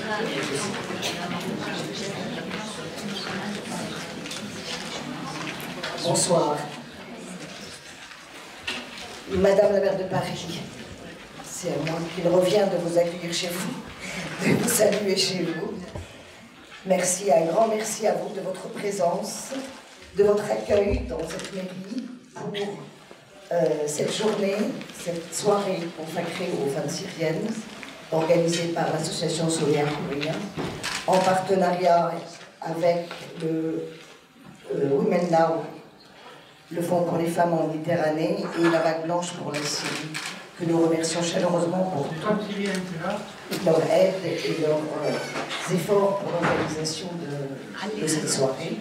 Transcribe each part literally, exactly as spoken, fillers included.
Bonsoir. Madame la maire de Paris, c'est à moi qu'il revient de vous accueillir chez vous, de vous saluer chez vous. Merci, un grand merci à vous de votre présence, de votre accueil dans cette mairie pour euh, cette journée, cette soirée consacrée aux femmes syriennes, organisée par l'association Solaire Courrier, en partenariat avec le euh, Women Now, le Fonds pour les femmes en Méditerranée et la Vague Blanche pour la Syrie, que nous remercions chaleureusement pour toute leur aide et leurs euh, efforts pour l'organisation de, de cette soirée.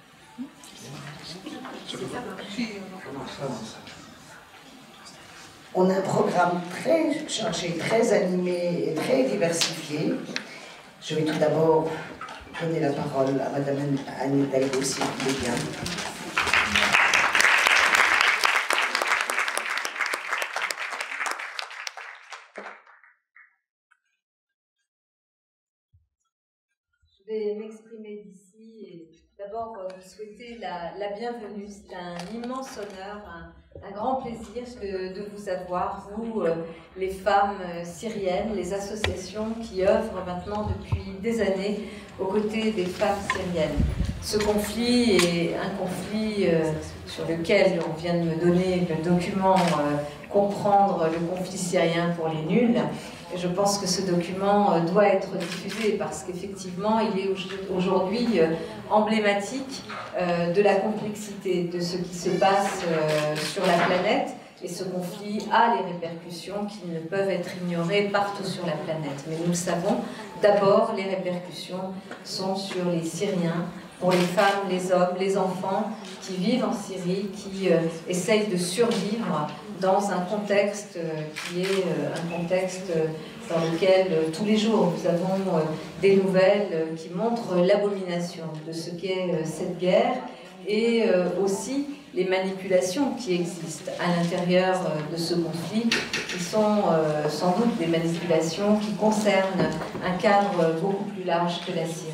On a un programme très chargé, très animé et très diversifié. Je vais tout d'abord donner la parole à Madame Anita Idossi, qui est bien. Je vais m'exprimer d'ici et d'abord vous souhaiter la, la bienvenue. C'est un immense honneur, un, un grand plaisir de, de vous avoir, vous, euh, les femmes syriennes, les associations qui œuvrent maintenant depuis des années aux côtés des femmes syriennes. Ce conflit est un conflit euh, sur lequel on vient de me donner le document euh, « Comprendre le conflit syrien pour les nuls ». Et je pense que ce document doit être diffusé parce qu'effectivement, il est aujourd'hui emblématique de la complexité de ce qui se passe sur la planète. Et ce conflit a les répercussions qui ne peuvent être ignorées partout sur la planète. Mais nous le savons, d'abord, les répercussions sont sur les Syriens, pour les femmes, les hommes, les enfants qui vivent en Syrie, qui euh, essayent de survivre dans un contexte euh, qui est euh, un contexte euh, dans lequel euh, tous les jours nous avons euh, des nouvelles euh, qui montrent l'abomination de ce qu'est euh, cette guerre et euh, aussi les manipulations qui existent à l'intérieur euh, de ce conflit, qui sont euh, sans doute des manipulations qui concernent un cadre beaucoup plus large que la Syrie.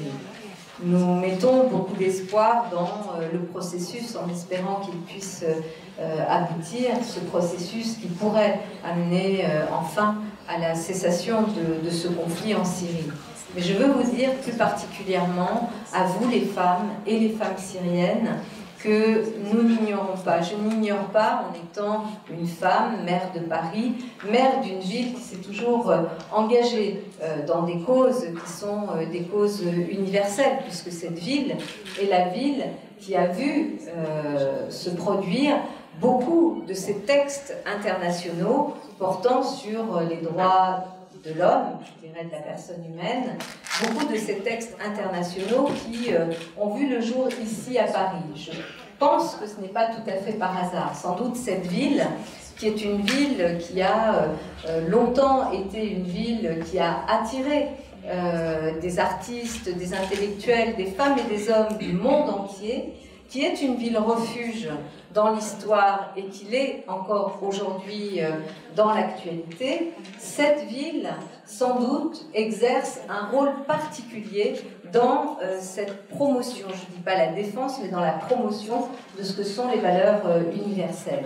Nous mettons beaucoup d'espoir dans euh, le processus en espérant qu'il puisse euh, aboutir, ce processus qui pourrait amener euh, enfin à la cessation de, de ce conflit en Syrie. Mais je veux vous dire plus particulièrement à vous les femmes et les femmes syriennes que nous n'ignorons pas. Je n'ignore pas, en étant une femme, maire de Paris, maire d'une ville qui s'est toujours euh, engagée euh, dans des causes qui sont euh, des causes universelles, puisque cette ville est la ville qui a vu euh, se produire beaucoup de ces textes internationaux portant sur les droits de l'homme, je dirais de la personne humaine, beaucoup de ces textes internationaux qui euh, ont vu le jour ici à Paris. Je pense que ce n'est pas tout à fait par hasard. Sans doute cette ville, qui est une ville qui a euh, longtemps été une ville qui a attiré euh, des artistes, des intellectuels, des femmes et des hommes du monde entier, qui est une ville refuge dans l'histoire et qui l'est encore aujourd'hui euh, dans l'actualité, cette ville, sans doute, exerce un rôle particulier dans euh, cette promotion, je ne dis pas la défense, mais dans la promotion de ce que sont les valeurs euh, universelles.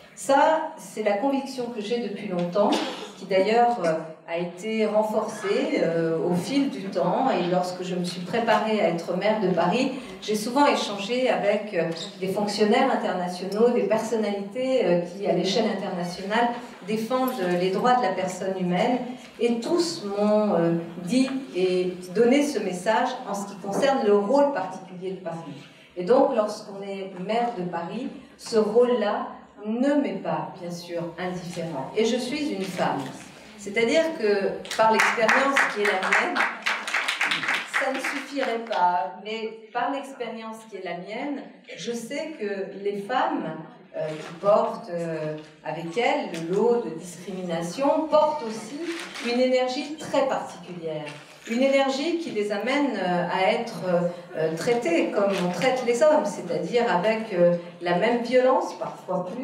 Ça, c'est la conviction que j'ai depuis longtemps, qui d'ailleurs euh, a été renforcée euh, au fil du temps. Et lorsque je me suis préparée à être maire de Paris, j'ai souvent échangé avec euh, des fonctionnaires internationaux, des personnalités euh, qui, à l'échelle internationale, défendent euh, les droits de la personne humaine. Et tous m'ont euh, dit et donné ce message en ce qui concerne le rôle particulier de Paris. Et donc, lorsqu'on est maire de Paris, ce rôle-là ne m'est pas, bien sûr, indifférent. Et je suis une femme. C'est-à-dire que, par l'expérience qui est la mienne, ça ne suffirait pas, mais par l'expérience qui est la mienne, je sais que les femmes euh, qui portent euh, avec elles le lot de discrimination portent aussi une énergie très particulière. Une énergie qui les amène à être euh, traités comme on traite les hommes, c'est-à-dire avec euh, la même violence, parfois plus,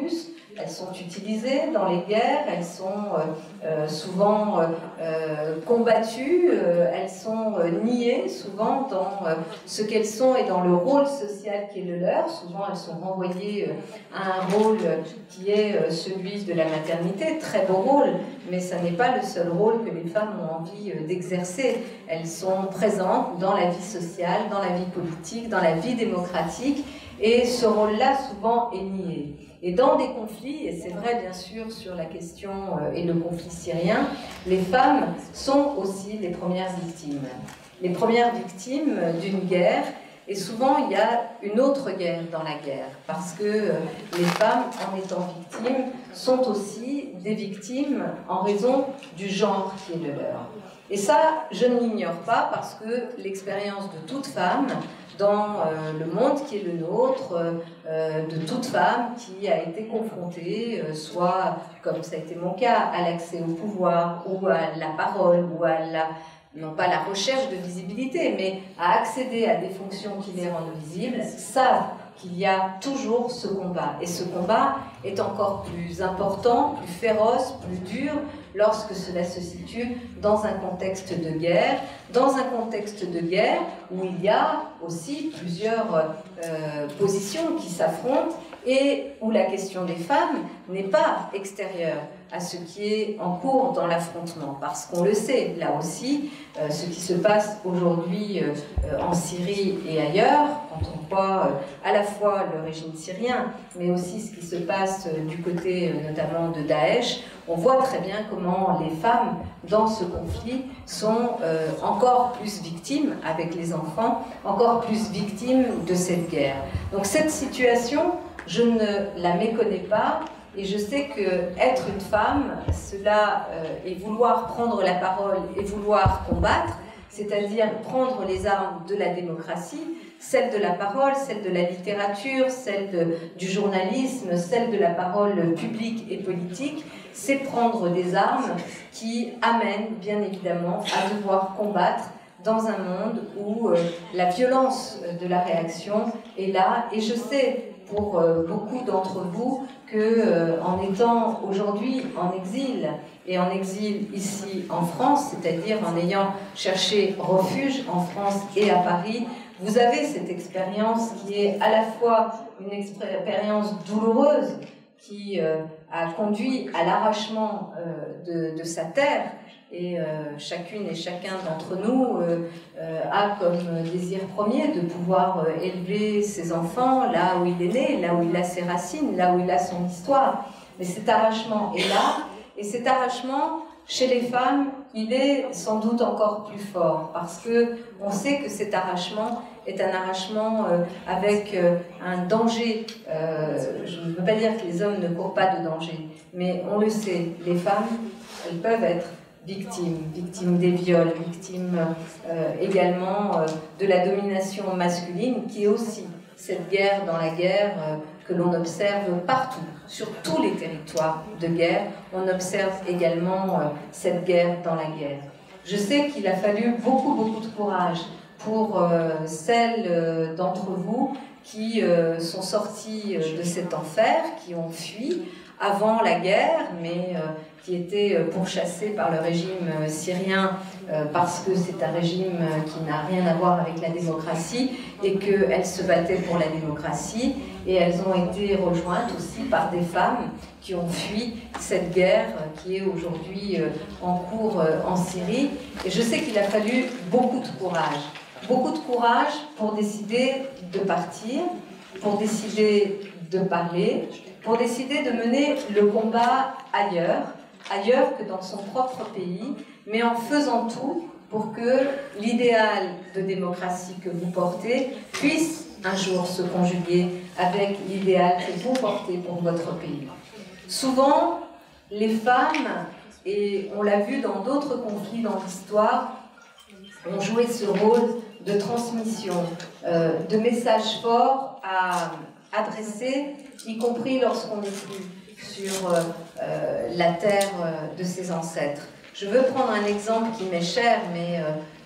elles sont utilisées dans les guerres, elles sont euh, euh, souvent euh, combattues, euh, elles sont euh, niées souvent dans euh, ce qu'elles sont et dans le rôle social qui est le leur. Souvent elles sont renvoyées euh, à un rôle qui est euh, celui de la maternité, très beau rôle, mais ça n'est pas le seul rôle que les femmes ont envie euh, d'exercer. Elles sont présentes dans la vie sociale, dans la vie politique, dans la vie démocratique, et ce rôle-là souvent est nié. Et dans des conflits, et c'est vrai bien sûr sur la question euh, et le conflit syrien, les femmes sont aussi les premières victimes. Les premières victimes d'une guerre, et souvent il y a une autre guerre dans la guerre, parce que euh, les femmes, en étant victimes, sont aussi des victimes en raison du genre qui est le leur. Et ça, je ne l'ignore pas, parce que l'expérience de toute femme, dans euh, le monde qui est le nôtre, euh, de toute femme qui a été confrontée, euh, soit, comme ça a été mon cas, à l'accès au pouvoir, ou à la parole, ou à la, non pas la recherche de visibilité, mais à accéder à des fonctions qui les rendent visibles, savent qu'il y a toujours ce combat. Et ce combat est encore plus important, plus féroce, plus dur, lorsque cela se situe dans un contexte de guerre, dans un contexte de guerre où il y a aussi plusieurs euh, positions qui s'affrontent et où la question des femmes n'est pas extérieure à ce qui est en cours dans l'affrontement, parce qu'on le sait, là aussi, euh, ce qui se passe aujourd'hui euh, en Syrie et ailleurs, quand on voit euh, à la fois le régime syrien, mais aussi ce qui se passe euh, du côté euh, notamment de Daesh, on voit très bien comment les femmes dans ce conflit sont euh, encore plus victimes, avec les enfants, encore plus victimes de cette guerre. Donc cette situation, je ne la méconnais pas, et je sais que être une femme, cela euh, est vouloir prendre la parole et vouloir combattre, c'est-à-dire prendre les armes de la démocratie, celle de la parole, celle de la littérature, celle de, du journalisme, celle de la parole publique et politique, c'est prendre des armes qui amènent bien évidemment à devoir combattre dans un monde où euh, la violence de la réaction est là. Et je sais pour euh, beaucoup d'entre vous que euh, en étant aujourd'hui en exil, et en exil ici en France, c'est-à-dire en ayant cherché refuge en France et à Paris, vous avez cette expérience qui est à la fois une expérience douloureuse qui euh, a conduit à l'arrachement euh, de, de sa terre, et euh, chacune et chacun d'entre nous euh, euh, a comme désir premier de pouvoir euh, élever ses enfants là où il est né, là où il a ses racines, là où il a son histoire. Mais cet arrachement est là, et cet arrachement, chez les femmes, il est sans doute encore plus fort, parce que on sait que cet arrachement est un arrachement euh, avec euh, un danger. Euh, je ne veux pas dire que les hommes ne courent pas de danger, mais on le sait, les femmes, elles peuvent être victimes, victimes des viols, victimes euh, également euh, de la domination masculine, qui est aussi cette guerre dans la guerre euh, que l'on observe partout, sur tous les territoires de guerre. On observe également euh, cette guerre dans la guerre. Je sais qu'il a fallu beaucoup, beaucoup de courage pour euh, celles euh, d'entre vous qui euh, sont sorties euh, de cet enfer, qui ont fui avant la guerre, mais euh, qui étaient pourchassées par le régime euh, syrien euh, parce que c'est un régime euh, qui n'a rien à voir avec la démocratie et qu'elles se battaient pour la démocratie, et elles ont été rejointes aussi par des femmes qui ont fui cette guerre euh, qui est aujourd'hui euh, en cours euh, en Syrie. Et je sais qu'il a fallu beaucoup de courage. Beaucoup de courage pour décider de partir, pour décider de parler, pour décider de mener le combat ailleurs, ailleurs que dans son propre pays, mais en faisant tout pour que l'idéal de démocratie que vous portez puisse un jour se conjuguer avec l'idéal que vous portez pour votre pays. Souvent, les femmes, et on l'a vu dans d'autres conflits dans l'histoire, ont joué ce rôle de transmission, euh, de messages forts à adresser, y compris lorsqu'on n'est plus sur euh, euh, la terre euh, de ses ancêtres. Je veux prendre un exemple qui m'est cher, mais euh,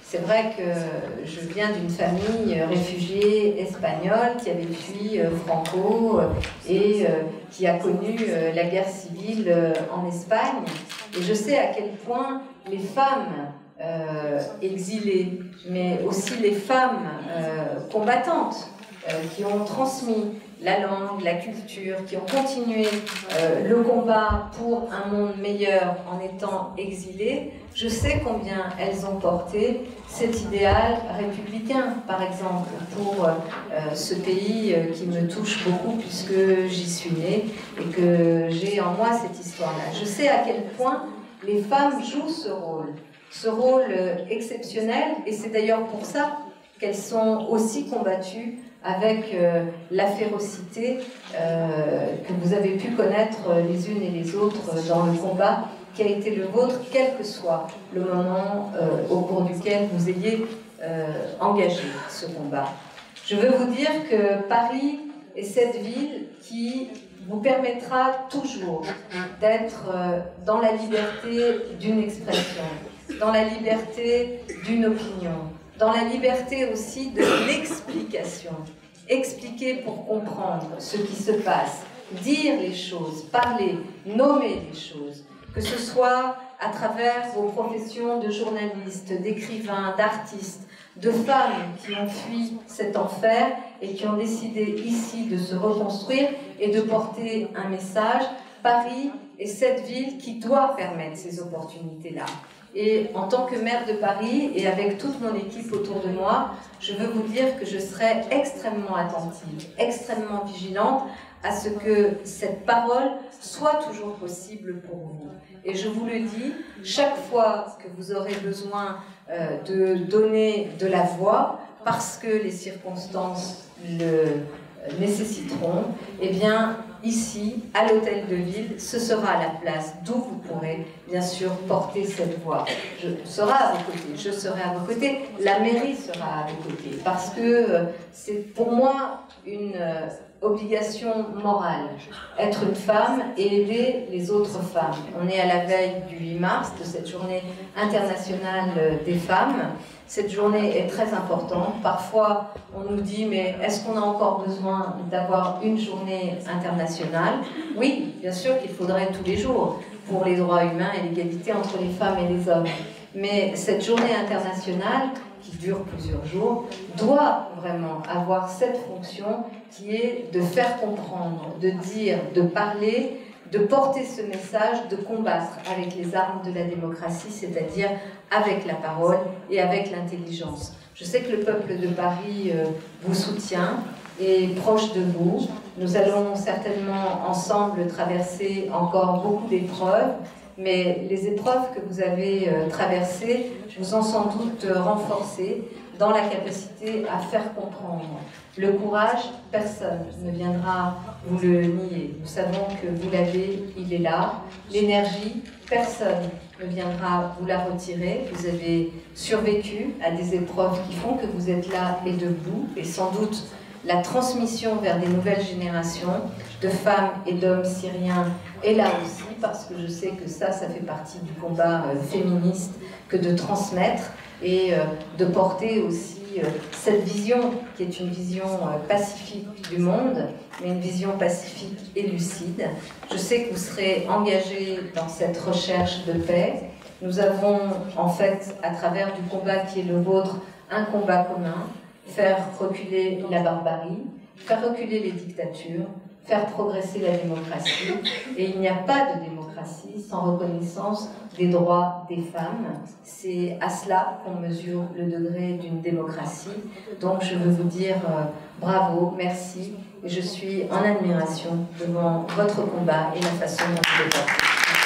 C'est vrai que je viens d'une famille réfugiée espagnole qui avait fui Franco et qui a connu la guerre civile en Espagne. Et je sais à quel point les femmes euh, exilées, mais aussi les femmes euh, combattantes euh, qui ont transmis la langue, la culture, qui ont continué euh, le combat pour un monde meilleur en étant exilées, je sais combien elles ont porté cet idéal républicain, par exemple, pour euh, ce pays euh, qui me touche beaucoup puisque j'y suis née et que j'ai en moi cette histoire-là. Je sais à quel point les femmes jouent ce rôle, ce rôle euh, exceptionnel, et c'est d'ailleurs pour ça qu'elles sont aussi combattues avec euh, la férocité euh, que vous avez pu connaître les unes et les autres dans le combat qui a été le vôtre, quel que soit le moment euh, au cours duquel vous ayez euh, engagé ce combat. Je veux vous dire que Paris est cette ville qui vous permettra toujours d'être euh, dans la liberté d'une expression, dans la liberté d'une opinion, dans la liberté aussi de l'explication. Expliquer pour comprendre ce qui se passe, dire les choses, parler, nommer les choses, que ce soit à travers vos professions de journalistes, d'écrivains, d'artistes, de femmes qui ont fui cet enfer et qui ont décidé ici de se reconstruire et de porter un message. Paris est cette ville qui doit permettre ces opportunités-là. Et en tant que maire de Paris, et avec toute mon équipe autour de moi, je veux vous dire que je serai extrêmement attentive, extrêmement vigilante à ce que cette parole soit toujours possible pour vous. Et je vous le dis, chaque fois que vous aurez besoin euh, de donner de la voix, parce que les circonstances le nécessiteront, eh bien, ici, à l'Hôtel de Ville, ce sera la place d'où vous pourrez, bien sûr, porter cette voix. Je serai à vos côtés, je serai à vos côtés, la mairie sera à vos côtés, parce que euh, c'est pour moi une euh, obligation morale, être une femme et aider les autres femmes. On est à la veille du huit mars, de cette journée internationale des femmes. Cette journée est très importante. Parfois, on nous dit, mais est-ce qu'on a encore besoin d'avoir une journée internationale? Oui, bien sûr qu'il faudrait tous les jours pour les droits humains et l'égalité entre les femmes et les hommes. Mais cette journée internationale, qui dure plusieurs jours, doit vraiment avoir cette fonction qui est de faire comprendre, de dire, de parler, de porter ce message, de combattre avec les armes de la démocratie, c'est-à-dire avec la parole et avec l'intelligence. Je sais que le peuple de Paris euh, vous soutient et est proche de vous. Nous allons certainement ensemble traverser encore beaucoup d'épreuves, mais les épreuves que vous avez euh, traversées vous ont sans doute renforcé dans la capacité à faire comprendre. Le courage, personne ne viendra vous le nier. Nous savons que vous l'avez, il est là. L'énergie, personne ne viendra vous la retirer. Vous avez survécu à des épreuves qui font que vous êtes là et debout, et sans doute la transmission vers des nouvelles générations de femmes et d'hommes syriens est là aussi, parce que je sais que ça, ça fait partie du combat euh, féministe, que de transmettre et euh, de porter aussi euh, cette vision qui est une vision euh, pacifique du monde, mais une vision pacifique et lucide. Je sais que vous serez engagés dans cette recherche de paix. Nous avons en fait, à travers du combat qui est le vôtre, un combat commun, faire reculer la barbarie, faire reculer les dictatures, faire progresser la démocratie. Et il n'y a pas de démocratie sans reconnaissance des droits des femmes. C'est à cela qu'on mesure le degré d'une démocratie. Donc je veux vous dire euh, bravo, merci. Et je suis en admiration devant votre combat et la façon dont vous le portez.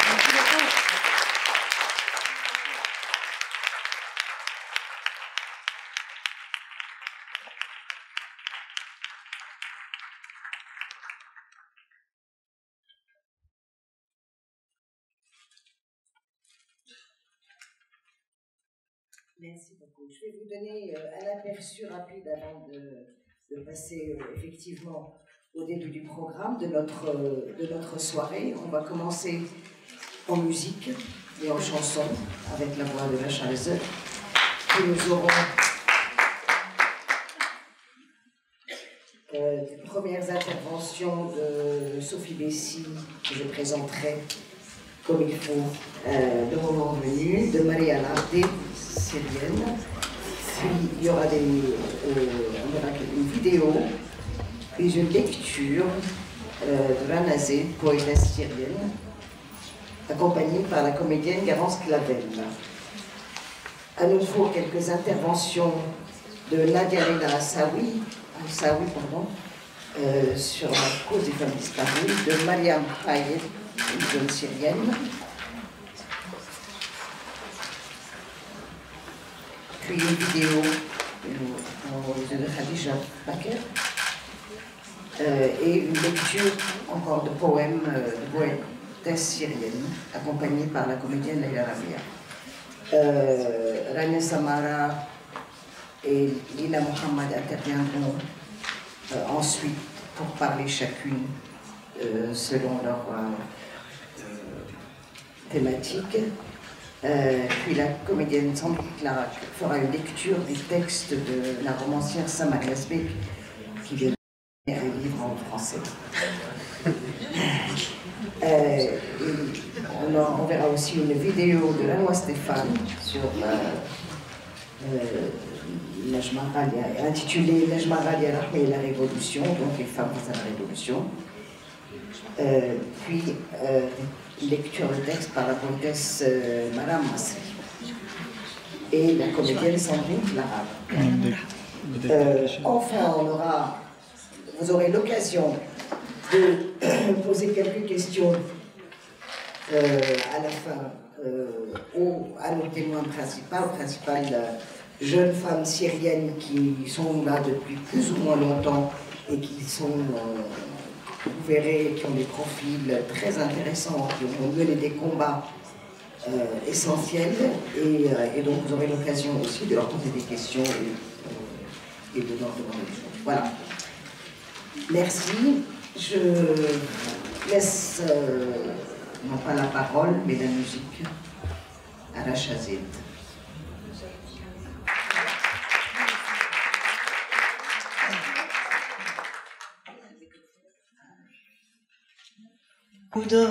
Merci beaucoup. Je vais vous donner euh, un aperçu rapide avant de, de passer euh, effectivement au début du programme de notre, euh, de notre soirée. On va commencer en musique et en chanson avec la voix de la Charles. Et nous aurons euh, les premières interventions de Sophie Bessy, que je présenterai comme il faut euh, le moment venu, de Maria Lardé, syrienne. Puis il y aura, des, euh, on aura une vidéo, puis une lecture euh, de Ranazé, poétesse syrienne, accompagnée par la comédienne Garance Clavel. À nouveau, quelques interventions de Nadia Lena Assaoui, Assaoui pardon, euh, sur la cause des femmes disparues, de Mariam Hayed, une jeune syrienne. Puis une vidéo de Khadija Baker. Euh, et une lecture encore de poèmes euh, de poétesse syrienne, accompagnée par la comédienne Leila Rabia. Euh, Rania Samara et Lina Mohamed interviendront euh, ensuite pour parler chacune euh, selon leur euh, thématique. Euh, puis la comédienne Sandrine Clark fera une lecture du texte de la romancière Samar Yazbek qui vient de faire un livre en français. Euh, on, a, on verra aussi une vidéo de Lanois Stéphane sur euh, Najma Ghalia, intitulée Najma Ghalia Rahmi et la Révolution, donc les femmes face à la Révolution. Euh, puis euh, lecture de texte par la poétesse euh, Maram Masri et la comédienne Sandrine Clara. Euh, enfin, on aura, vous aurez l'occasion de poser quelques questions euh, à la fin euh, au, à nos témoins principaux, aux principales euh, jeunes femmes syriennes qui sont là depuis plus ou moins longtemps et qui sont, euh, vous verrez, qui ont des profils très intéressants, qui ont mené des combats euh, essentiels et, euh, et donc vous aurez l'occasion aussi de leur poser des questions et, euh, et de leur demander des choses. Voilà. Merci. Je laisse, euh, non pas la parole, mais la musique à la Chazette. هدى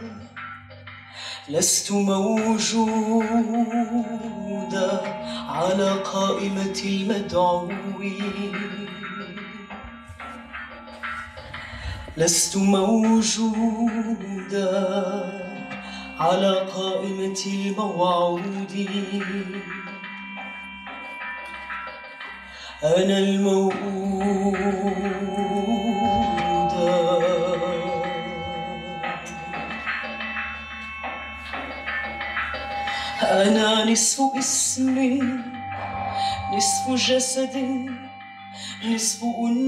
لست موجودة على قائمة المدعوين لست موجودة على قائمة الموعودين أنا الموعودة أنا نصف اسمي نصف جسد نصف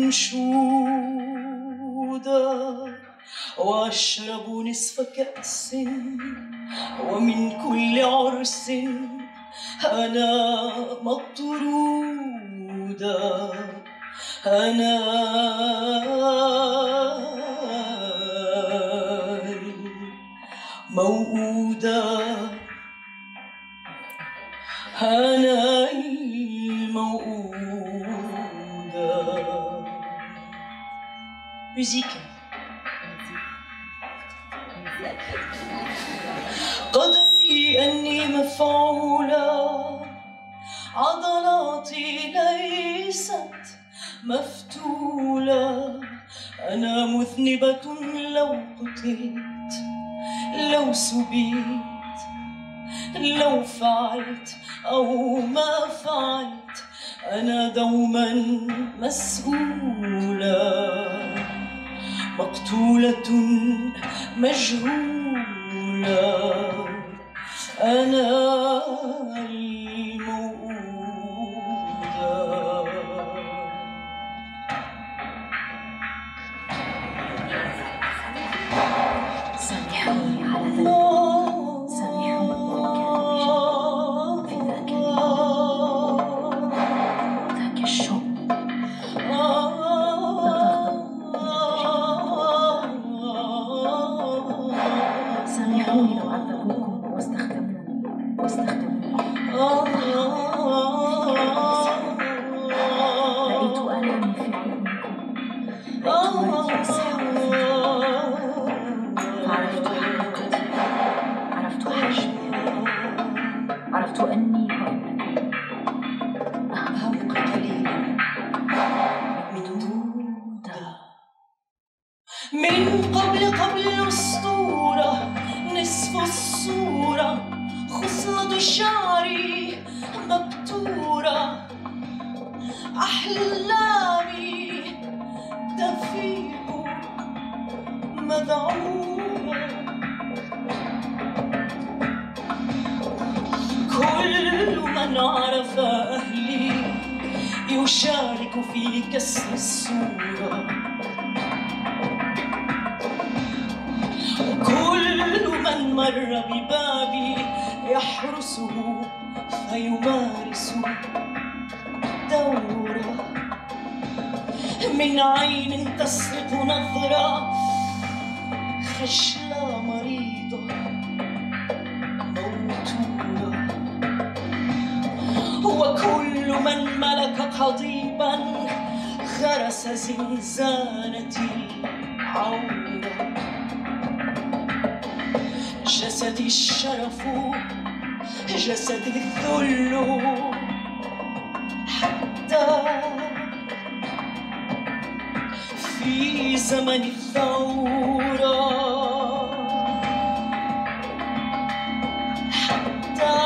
أنشودة وأشرب نصف كأس ومن كل عرس أنا مطرودة أنا موؤودة أنا الموؤودة. Musique. قدري أني مفعولة عضلاتي ليست مفتولة أنا مذنبة لو قتلت لو سبيت لو فعلت أو ما فعلت أنا دوما مسؤولة مقتولة مجهولة أنا الموءودة سامحوني على ذنبي سامحوني إن كان في ذاك اليوم ذاك الشوق سامحوني لو عذبوكم واستخدموني واستخدموني قبل قبل الأسطورة نصف الصورة خصلة شعري مبتورة أحلامي تفيق مذعورة كل من عرف أهلي يشارك في كسر الصورة كل من مر ببابي يحرسه فيمارس دورة من عين تسرق نظرة خجلة مريضة موتورة وكل من ملك قضيبا غرس زنزانة العورة جسدي الشرف جسدي الذل حتى في زمن الثورة حتى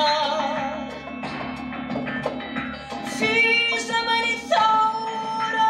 في زمن الثورة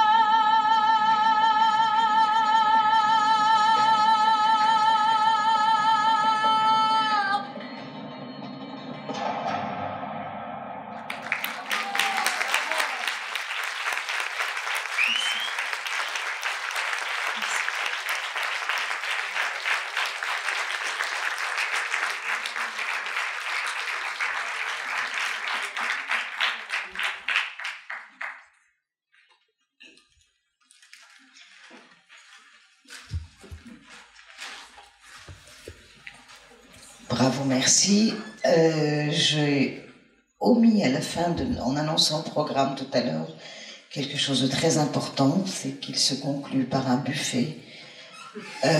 Bravo, merci. Euh, J'ai omis à la fin, de, en annonçant le programme tout à l'heure, quelque chose de très important, c'est qu'il se conclut par un buffet. Euh,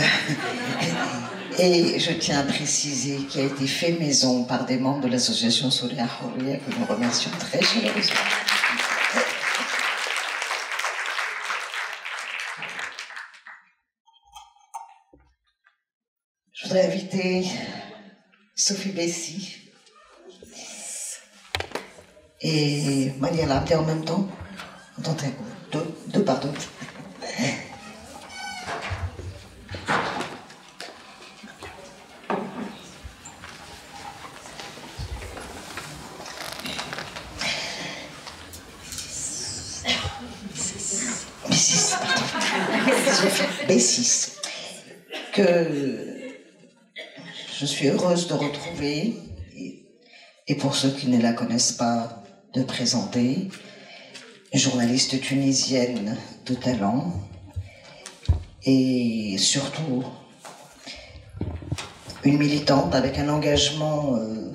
et je tiens à préciser qu'il a été fait maison par des membres de l'association Solia Horia, que nous remercions très chaleureusement. Je voudrais inviter Sophie Bessi et Mania Labdi en même temps. Deux, deux pardon. Bessis, pardon. Bessis. Que je suis heureuse de retrouver, et pour ceux qui ne la connaissent pas, de présenter, une journaliste tunisienne de talent, et surtout une militante avec un engagement euh,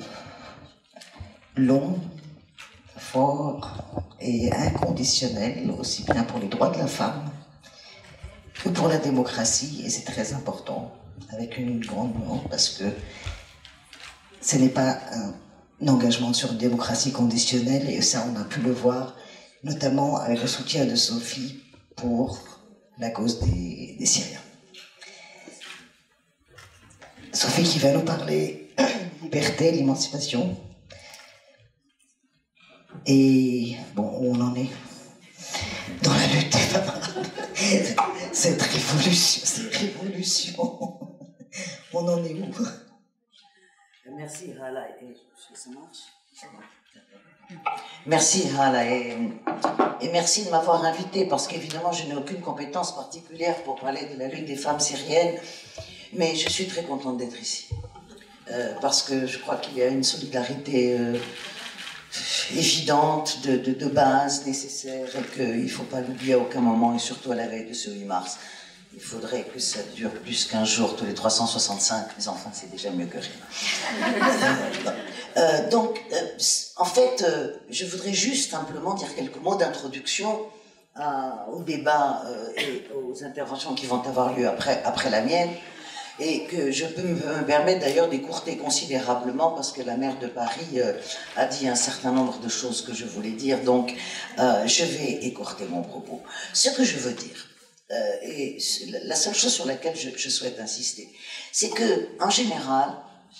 long, fort et inconditionnel, aussi bien pour les droits de la femme que pour la démocratie, et c'est très important, avec une grande nuance, parce que ce n'est pas un, un engagement sur une démocratie conditionnelle, et ça on a pu le voir, notamment avec le soutien de Sophie pour la cause des, des Syriens. Sophie qui va nous parler de liberté, l'émancipation, et bon, où on en est dans la lutte des femmes. Cette révolution, cette révolution, on en est où? Merci Hala, et ça marche? Merci Hala, et, et merci de m'avoir invité, parce qu'évidemment je n'ai aucune compétence particulière pour parler de la lutte des femmes syriennes, mais je suis très contente d'être ici, euh, parce que je crois qu'il y a une solidarité euh, évidente, de, de, de base, nécessaire, et qu'il ne faut pas l'oublier à aucun moment, et surtout à la veille de ce huit mars. Il faudrait que ça dure plus qu'un jour, tous les trois cent soixante-cinq, mais enfin, c'est déjà mieux que rien. euh, donc, euh, en fait, euh, je voudrais juste simplement dire quelques mots d'introduction au débat euh, et aux interventions qui vont avoir lieu après, après la mienne, et que je peux me permettre d'ailleurs d'écourter considérablement, parce que la maire de Paris euh, a dit un certain nombre de choses que je voulais dire, donc euh, je vais écourter mon propos. Ce que je veux dire, euh, et la seule chose sur laquelle je, je souhaite insister, c'est que, en général,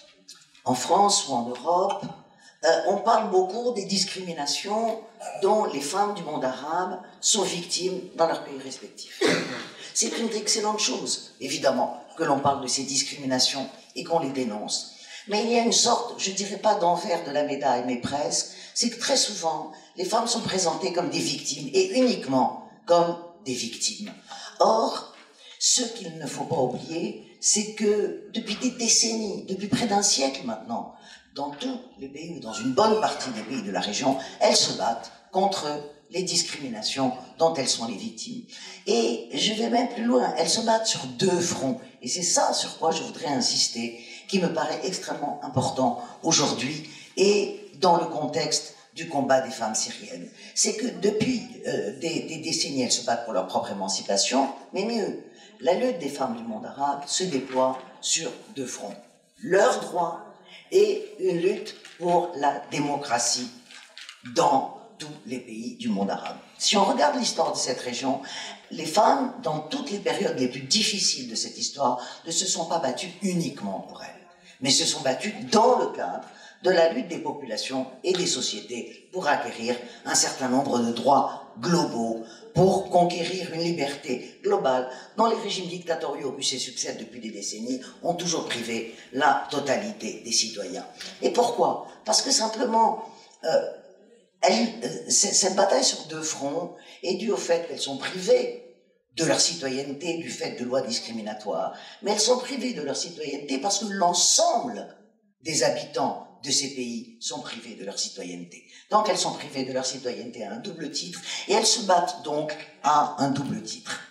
en France ou en Europe, euh, on parle beaucoup des discriminations dont les femmes du monde arabe sont victimes dans leurs pays respectifs. C'est une excellente chose, évidemment, que l'on parle de ces discriminations et qu'on les dénonce. Mais il y a une sorte, je dirais pas d'envers de la médaille, mais presque, c'est que très souvent, les femmes sont présentées comme des victimes, et uniquement comme des victimes. Or, ce qu'il ne faut pas oublier, c'est que depuis des décennies, depuis près d'un siècle maintenant, dans tous les pays ou dans une bonne partie des pays de la région, elles se battent contre les discriminations dont elles sont les victimes. Et je vais même plus loin, elles se battent sur deux fronts. Et c'est ça sur quoi je voudrais insister, qui me paraît extrêmement important aujourd'hui et dans le contexte du combat des femmes syriennes. C'est que depuis euh, des, des décennies, elles se battent pour leur propre émancipation, mais mieux, la lutte des femmes du monde arabe se déploie sur deux fronts. Leurs droits et une lutte pour la démocratie dans tous les pays du monde arabe. Si on regarde l'histoire de cette région, les femmes, dans toutes les périodes les plus difficiles de cette histoire, ne se sont pas battues uniquement pour elles, mais se sont battues dans le cadre de la lutte des populations et des sociétés pour acquérir un certain nombre de droits globaux, pour conquérir une liberté globale dont les régimes dictatoriaux qui se succèdent depuis des décennies ont toujours privé la totalité des citoyens. Et pourquoi? Parce que simplement, euh, elle, euh, cette bataille sur deux fronts est due au fait qu'elles sont privées de leur citoyenneté du fait de lois discriminatoires, mais elles sont privées de leur citoyenneté parce que l'ensemble des habitants de ces pays sont privés de leur citoyenneté. Donc elles sont privées de leur citoyenneté à un double titre, et elles se battent donc à un double titre.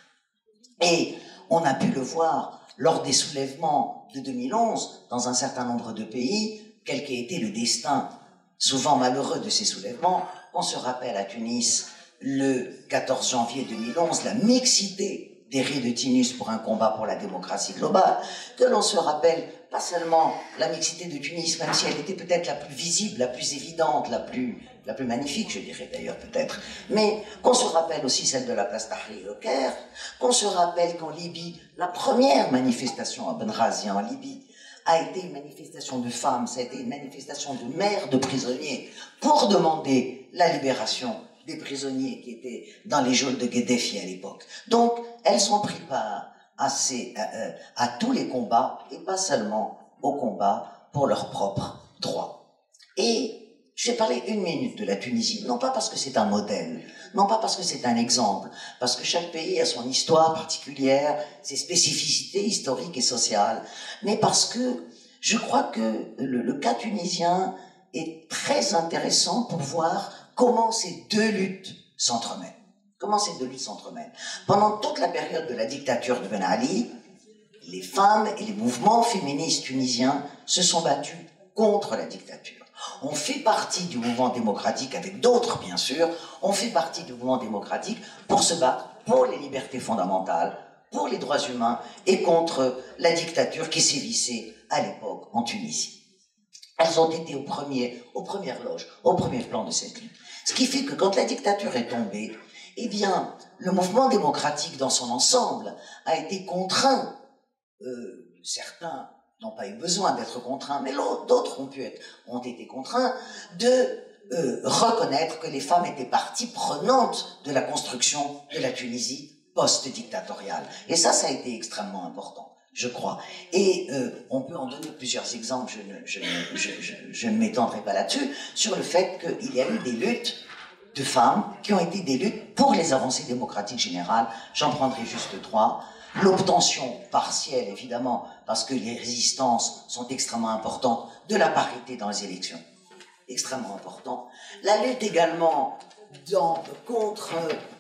Et on a pu le voir lors des soulèvements de deux mille onze, dans un certain nombre de pays, quel qu'ait été le destin souvent malheureux de ces soulèvements. On se rappelle à Tunis, le quatorze janvier deux mille onze, la mixité des rues de Tunis pour un combat pour la démocratie globale, que l'on se rappelle pas seulement la mixité de Tunis, même si elle était peut-être la plus visible, la plus évidente, la plus, la plus magnifique, je dirais d'ailleurs peut-être, mais qu'on se rappelle aussi celle de la place Tahrir au Caire, qu'on se rappelle qu'en Libye, la première manifestation à Benghazi en Libye a été une manifestation de femmes, ça a été une manifestation de mères de prisonniers pour demander la libération des prisonniers qui étaient dans les geôles de Gheddafi à l'époque. Donc, elles ont pris part à, ces, à, à tous les combats, et pas seulement aux combats pour leurs propres droits. Et je vais parler une minute de la Tunisie, non pas parce que c'est un modèle, non pas parce que c'est un exemple, parce que chaque pays a son histoire particulière, ses spécificités historiques et sociales, mais parce que je crois que le, le cas tunisien est très intéressant pour voir comment ces deux luttes s'entremêlent. Comment ces deux luttes s'entremêlent. Pendant toute la période de la dictature de Ben Ali, les femmes et les mouvements féministes tunisiens se sont battus contre la dictature. On fait partie du mouvement démocratique, avec d'autres bien sûr, on fait partie du mouvement démocratique pour se battre pour les libertés fondamentales, pour les droits humains et contre la dictature qui sévissait à l'époque en Tunisie. Elles ont été au premier, aux premières loges, au premier plan de cette lutte. Ce qui fait que quand la dictature est tombée, eh bien, le mouvement démocratique dans son ensemble a été contraint, euh, certains n'ont pas eu besoin d'être contraints, mais d'autres ont pu être, ont été contraints de euh, reconnaître que les femmes étaient partie prenante de la construction de la Tunisie post-dictatoriale. Et ça, ça a été extrêmement important, je crois. Et euh, on peut en donner plusieurs exemples, je ne, je, je, je, je ne m'étendrai pas là-dessus, sur le fait qu'il y a eu des luttes de femmes qui ont été des luttes pour les avancées démocratiques générales. J'en prendrai juste trois. L'obtention partielle, évidemment, parce que les résistances sont extrêmement importantes, de la parité dans les élections, extrêmement important. La lutte également dans, contre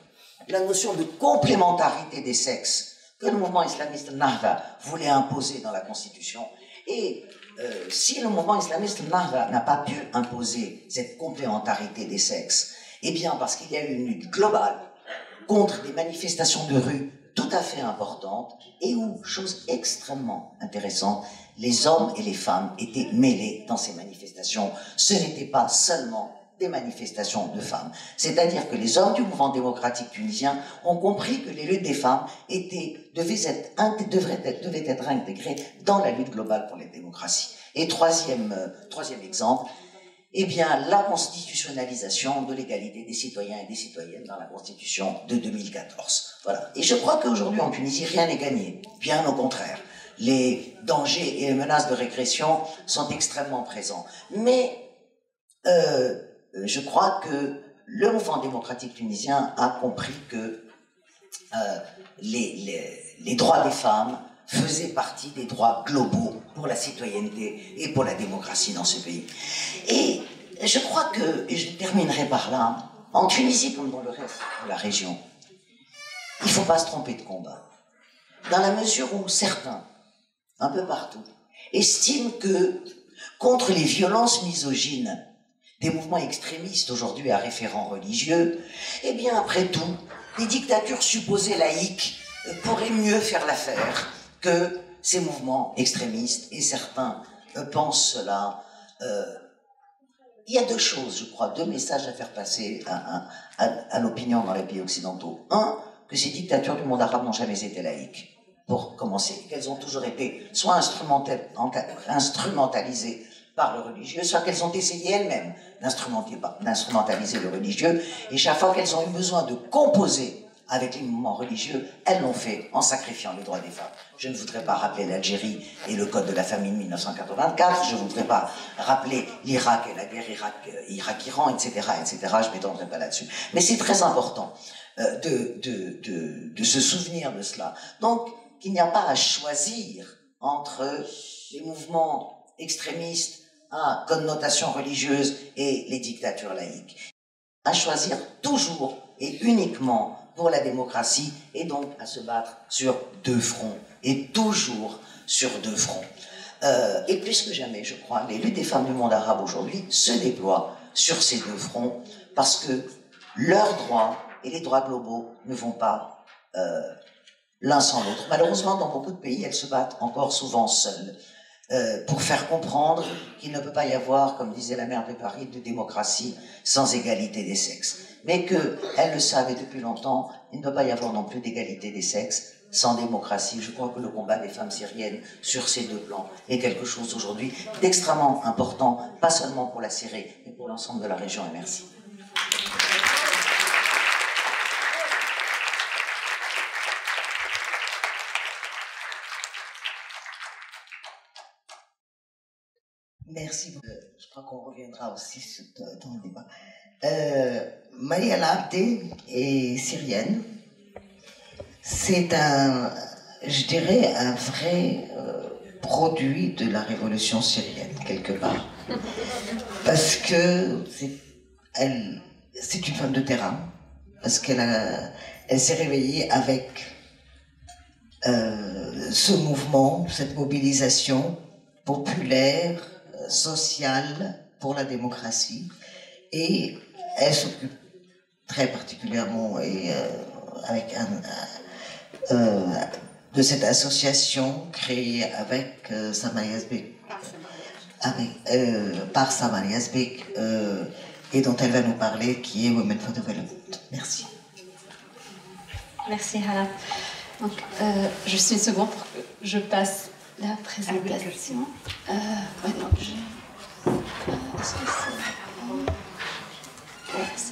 la notion de complémentarité des sexes que le mouvement islamiste Nahda voulait imposer dans la Constitution. Et euh, si le mouvement islamiste Nahda n'a pas pu imposer cette complémentarité des sexes, eh bien parce qu'il y a eu une lutte globale contre des manifestations de rue tout à fait importantes, et où, chose extrêmement intéressante, les hommes et les femmes étaient mêlés dans ces manifestations. Ce n'était pas seulement des manifestations de femmes. C'est-à-dire que les hommes du mouvement démocratique tunisien ont compris que les luttes des femmes étaient, devaient être, devraient être, devaient être intégrées dans la lutte globale pour les démocraties. Et troisième, euh, troisième exemple, eh bien, la constitutionnalisation de l'égalité des citoyens et des citoyennes dans la Constitution de deux mille quatorze. Voilà. Et je crois qu'aujourd'hui, en Tunisie, rien n'est gagné. Bien au contraire. Les dangers et les menaces de régression sont extrêmement présents. Mais, euh, je crois que le mouvement démocratique tunisien a compris que euh, les, les, les droits des femmes faisaient partie des droits globaux pour la citoyenneté et pour la démocratie dans ce pays. Et je crois que, et je terminerai par là, en Tunisie comme dans le reste de la région, il ne faut pas se tromper de combat. Dans la mesure où certains, un peu partout, estiment que contre les violences misogynes des mouvements extrémistes aujourd'hui à référent religieux, eh bien après tout, les dictatures supposées laïques pourraient mieux faire l'affaire que ces mouvements extrémistes, et certains euh, pensent cela. Euh, il y a deux choses, je crois, deux messages à faire passer à, à, à, à l'opinion dans les pays occidentaux. Un, que ces dictatures du monde arabe n'ont jamais été laïques, pour commencer, qu'elles ont toujours été soit instrumentalisées par le religieux, soit qu'elles ont essayé elles-mêmes d'instrumentaliser le religieux, et chaque fois qu'elles ont eu besoin de composer avec les mouvements religieux, elles l'ont fait en sacrifiant les droits des femmes. Je ne voudrais pas rappeler l'Algérie et le code de la famille de mille neuf cent quatre-vingt-quatre, je ne voudrais pas rappeler l'Irak et la guerre Irak-Iran, et cetera, et cetera, je ne m'étendrai pas là-dessus. Mais c'est très important euh, de, de, de, de se souvenir de cela. Donc, qu'il n'y a pas à choisir entre les mouvements extrémistes à connotation religieuse et les dictatures laïques. À choisir toujours et uniquement pour la démocratie, et donc à se battre sur deux fronts, et toujours sur deux fronts. Euh, et plus que jamais, je crois, les luttes des femmes du monde arabe aujourd'hui se déploient sur ces deux fronts, parce que leurs droits et les droits globaux ne vont pas euh, l'un sans l'autre. Malheureusement, dans beaucoup de pays, elles se battent encore souvent seules, euh, pour faire comprendre qu'il ne peut pas y avoir, comme disait la maire de Paris, de démocratie sans égalité des sexes. Mais qu'elles le savaient depuis longtemps, il ne peut pas y avoir non plus d'égalité des sexes sans démocratie. Je crois que le combat des femmes syriennes sur ces deux plans est quelque chose aujourd'hui d'extrêmement important, pas seulement pour la Syrie, mais pour l'ensemble de la région. Et merci. Merci. Je crois qu'on reviendra aussi dans le débat. Euh, Maria Labdé est syrienne. C'est un, je dirais, un vrai euh, produit de la révolution syrienne, quelque part. Parce que c'est, elle, c'est une femme de terrain. Parce qu'elle a, elle s'est réveillée avec euh, ce mouvement, cette mobilisation populaire, sociale pour la démocratie, et elle s'occupe très particulièrement et euh, avec un, euh, de cette association créée avec euh, Samar Yazbek, avec, euh, par Samar Yazbek, euh, et dont elle va nous parler, qui est Women for Development. Merci. Merci Hala. Donc, euh, juste une seconde pour que je passe la présentation. Euh, ouais, non, je... Euh, est-ce que c'est... Ouais, c'est...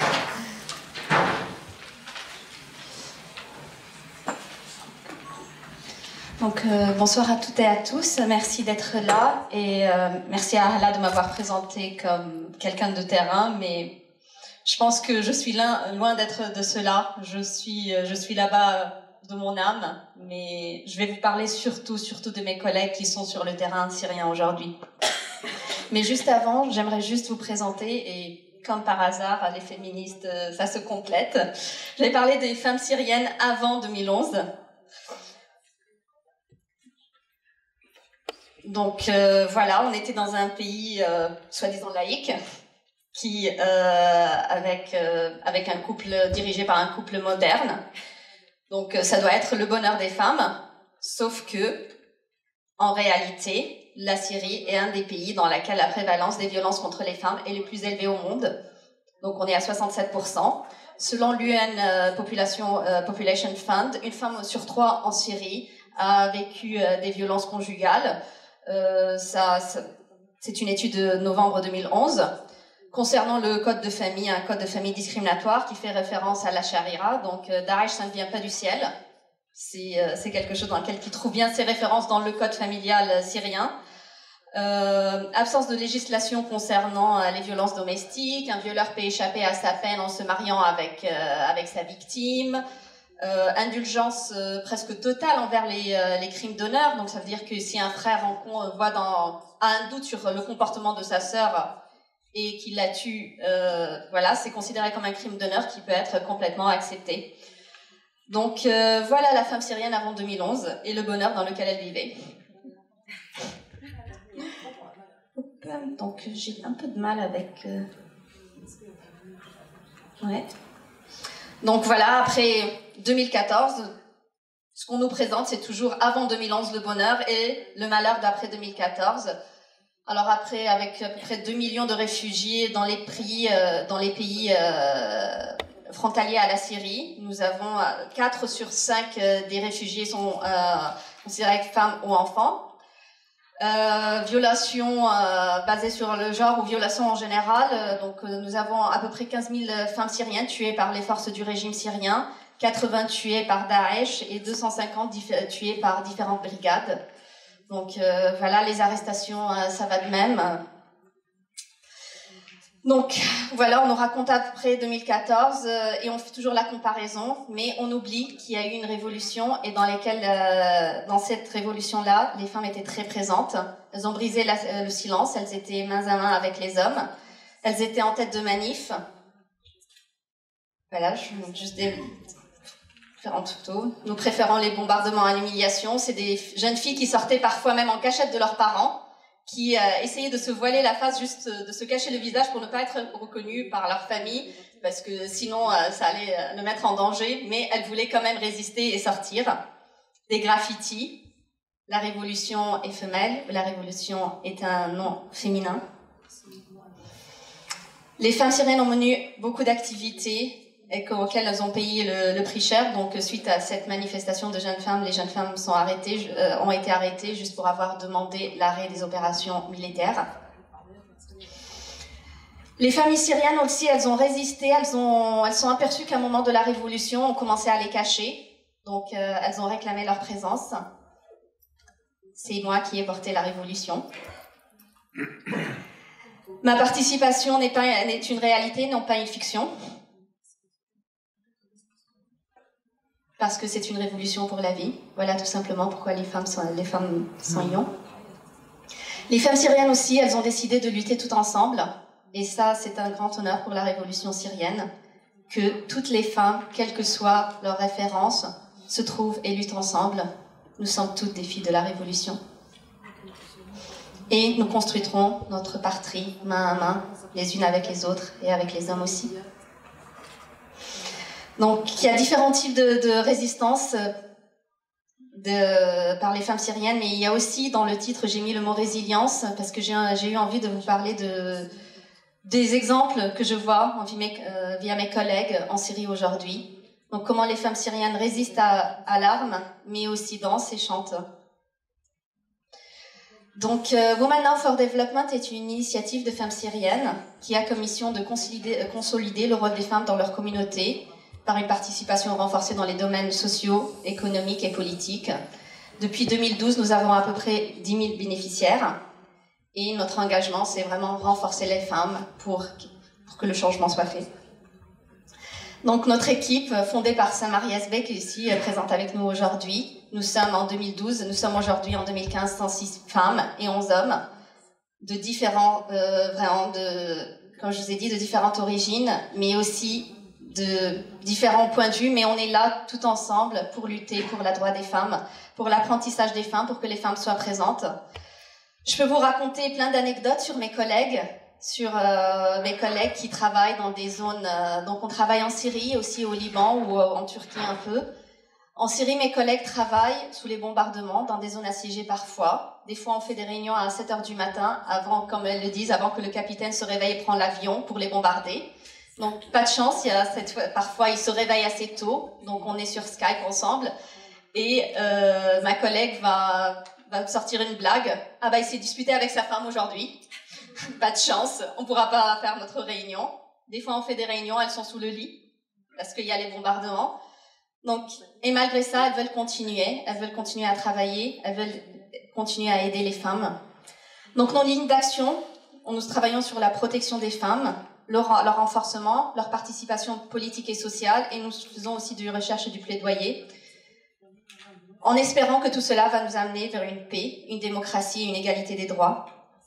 Donc, euh, bonsoir à toutes et à tous. Merci d'être là et euh, merci à Hala de m'avoir présenté comme quelqu'un de terrain, mais je pense que je suis loin, loin d'être de cela. Je suis, je suis là-bas de mon âme, mais je vais vous parler surtout, surtout de mes collègues qui sont sur le terrain syrien aujourd'hui. Mais juste avant, j'aimerais juste vous présenter, et comme par hasard, les féministes, ça se complète. Je vais parler des femmes syriennes avant deux mille onze. Donc euh, voilà, on était dans un pays euh, soi-disant laïque, qui, euh, avec, euh, avec un couple dirigé par un couple moderne. Donc ça doit être le bonheur des femmes, sauf que, en réalité, la Syrie est un des pays dans lequel la prévalence des violences contre les femmes est le plus élevée au monde. Donc on est à soixante-sept pour cent. Selon l'U N euh, Population, euh, Population Fund, une femme sur trois en Syrie a vécu euh, des violences conjugales. Euh, ça, ça, c'est une étude de novembre deux mille onze. Concernant le code de famille, un code de famille discriminatoire qui fait référence à la charia. Donc euh, Daesh, ça ne vient pas du ciel. C'est, euh, c'est quelque chose dans lequel il trouve bien ses références dans le code familial euh, syrien. Euh, absence de législation concernant euh, les violences domestiques. Un violeur peut échapper à sa peine en se mariant avec, euh, avec sa victime. Euh, indulgence euh, presque totale envers les, euh, les crimes d'honneur. Donc ça veut dire que si un frère en, voit dans, a un doute sur le comportement de sa sœur et qu'il la tue, euh, voilà, c'est considéré comme un crime d'honneur qui peut être complètement accepté. Donc euh, voilà la femme syrienne avant deux mille onze et le bonheur dans lequel elle vivait. Donc j'ai un peu de mal avec... Euh... Ouais. Donc voilà, après deux mille quatorze, ce qu'on nous présente, c'est toujours avant deux mille onze le bonheur et le malheur d'après deux mille quatorze. Alors après, avec à peu près deux millions de réfugiés dans les, prix, euh, dans les pays... Euh, frontaliers à la Syrie, nous avons euh, quatre sur cinq euh, des réfugiés sont euh, considérés femmes ou enfants. Euh, violations euh, basées sur le genre ou violations en général. Euh, donc euh, nous avons à peu près quinze mille femmes syriennes tuées par les forces du régime syrien, quatre-vingts tuées par Daesh et deux cent cinquante dif- tuées par différentes brigades. Donc euh, voilà, les arrestations, euh, ça va de même. Donc voilà, on nous raconte après deux mille quatorze euh, et on fait toujours la comparaison, mais on oublie qu'il y a eu une révolution et dans lesquelles, euh, dans cette révolution-là, les femmes étaient très présentes. Elles ont brisé la, euh, le silence, elles étaient main à main avec les hommes, elles étaient en tête de manif. Voilà, je vous montre juste des différentes photos. Nous préférons les bombardements à l'humiliation. C'est des jeunes filles qui sortaient parfois même en cachette de leurs parents, qui euh, essayaient de se voiler la face, juste euh, de se cacher le visage pour ne pas être reconnues par leur famille, parce que sinon euh, ça allait euh, le mettre en danger, mais elles voulaient quand même résister et sortir. Des graffitis. La révolution est femelle, la révolution est un nom féminin. Les femmes syriennes ont mené beaucoup d'activités et auxquelles elles ont payé le, le prix cher. Donc, suite à cette manifestation de jeunes femmes, les jeunes femmes sont arrêtées, euh, ont été arrêtées juste pour avoir demandé l'arrêt des opérations militaires. Les familles syriennes aussi, elles ont résisté, elles ont, elles sont aperçues qu'à un moment de la révolution, on commençait à les cacher. Donc, euh, elles ont réclamé leur présence. C'est moi qui ai porté la révolution. Ma participation n'est pas, n'est une réalité, non pas une fiction. Parce que c'est une révolution pour la vie. Voilà tout simplement pourquoi les femmes sont, les femmes sont y ont. Les femmes syriennes aussi, elles ont décidé de lutter toutes ensemble. Et ça, c'est un grand honneur pour la révolution syrienne, que toutes les femmes, quelle que soit leur référence, se trouvent et luttent ensemble. Nous sommes toutes des filles de la révolution. Et nous construirons notre patrie main à main, les unes avec les autres et avec les hommes aussi. Donc, il y a différents types de, de résistance de, par les femmes syriennes, mais il y a aussi, dans le titre, j'ai mis le mot résilience, parce que j'ai, j'ai eu envie de vous parler de, des exemples que je vois via mes, euh, via mes collègues en Syrie aujourd'hui. Donc, comment les femmes syriennes résistent à, à l'arme, mais aussi dansent et chantent. Donc, euh, Women Now for Development est une initiative de femmes syriennes qui a comme mission de consolider, consolider le rôle des femmes dans leur communauté, par une participation renforcée dans les domaines sociaux, économiques et politiques. Depuis deux mille douze, nous avons à peu près dix mille bénéficiaires et notre engagement, c'est vraiment renforcer les femmes pour, pour que le changement soit fait. Donc notre équipe, fondée par Samari Esbek, qui est ici présente avec nous aujourd'hui, nous sommes en deux mille douze, nous sommes aujourd'hui en deux mille quinze cent six femmes et onze hommes de différents, euh, vraiment de, comme je vous ai dit, de différentes origines, mais aussi de différents points de vue, mais on est là tout ensemble pour lutter pour le droit des femmes, pour l'apprentissage des femmes, pour que les femmes soient présentes. Je peux vous raconter plein d'anecdotes sur mes collègues, sur euh, mes collègues qui travaillent dans des zones... Euh, donc on travaille en Syrie, aussi au Liban ou euh, en Turquie un peu, En Syrie, mes collègues travaillent sous les bombardements, dans des zones assiégées parfois. Des fois, on fait des réunions à sept heures du matin, avant, comme elles le disent, avant que le capitaine se réveille et prenne l'avion pour les bombarder. Donc, pas de chance, il y a cette, parfois, ils se réveillent assez tôt, donc on est sur Skype ensemble. Et euh, ma collègue va, va sortir une blague. Ah bah, il s'est disputé avec sa femme aujourd'hui. Pas de chance, on ne pourra pas faire notre réunion. Des fois, on fait des réunions, elles sont sous le lit, parce qu'il y a les bombardements. Donc, et malgré ça, elles veulent continuer, elles veulent continuer à travailler, elles veulent continuer à aider les femmes. Donc, nos lignes d'action, nous travaillons sur la protection des femmes, leur, leur renforcement, leur participation politique et sociale, et nous faisons aussi de recherche et du plaidoyer, en espérant que tout cela va nous amener vers une paix, une démocratie et une égalité des droits.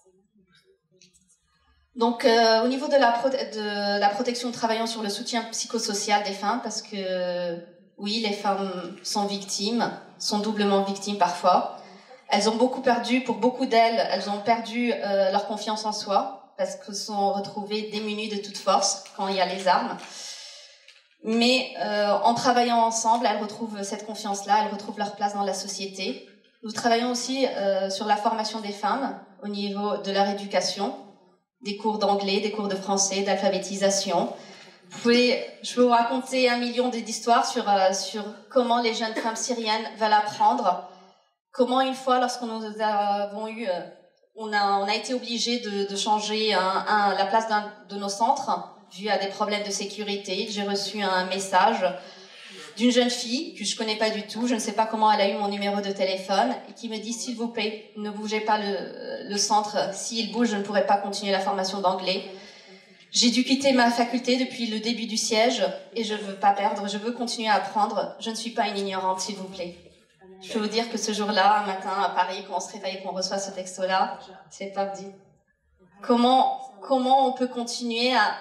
Donc, euh, au niveau de la, pro de la protection, nous travaillons sur le soutien psychosocial des femmes, parce que oui, les femmes sont victimes, sont doublement victimes parfois. Elles ont beaucoup perdu, pour beaucoup d'elles, elles ont perdu euh, leur confiance en soi, parce qu'elles sont retrouvées démunies de toute force quand il y a les armes. Mais euh, en travaillant ensemble, elles retrouvent cette confiance-là, elles retrouvent leur place dans la société. Nous travaillons aussi euh, sur la formation des femmes au niveau de leur éducation, des cours d'anglais, des cours de français, d'alphabétisation. Vous pouvez, je peux vous raconter un million d'histoires sur, euh, sur comment les jeunes femmes syriennes veulent apprendre, comment une fois, lorsqu'on nous avons eu, euh, on, a, on a été obligé de, de changer un, un, la place d'un de nos centres, dû à des problèmes de sécurité. J'ai reçu un message d'une jeune fille que je connais pas du tout, je ne sais pas comment elle a eu mon numéro de téléphone, et qui me dit, s'il vous plaît, ne bougez pas le, le centre, s'il bouge, je ne pourrai pas continuer la formation d'anglais. J'ai dû quitter ma faculté depuis le début du siège et je ne veux pas perdre, je veux continuer à apprendre. Je ne suis pas une ignorante, s'il vous plaît. Je peux vous dire que ce jour-là, un matin à Paris, quand on se réveille et qu'on reçoit ce texto-là, c'est pas dit. Comment, comment on peut continuer à...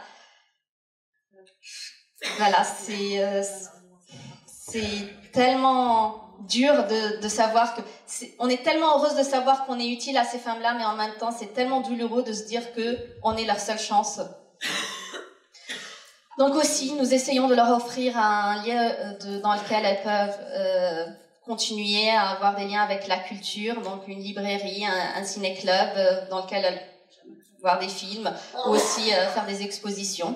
Voilà, c'est, euh, c'est tellement dur de, de savoir que... Est, on est tellement heureuse de savoir qu'on est utile à ces femmes-là, mais en même temps, c'est tellement douloureux de se dire qu'on est leur seule chance. Donc aussi, nous essayons de leur offrir un lieu de, dans lequel elles peuvent euh, continuer à avoir des liens avec la culture, donc une librairie, un, un ciné-club euh, dans lequel elles peuvent voir des films, ou aussi euh, faire des expositions.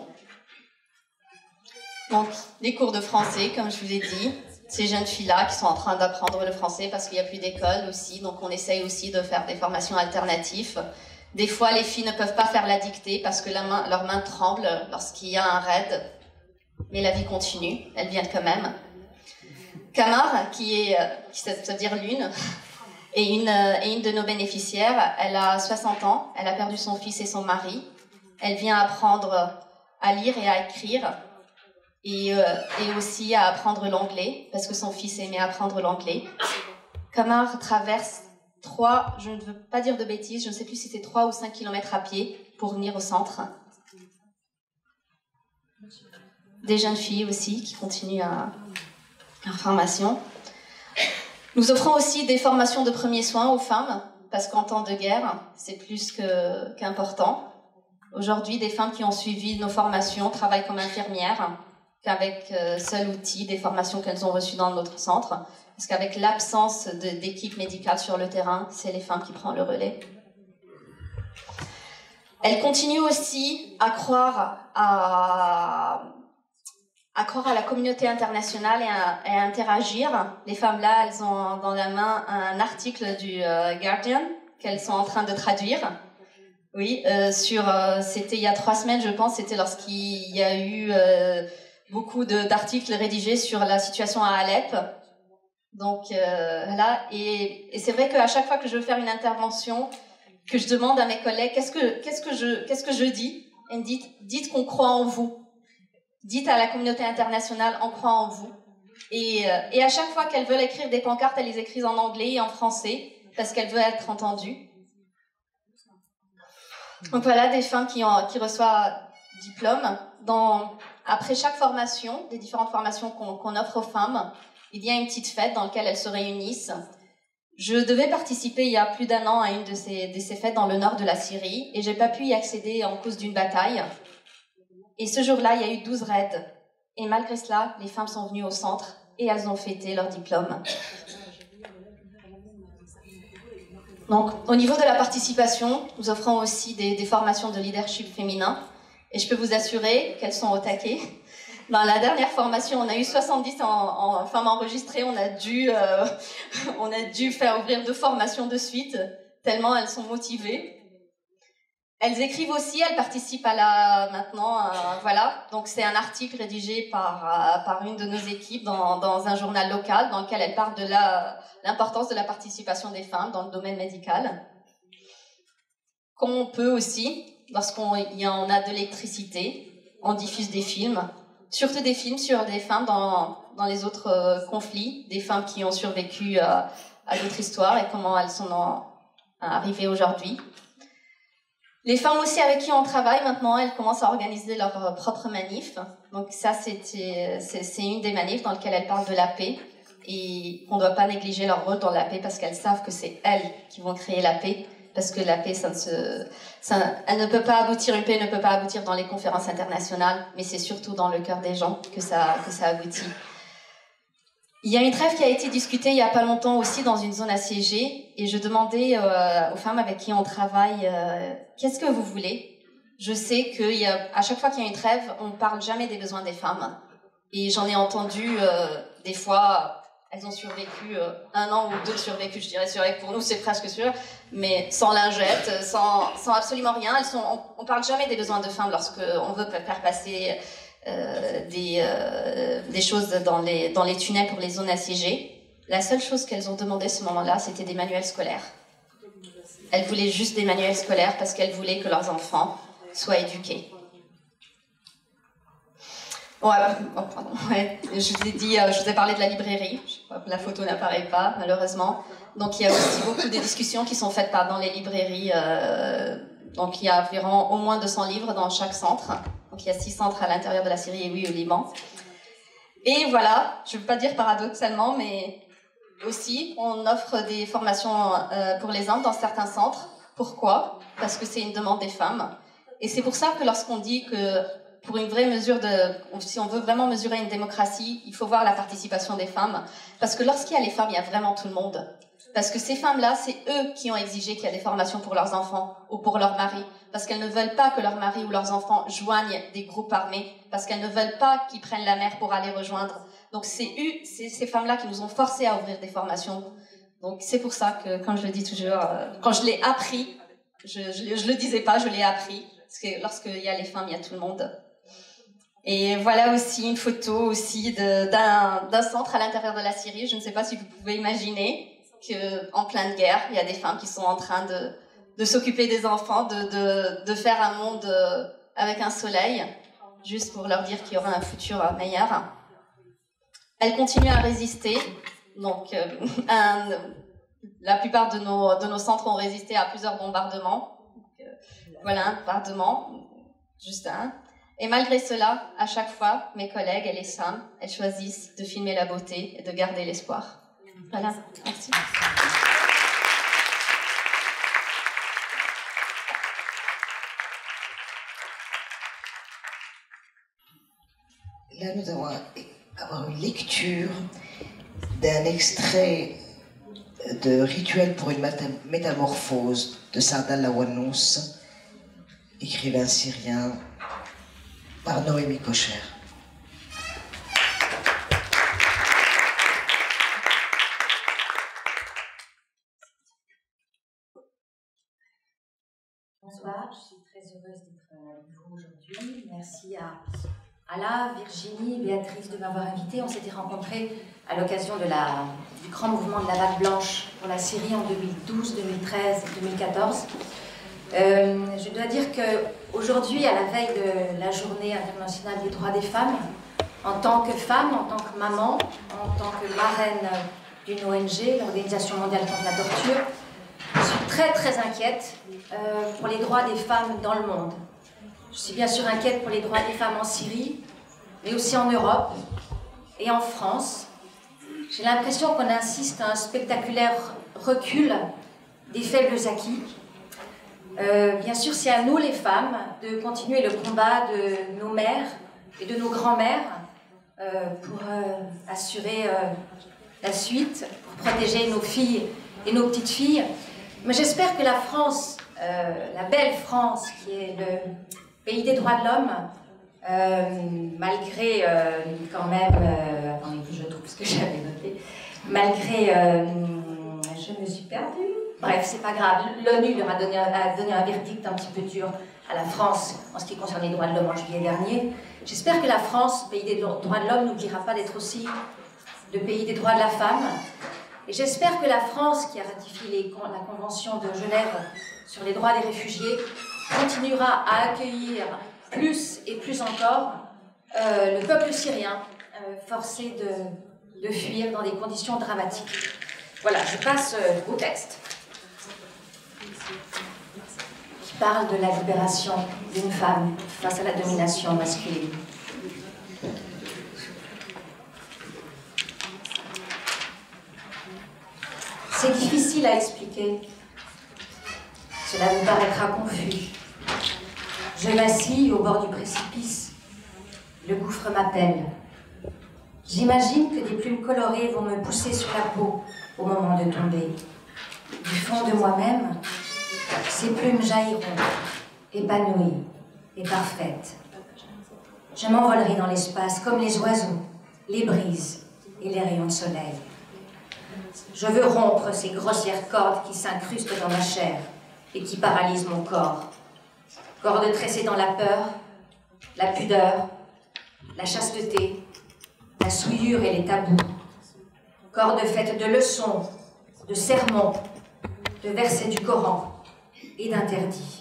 Donc, les cours de français, comme je vous ai dit, ces jeunes filles-là qui sont en train d'apprendre le français parce qu'il n'y a plus d'école aussi, donc on essaye aussi de faire des formations alternatives. Des fois, les filles ne peuvent pas faire la dictée parce que la main, leurs mains tremblent lorsqu'il y a un raid, mais la vie continue, elles viennent quand même. Kamar, qui est, qui ça veut dire lune, est une, est une de nos bénéficiaires. Elle a soixante ans, elle a perdu son fils et son mari. Elle vient apprendre à lire et à écrire, et, euh, et aussi à apprendre l'anglais, parce que son fils aimait apprendre l'anglais. Kamar traverse trois, je ne veux pas dire de bêtises, je ne sais plus si c'est trois ou cinq kilomètres à pied pour venir au centre. Des jeunes filles aussi qui continuent à leur formation. Nous offrons aussi des formations de premiers soins aux femmes, parce qu'en temps de guerre, c'est plus que, qu'important. Aujourd'hui, des femmes qui ont suivi nos formations travaillent comme infirmières, qu'avec euh, seul outil des formations qu'elles ont reçues dans notre centre. Parce qu'avec l'absence d'équipe médicale sur le terrain, c'est les femmes qui prennent le relais. Elles continuent aussi à croire à, à, croire à la communauté internationale et à, et à interagir. Les femmes-là, elles ont dans la main un article du euh, Guardian qu'elles sont en train de traduire. Oui, euh, sur, euh, c'était il y a trois semaines, je pense, c'était lorsqu'il y a eu euh, beaucoup d'articles rédigés sur la situation à Alep. Donc euh, là, et, et c'est vrai qu'à chaque fois que je veux faire une intervention, que je demande à mes collègues qu'est-ce que qu'est-ce que je qu'est-ce que je dis, elles me disent dites qu'on croit en vous, dites à la communauté internationale on croit en vous. Et, euh, et à chaque fois qu'elles veulent écrire des pancartes, elles les écrivent en anglais et en français parce qu'elles veulent être entendues. Donc voilà des femmes qui ont qui reçoivent diplôme. Dans après chaque formation, des différentes formations qu'on qu'on offre aux femmes, il y a une petite fête dans laquelle elles se réunissent. Je devais participer il y a plus d'un an à une de ces, de ces fêtes dans le nord de la Syrie et j'ai pas pu y accéder en cause d'une bataille. Et ce jour-là, il y a eu douze raids. Et malgré cela, les femmes sont venues au centre et elles ont fêté leur diplôme. Donc, au niveau de la participation, nous offrons aussi des, des formations de leadership féminin et je peux vous assurer qu'elles sont au taquet. Dans la dernière formation, on a eu soixante-dix en, en femmes enregistrées, on a dû, euh, on a dû faire ouvrir deux formations de suite, tellement elles sont motivées. Elles écrivent aussi, elles participent à la, maintenant, euh, voilà. Donc c'est un article rédigé par, euh, par une de nos équipes dans, dans un journal local dans lequel elles parlent de la, l'importance de la participation des femmes dans le domaine médical. Qu'on peut aussi, lorsqu'on y en a de l'électricité, on diffuse des films, surtout des films sur des femmes dans, dans les autres euh, conflits, des femmes qui ont survécu euh, à d'autres histoires et comment elles sont en, arrivées aujourd'hui. Les femmes aussi avec qui on travaille maintenant, elles commencent à organiser leur propre manif. Donc ça, c'était, c'est, c'est une des manifs dans lesquelles elles parlent de la paix et on ne doit pas négliger leur rôle dans la paix parce qu'elles savent que c'est elles qui vont créer la paix. Parce que la paix, ça ne se, ça, elle ne peut pas aboutir, une paix ne peut pas aboutir dans les conférences internationales, mais c'est surtout dans le cœur des gens que ça, que ça aboutit. Il y a une trêve qui a été discutée il n'y a pas longtemps aussi dans une zone assiégée et je demandais euh, aux femmes avec qui on travaille euh, qu'est-ce que vous voulez. Je sais qu'à chaque fois qu'il y a une trêve, on ne parle jamais des besoins des femmes. Et j'en ai entendu euh, des fois, elles ont survécu euh, un an ou deux survécu, je dirais survécu pour nous c'est presque sûr, mais sans lingette, sans, sans absolument rien. Elles sont, on ne parle jamais des besoins de femmes lorsqu'on veut faire passer Euh, des, euh, des choses dans les, dans les tunnels pour les zones assiégées. La seule chose qu'elles ont demandé à ce moment-là, c'était des manuels scolaires. Elles voulaient juste des manuels scolaires parce qu'elles voulaient que leurs enfants soient éduqués. Ouais, oh, pardon, ouais. Je vous ai dit, euh, je vous ai parlé de la librairie. Je crois que la photo n'apparaît pas, malheureusement. Donc il y a aussi beaucoup de discussions qui sont faites par, dans les librairies. Euh, donc il y a environ au moins deux cents livres dans chaque centre. Donc il y a six centres à l'intérieur de la Syrie et oui au Liban. Et voilà, je ne veux pas dire paradoxalement, mais aussi on offre des formations euh, pour les hommes dans certains centres. Pourquoi ? Parce que c'est une demande des femmes. Et c'est pour ça que lorsqu'on dit que pour une vraie mesure de, si on veut vraiment mesurer une démocratie, il faut voir la participation des femmes. Parce que lorsqu'il y a les femmes, il y a vraiment tout le monde. Parce que ces femmes-là, c'est eux qui ont exigé qu'il y ait des formations pour leurs enfants ou pour leurs maris. Parce qu'elles ne veulent pas que leurs maris ou leurs enfants joignent des groupes armés. Parce qu'elles ne veulent pas qu'ils prennent la mer pour aller rejoindre. Donc c'est eux, c'est ces femmes-là qui nous ont forcés à ouvrir des formations. Donc c'est pour ça que, quand je le dis toujours, euh, quand je l'ai appris, je, je, je le disais pas, je l'ai appris. Parce que lorsqu'il y a les femmes, il y a tout le monde. Et voilà aussi une photo aussi de, d'un, d'un centre à l'intérieur de la Syrie. Je ne sais pas si vous pouvez imaginer qu'en pleine guerre, il y a des femmes qui sont en train de, de s'occuper des enfants, de, de, de faire un monde avec un soleil, juste pour leur dire qu'il y aura un futur meilleur. Elles continuent à résister. Donc, euh, un, la plupart de nos, de nos centres ont résisté à plusieurs bombardements. Donc, euh, voilà, un bombardement, juste un. Et malgré cela, à chaque fois, mes collègues et les femmes, elles choisissent de filmer la beauté et de garder l'espoir. Voilà, merci. Là, nous allons avoir une lecture d'un extrait de Rituel pour une métamorphose de Sardal Lawanous, écrivain syrien, par Noémie Kocher. Bonsoir, je suis très heureuse d'être avec vous aujourd'hui. Merci à Ala, Virginie, Béatrice de m'avoir invitée. On s'était rencontrés à l'occasion de la, du grand mouvement de la vague blanche pour la Syrie en deux mille douze, deux mille treize et deux mille quatorze. Euh, je dois dire qu'aujourd'hui, à la veille de la journée internationale des droits des femmes, en tant que femme, en tant que maman, en tant que marraine d'une O N G, l'Organisation mondiale contre la torture, je suis très très inquiète euh, pour les droits des femmes dans le monde. Je suis bien sûr inquiète pour les droits des femmes en Syrie, mais aussi en Europe et en France. J'ai l'impression qu'on assiste à un spectaculaire recul des faibles acquis. Euh, bien sûr, c'est à nous les femmes de continuer le combat de nos mères et de nos grands-mères euh, pour euh, assurer euh, la suite, pour protéger nos filles et nos petites filles. Mais j'espère que la France, euh, la belle France, qui est le pays des droits de l'homme, euh, malgré euh, quand même, euh, attendez que je trouve ce que j'avais noté, malgré, euh, je me suis perdue, bref, c'est pas grave, l'ONU leur a donné, a donné un verdict un petit peu dur à la France en ce qui concerne les droits de l'homme en juillet dernier. J'espère que la France, pays des droits de l'homme, n'oubliera pas d'être aussi le pays des droits de la femme. Et j'espère que la France, qui a ratifié les, la Convention de Genève sur les droits des réfugiés, continuera à accueillir plus et plus encore euh, le peuple syrien, euh, forcé de, de fuir dans des conditions dramatiques. Voilà, je passe euh, au texte, qui parle de la libération d'une femme face à la domination masculine. C'est difficile à expliquer. Cela vous paraîtra confus. Je vacille au bord du précipice. Le gouffre m'appelle. J'imagine que des plumes colorées vont me pousser sur la peau au moment de tomber. Du fond de moi-même, ces plumes jailliront, épanouies et parfaites. Je m'envolerai dans l'espace comme les oiseaux, les brises et les rayons de soleil. Je veux rompre ces grossières cordes qui s'incrustent dans ma chair et qui paralysent mon corps. Cordes tressées dans la peur, la pudeur, la chasteté, la souillure et les tabous. Cordes faites de leçons, de sermons, de versets du Coran et d'interdits.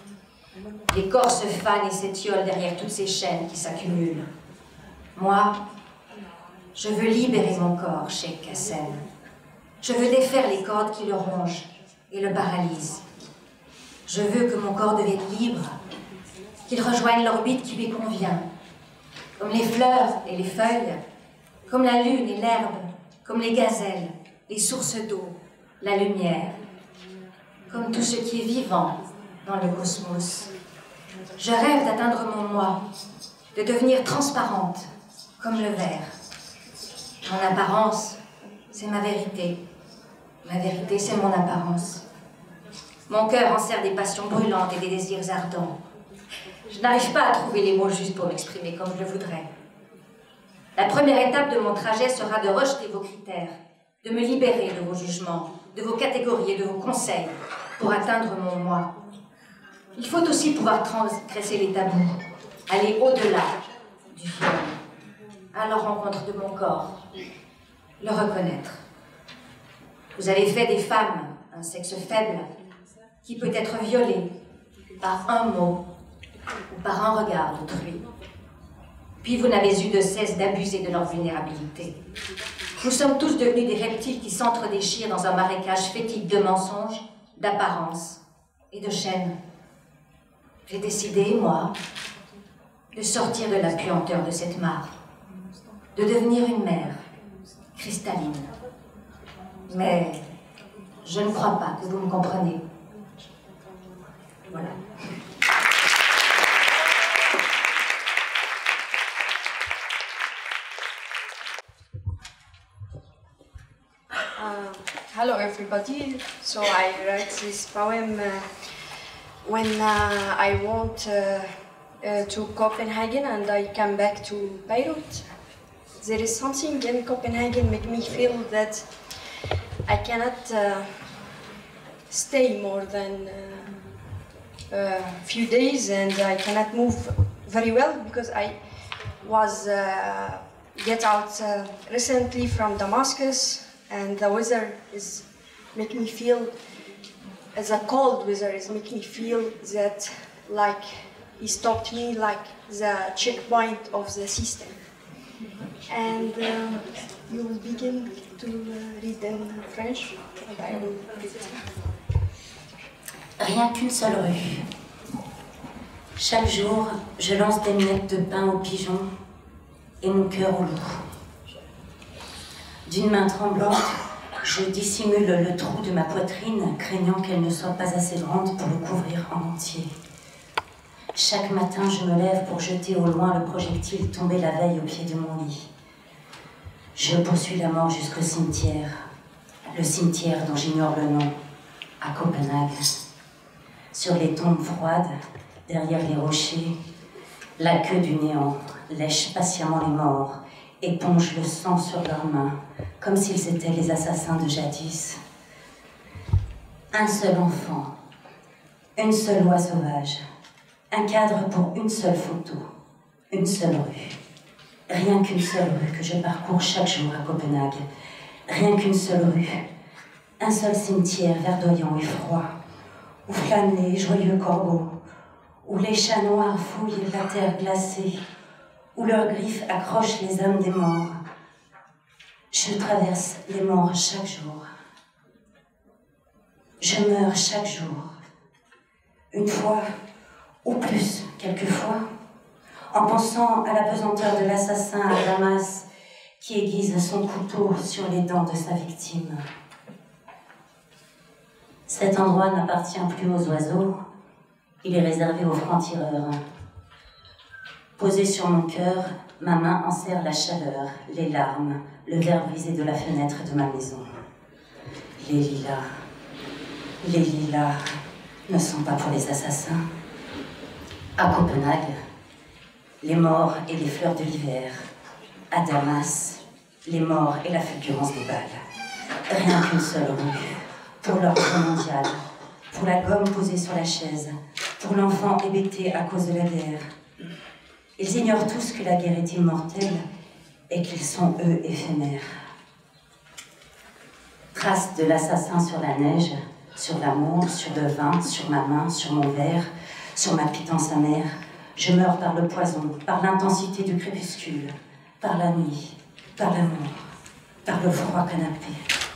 Les corps se fanent et s'étiolent derrière toutes ces chaînes qui s'accumulent. Moi, je veux libérer mon corps, Cheikh Kassem. Je veux défaire les cordes qui le rongent et le paralysent. Je veux que mon corps devienne libre, qu'il rejoigne l'orbite qui lui convient, comme les fleurs et les feuilles, comme la lune et l'herbe, comme les gazelles, les sources d'eau, la lumière, comme tout ce qui est vivant dans le cosmos. Je rêve d'atteindre mon moi, de devenir transparente, comme le verre. Mon apparence, c'est ma vérité. Ma vérité, c'est mon apparence. Mon cœur enserre des passions brûlantes et des désirs ardents. Je n'arrive pas à trouver les mots justes pour m'exprimer comme je le voudrais. La première étape de mon trajet sera de rejeter vos critères, de me libérer de vos jugements, de vos catégories et de vos conseils pour atteindre mon moi. Il faut aussi pouvoir transgresser les tabous, aller au-delà du viol, à la rencontre de mon corps, le reconnaître. Vous avez fait des femmes un sexe faible qui peut être violé par un mot ou par un regard d'autrui. Puis vous n'avez eu de cesse d'abuser de leur vulnérabilité. Nous sommes tous devenus des reptiles qui s'entre-déchirent dans un marécage fétide de mensonges, d'apparences et de chaînes. J'ai décidé, moi, de sortir de la puanteur de cette mare, de devenir une mer cristalline. Mais je ne crois pas que vous me comprenez. Voilà. Uh, hello everybody. So I write this poem uh, when uh, I went uh, uh, to Copenhagen and I come back to Beirut. There is something in Copenhagen make me feel that I cannot uh, stay more than a uh, few days, and I cannot move very well because I was uh, get out uh, recently from Damascus, and the weather is make me feel, as a cold weather is make me feel that like he stopped me like the checkpoint of the system. And uh, you will begin to uh, read in French, and I will read. Rien qu'une seule rue. Chaque jour, je lance des miettes de pain aux pigeons et mon cœur au loup. D'une main tremblante, je dissimule le trou de ma poitrine, craignant qu'elle ne soit pas assez grande pour le couvrir en entier. Chaque matin, je me lève pour jeter au loin le projectile tombé la veille au pied de mon lit. Je poursuis la mort jusqu'au cimetière, le cimetière dont j'ignore le nom, à Copenhague. Sur les tombes froides, derrière les rochers, la queue du néant lèche patiemment les morts, éponge le sang sur leurs mains, comme s'ils étaient les assassins de jadis. Un seul enfant, une seule loi sauvage, un cadre pour une seule photo, une seule rue. Rien qu'une seule rue que je parcours chaque jour à Copenhague. Rien qu'une seule rue, un seul cimetière verdoyant et froid, où flânent les joyeux corbeaux, où les chats noirs fouillent la terre glacée, où leurs griffes accrochent les âmes des morts. Je traverse les morts chaque jour. Je meurs chaque jour. Une fois, ou plus, quelquefois, en pensant à la pesanteur de l'assassin à Damas qui aiguise son couteau sur les dents de sa victime. Cet endroit n'appartient plus aux oiseaux, il est réservé aux francs-tireurs. Posé sur mon cœur, ma main enserre la chaleur, les larmes, le verre brisé de la fenêtre de ma maison. Les lilas, les lilas ne sont pas pour les assassins. À Copenhague, les morts et les fleurs de l'hiver. À Damas, les morts et la fulgurance des balles. Rien qu'une seule rue, pour l'ordre mondial, pour la gomme posée sur la chaise, pour l'enfant hébété à cause de la guerre. Ils ignorent tous que la guerre est immortelle et qu'ils sont, eux, éphémères. Traces de l'assassin sur la neige, sur l'amour, sur le vin, sur ma main, sur mon verre, sur ma pitance amère. Je meurs par le poison, par l'intensité du crépuscule, par la nuit, par l'amour, par le froid canapé.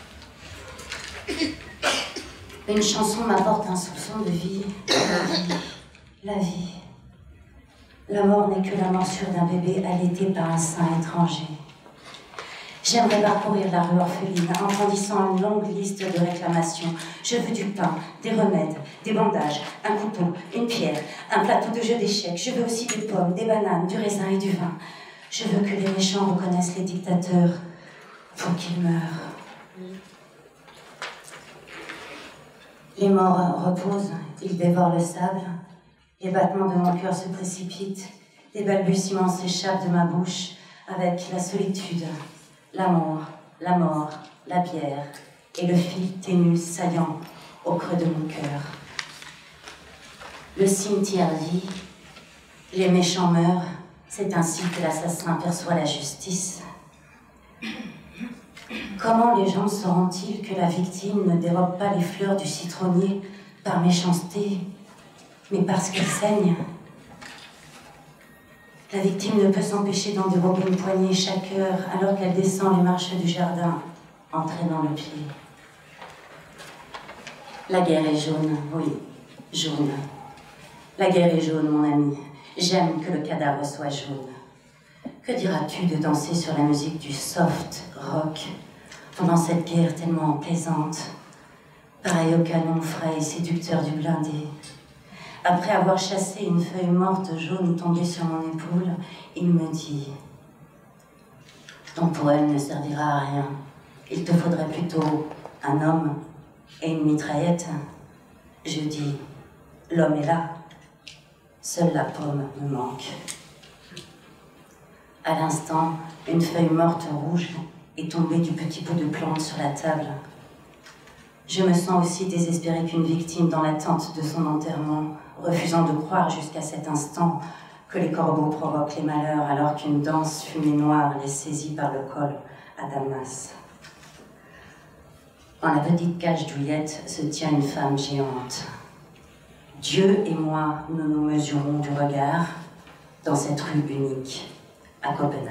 Une chanson m'apporte un soupçon de vie. La vie. La vie. La mort n'est que la morsure d'un bébé allaité par un sein étranger. J'aimerais parcourir la rue orpheline en brandissant une longue liste de réclamations. Je veux du pain, des remèdes, des bandages, un couteau, une pierre, un plateau de jeu d'échecs. Je veux aussi des pommes, des bananes, du raisin et du vin. Je veux que les méchants reconnaissent les dictateurs pour qu'ils meurent. Les morts reposent, ils dévorent le sable. Les battements de mon cœur se précipitent. Les balbutiements s'échappent de ma bouche avec la solitude, l'amour, la mort, la bière et le fil ténu saillant au creux de mon cœur. Le cimetière vit, les méchants meurent, c'est ainsi que l'assassin perçoit la justice. Comment les gens sauront-ils que la victime ne dérobe pas les fleurs du citronnier par méchanceté, mais parce qu'elle saigne? La victime ne peut s'empêcher d'en dérober une poignée chaque heure alors qu'elle descend les marches du jardin en traînant le pied. La guerre est jaune, oui, jaune. La guerre est jaune, mon ami. J'aime que le cadavre soit jaune. Que diras-tu de danser sur la musique du soft rock pendant cette guerre tellement plaisante, pareil au canon frais et séducteur du blindé? Après avoir chassé une feuille morte jaune tombée sur mon épaule, il me dit « Ton poème ne servira à rien. Il te faudrait plutôt un homme et une mitraillette. » Je dis « L'homme est là. Seule la pomme me manque. » À l'instant, une feuille morte rouge est tombée du petit pot de plante sur la table. Je me sens aussi désespérée qu'une victime dans l'attente de son enterrement, refusant de croire jusqu'à cet instant que les corbeaux provoquent les malheurs alors qu'une dense fumée noire les saisit par le col à Damas. Dans la petite cage douillette se tient une femme géante. Dieu et moi, nous nous mesurons du regard dans cette rue unique à Copenhague.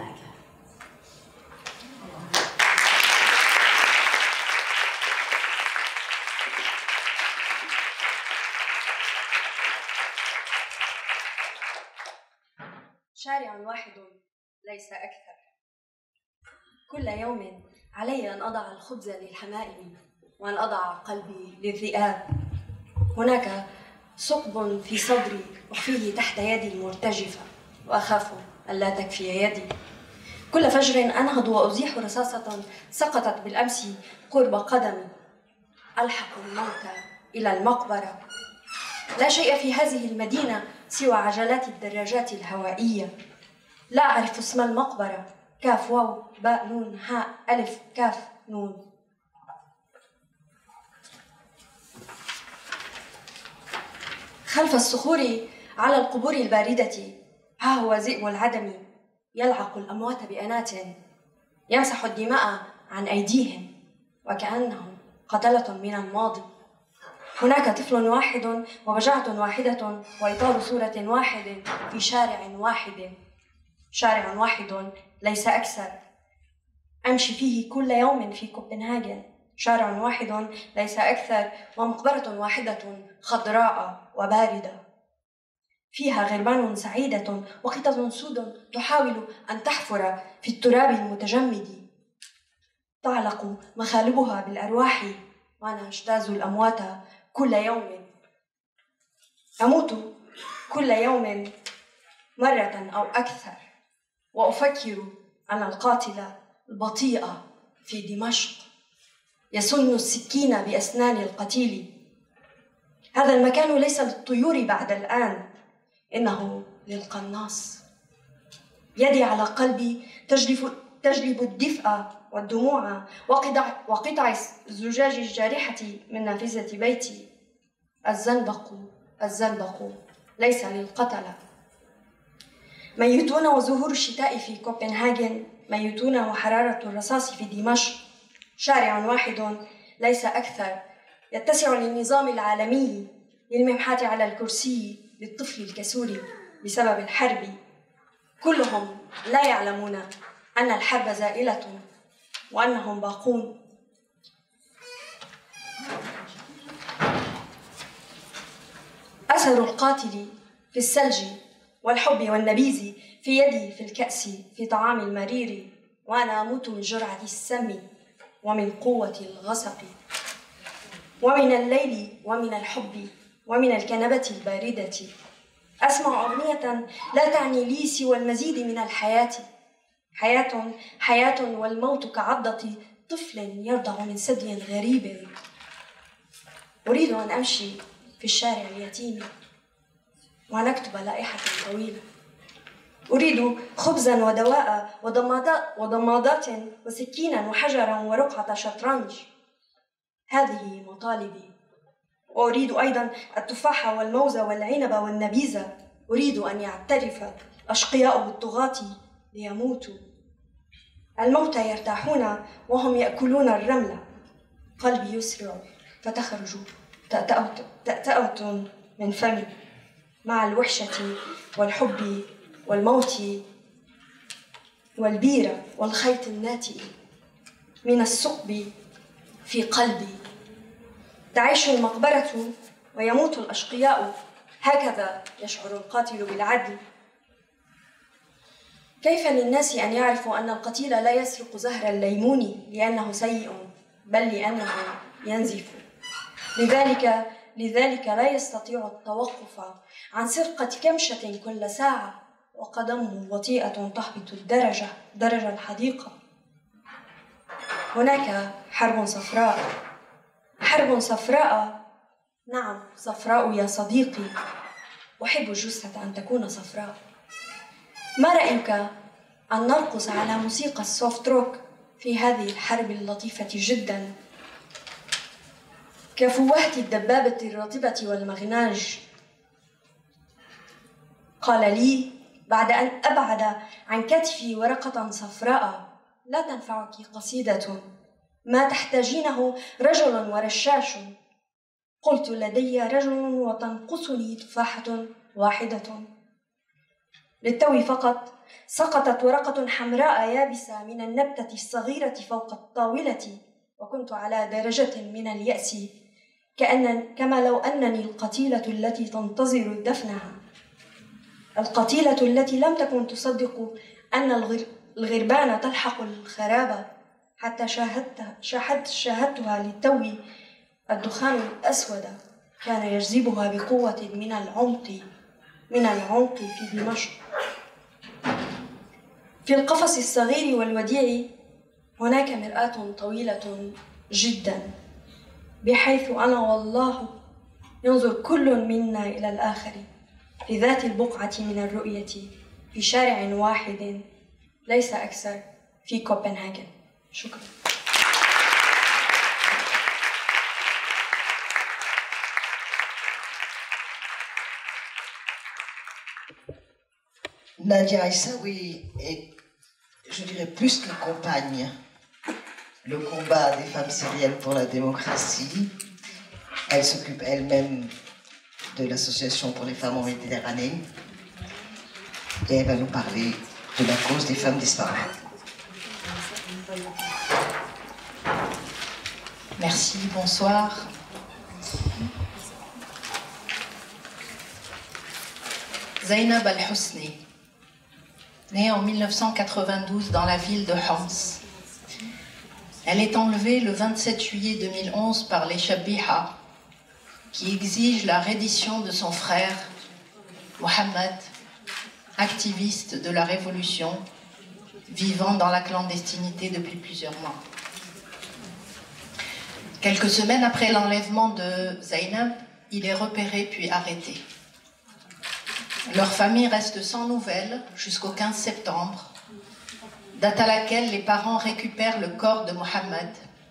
شارع واحد ليس أكثر. كل يوم علي أن أضع الخبز للحمائم وأن أضع قلبي للذئاب. هناك ثقب في صدري أخفيه تحت يدي المرتجفة وأخاف ألا تكفي يدي. كل فجر أنهض وأزيح رصاصة سقطت بالأمس قرب قدمي. ألحق الموتى إلى المقبرة. لا شيء في هذه المدينة سوى عجلات الدراجات الهوائية. لا أعرف اسم المقبرة. كاف واو باء نون هاء ألف كاف نون. خلف الصخور على القبور الباردة ها هو ذئب العدم يلعق الأموات بأنات يمسح الدماء عن أيديهم وكأنهم قتلة من الماضي. هناك طفل واحد وبجعة واحدة وإطار صورة واحد في شارع واحد. شارع واحد ليس أكثر أمشي فيه كل يوم في كوبنهاجن. شارع واحد ليس أكثر ومقبرة واحدة خضراء وباردة فيها غربان سعيدة وقطة سود تحاول أن تحفر في التراب المتجمد. تعلق مخالبها بالأرواح وأنا أجتاز الأموات كل يوم. أموت كل يوم مرة أو أكثر وأفكر أن القاتل البطيء في دمشق يسن السكين بأسنان القتيل. هذا المكان ليس للطيور بعد الآن، إنه للقناص. يدي على قلبي تجلب, تجلب الدفء والدموع وقطع, وقطع الزجاج الجارحة من نافذة بيتي. الزنبق الزنبق ليس للقتلة. ميتون وزهور الشتاء في كوبنهاجن، ميتون وحرارة الرصاص في دمشق. شارع واحد ليس أكثر يتسع للنظام العالمي للممحاة على الكرسي للطفل الكسول بسبب الحرب. كلهم لا يعلمون أن الحرب زائلة وأنهم باقون. أثر القاتل في الثلج والحب والنبيذ في يدي في الكأس في طعام المرير، وأنا أموت من جرعة السم ومن قوة الغصب ومن الليل ومن الحب ومن الكنبة الباردة. أسمع أغنية لا تعني لي سوى المزيد من الحياة. حياة حياة والموت كعضة طفل يرضع من ثدي غريب. أريد أن أمشي في الشارع اليتيم وأن أكتب لائحة طويلة. أريد خبزاً ودواء وضمادات وسكيناً وحجراً ورقعة شطرنج. هذه مطالبي. وأريد أيضاً التفاح والموز والعنب والنبيذ. أريد أن يعترف أشقياء بالطغاة ليموتوا. الموتى يرتاحون وهم يأكلون الرمل. قلبي يسرع فتخرج تأتأة من فمي مع الوحشة والحب والموت والبيرة والخيط الناتئ من الثقب في قلبي. تعيش المقبرة ويموت الأشقياء، هكذا يشعر القاتل بالعدل. كيف للناس أن يعرفوا أن القتيل لا يسرق زهر الليمون لأنه سيء، بل لأنه ينزف. لذلك لذلك لا يستطيع التوقف عن سرقة كمشة كل ساعة، وقدمه بطيئة تهبط الدرجة درج الحديقة. هناك حرب صفراء، حرب صفراء، نعم صفراء يا صديقي. أحب الجثة أن تكون صفراء. ما رأيك أن نرقص على موسيقى السوفت روك في هذه الحرب اللطيفة جدا كفوهة الدبابة الرطبة والمغناج؟ قال لي بعد أن أبعد عن كتفي ورقة صفراء: لا تنفعك قصيدة، ما تحتاجينه رجل ورشاش. قلت: لدي رجل وتنقصني تفاحة واحدة. للتو فقط سقطت ورقة حمراء يابسة من النبتة الصغيرة فوق الطاولة، وكنت على درجة من اليأس، كأن كما لو أنني القتيلة التي تنتظر دفنها، القتيلة التي لم تكن تصدق أن الغربان تلحق الخرابة، حتى شاهدت شاهدت شاهدتها للتو الدخان الأسود كان يجذبها بقوة من العمق من العمق في دمشق. في القفص الصغير والوديع هناك مرآة طويلة جدا، بحيث أنا والله ينظر كل منا إلى الآخر في ذات البقعة من الرؤية في شارع واحد ليس أكثر في كوبنهاجن. شكرا. Nadia Aissaoui est, je dirais, plus que compagne. Le combat des femmes syriennes pour la démocratie. Elle s'occupe elle-même de l'association pour les femmes en Méditerranée. Et elle va nous parler de la cause des femmes disparues. Merci, bonsoir. Zainab Al-Husni, née en mille neuf cent quatre-vingt-douze dans la ville de Homs. Elle est enlevée le vingt-sept juillet deux mille onze par les Shabiha, qui exigent la reddition de son frère, Mohammed, activiste de la révolution, vivant dans la clandestinité depuis plusieurs mois. Quelques semaines après l'enlèvement de Zainab, il est repéré puis arrêté. Leur famille reste sans nouvelles jusqu'au quinze septembre, date à laquelle les parents récupèrent le corps de Mohammed.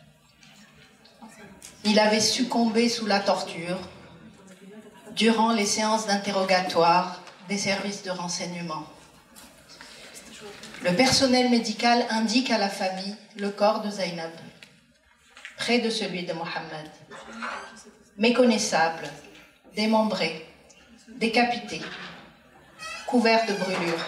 Il avait succombé sous la torture durant les séances d'interrogatoire des services de renseignement. Le personnel médical indique à la famille le corps de Zainab, près de celui de Mohammed, méconnaissable, démembré, décapité, couvert de brûlures.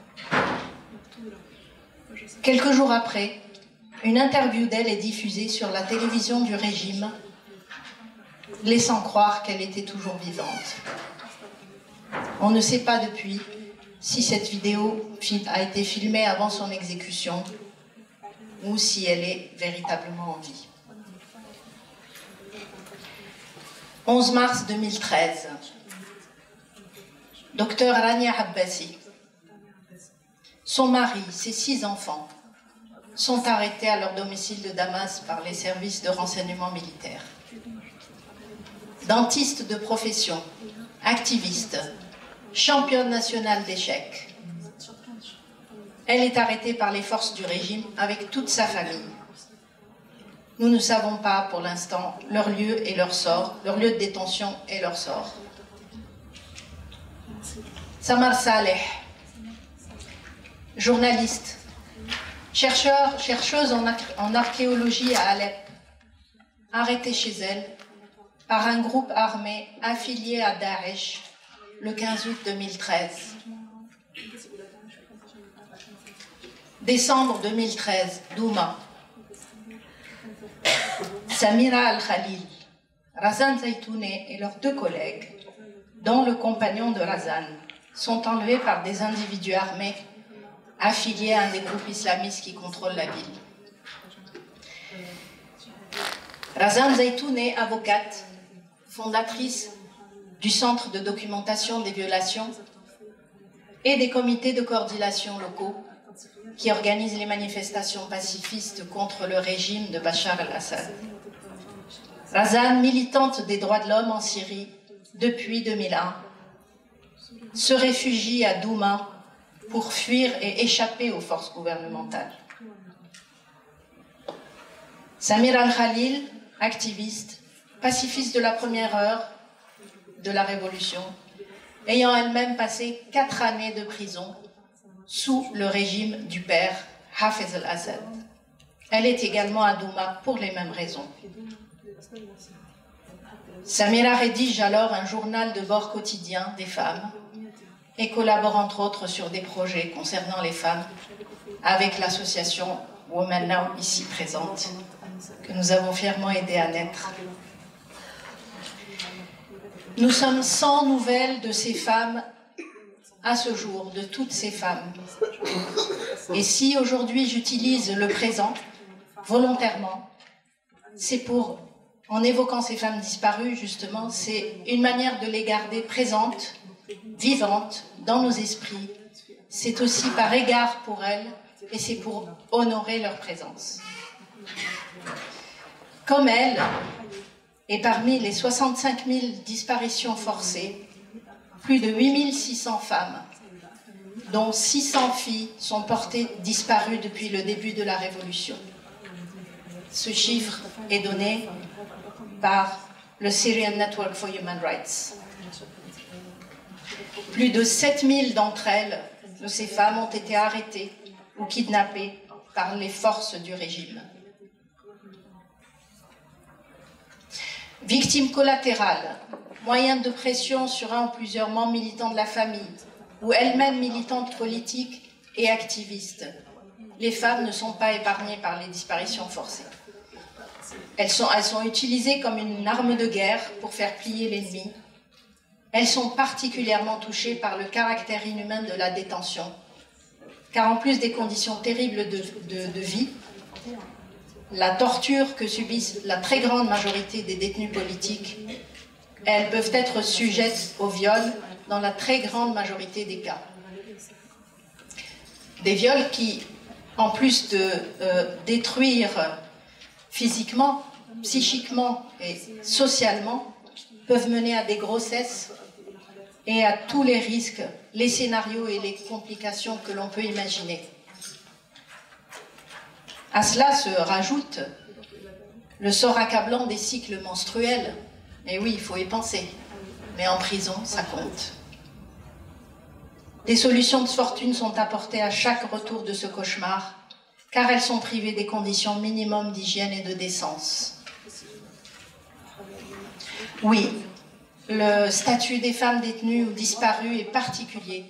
Quelques jours après, une interview d'elle est diffusée sur la télévision du régime, laissant croire qu'elle était toujours vivante. On ne sait pas depuis si cette vidéo a été filmée avant son exécution ou si elle est véritablement en vie. onze mars deux mille treize, docteur Rania Abbasi, son mari, ses six enfants, sont arrêtés à leur domicile de Damas par les services de renseignement militaire. Dentiste de profession, activiste, championne nationale d'échecs. Elle est arrêtée par les forces du régime avec toute sa famille. Nous ne savons pas pour l'instant leur lieu et leur sort, leur lieu de détention et leur sort. Samar Saleh, journaliste, chercheur, chercheuse en, en archéologie à Alep, arrêtée chez elle par un groupe armé affilié à Daesh le quinze août deux mille treize. Décembre deux mille treize, Douma. Samira Al-Khalil, Razan Zaitouneh et leurs deux collègues, dont le compagnon de Razan, sont enlevés par des individus armés affiliés à un des groupes islamistes qui contrôlent la ville. Razan Zaitouneh, avocate, fondatrice du Centre de documentation des violations et des comités de coordination locaux qui organisent les manifestations pacifistes contre le régime de Bachar al-Assad. Razan, militante des droits de l'homme en Syrie depuis deux mille un, se réfugie à Douma pour fuir et échapper aux forces gouvernementales. Samir Al-Khalil, activiste, pacifiste de la première heure de la révolution, ayant elle-même passé quatre années de prison sous le régime du père Hafez al-Assad. Elle est également à Douma pour les mêmes raisons. Samira rédige alors un journal de bord quotidien des femmes et collabore entre autres sur des projets concernant les femmes avec l'association Women Now ici présente, que nous avons fièrement aidé à naître. Nous sommes sans nouvelles de ces femmes à ce jour, de toutes ces femmes. Et si aujourd'hui j'utilise le présent volontairement, c'est pour en évoquant ces femmes disparues, justement, c'est une manière de les garder présentes, vivantes, dans nos esprits. C'est aussi par égard pour elles, et c'est pour honorer leur présence. Comme elles, et parmi les soixante-cinq mille disparitions forcées, plus de huit mille six cents femmes, dont six cents filles, sont portées disparues depuis le début de la Révolution. Ce chiffre est donné par le Syrian Network for Human Rights. Plus de sept mille d'entre elles, de ces femmes, ont été arrêtées ou kidnappées par les forces du régime. Victimes collatérales, moyen de pression sur un ou plusieurs membres militants de la famille, ou elles-mêmes militantes politiques et activistes, les femmes ne sont pas épargnées par les disparitions forcées. Elles sont, elles sont utilisées comme une arme de guerre pour faire plier l'ennemi. Elles sont particulièrement touchées par le caractère inhumain de la détention, car en plus des conditions terribles de, de, de vie, la torture que subissent la très grande majorité des détenus politiques, elles peuvent être sujettes au viol dans la très grande majorité des cas. Des viols qui, en plus de euh, détruire physiquement, psychiquement et socialement, peuvent mener à des grossesses et à tous les risques, les scénarios et les complications que l'on peut imaginer. À cela se rajoute le sort accablant des cycles menstruels. Et oui, il faut y penser, mais en prison, ça compte. Des solutions de fortune sont apportées à chaque retour de ce cauchemar, car elles sont privées des conditions minimum d'hygiène et de décence. Oui, le statut des femmes détenues ou disparues est particulier,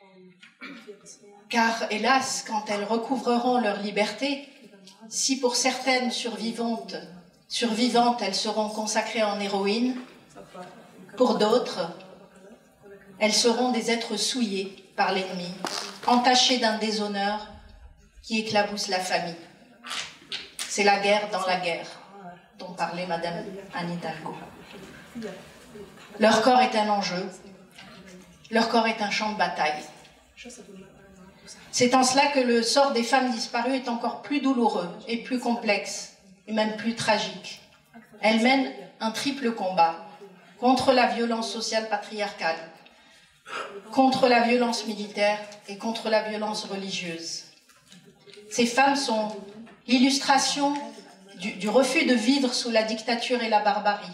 car hélas, quand elles recouvreront leur liberté, si pour certaines survivantes, survivantes elles seront consacrées en héroïnes, pour d'autres, elles seront des êtres souillés par l'ennemi, entachés d'un déshonneur qui éclabousse la famille. C'est la guerre dans la guerre, dont parlait Madame Anne Hidalgo. Leur corps est un enjeu, leur corps est un champ de bataille. C'est en cela que le sort des femmes disparues est encore plus douloureux et plus complexe, et même plus tragique. Elles mènent un triple combat contre la violence sociale patriarcale, contre la violence militaire et contre la violence religieuse. Ces femmes sont l'illustration du, du refus de vivre sous la dictature et la barbarie.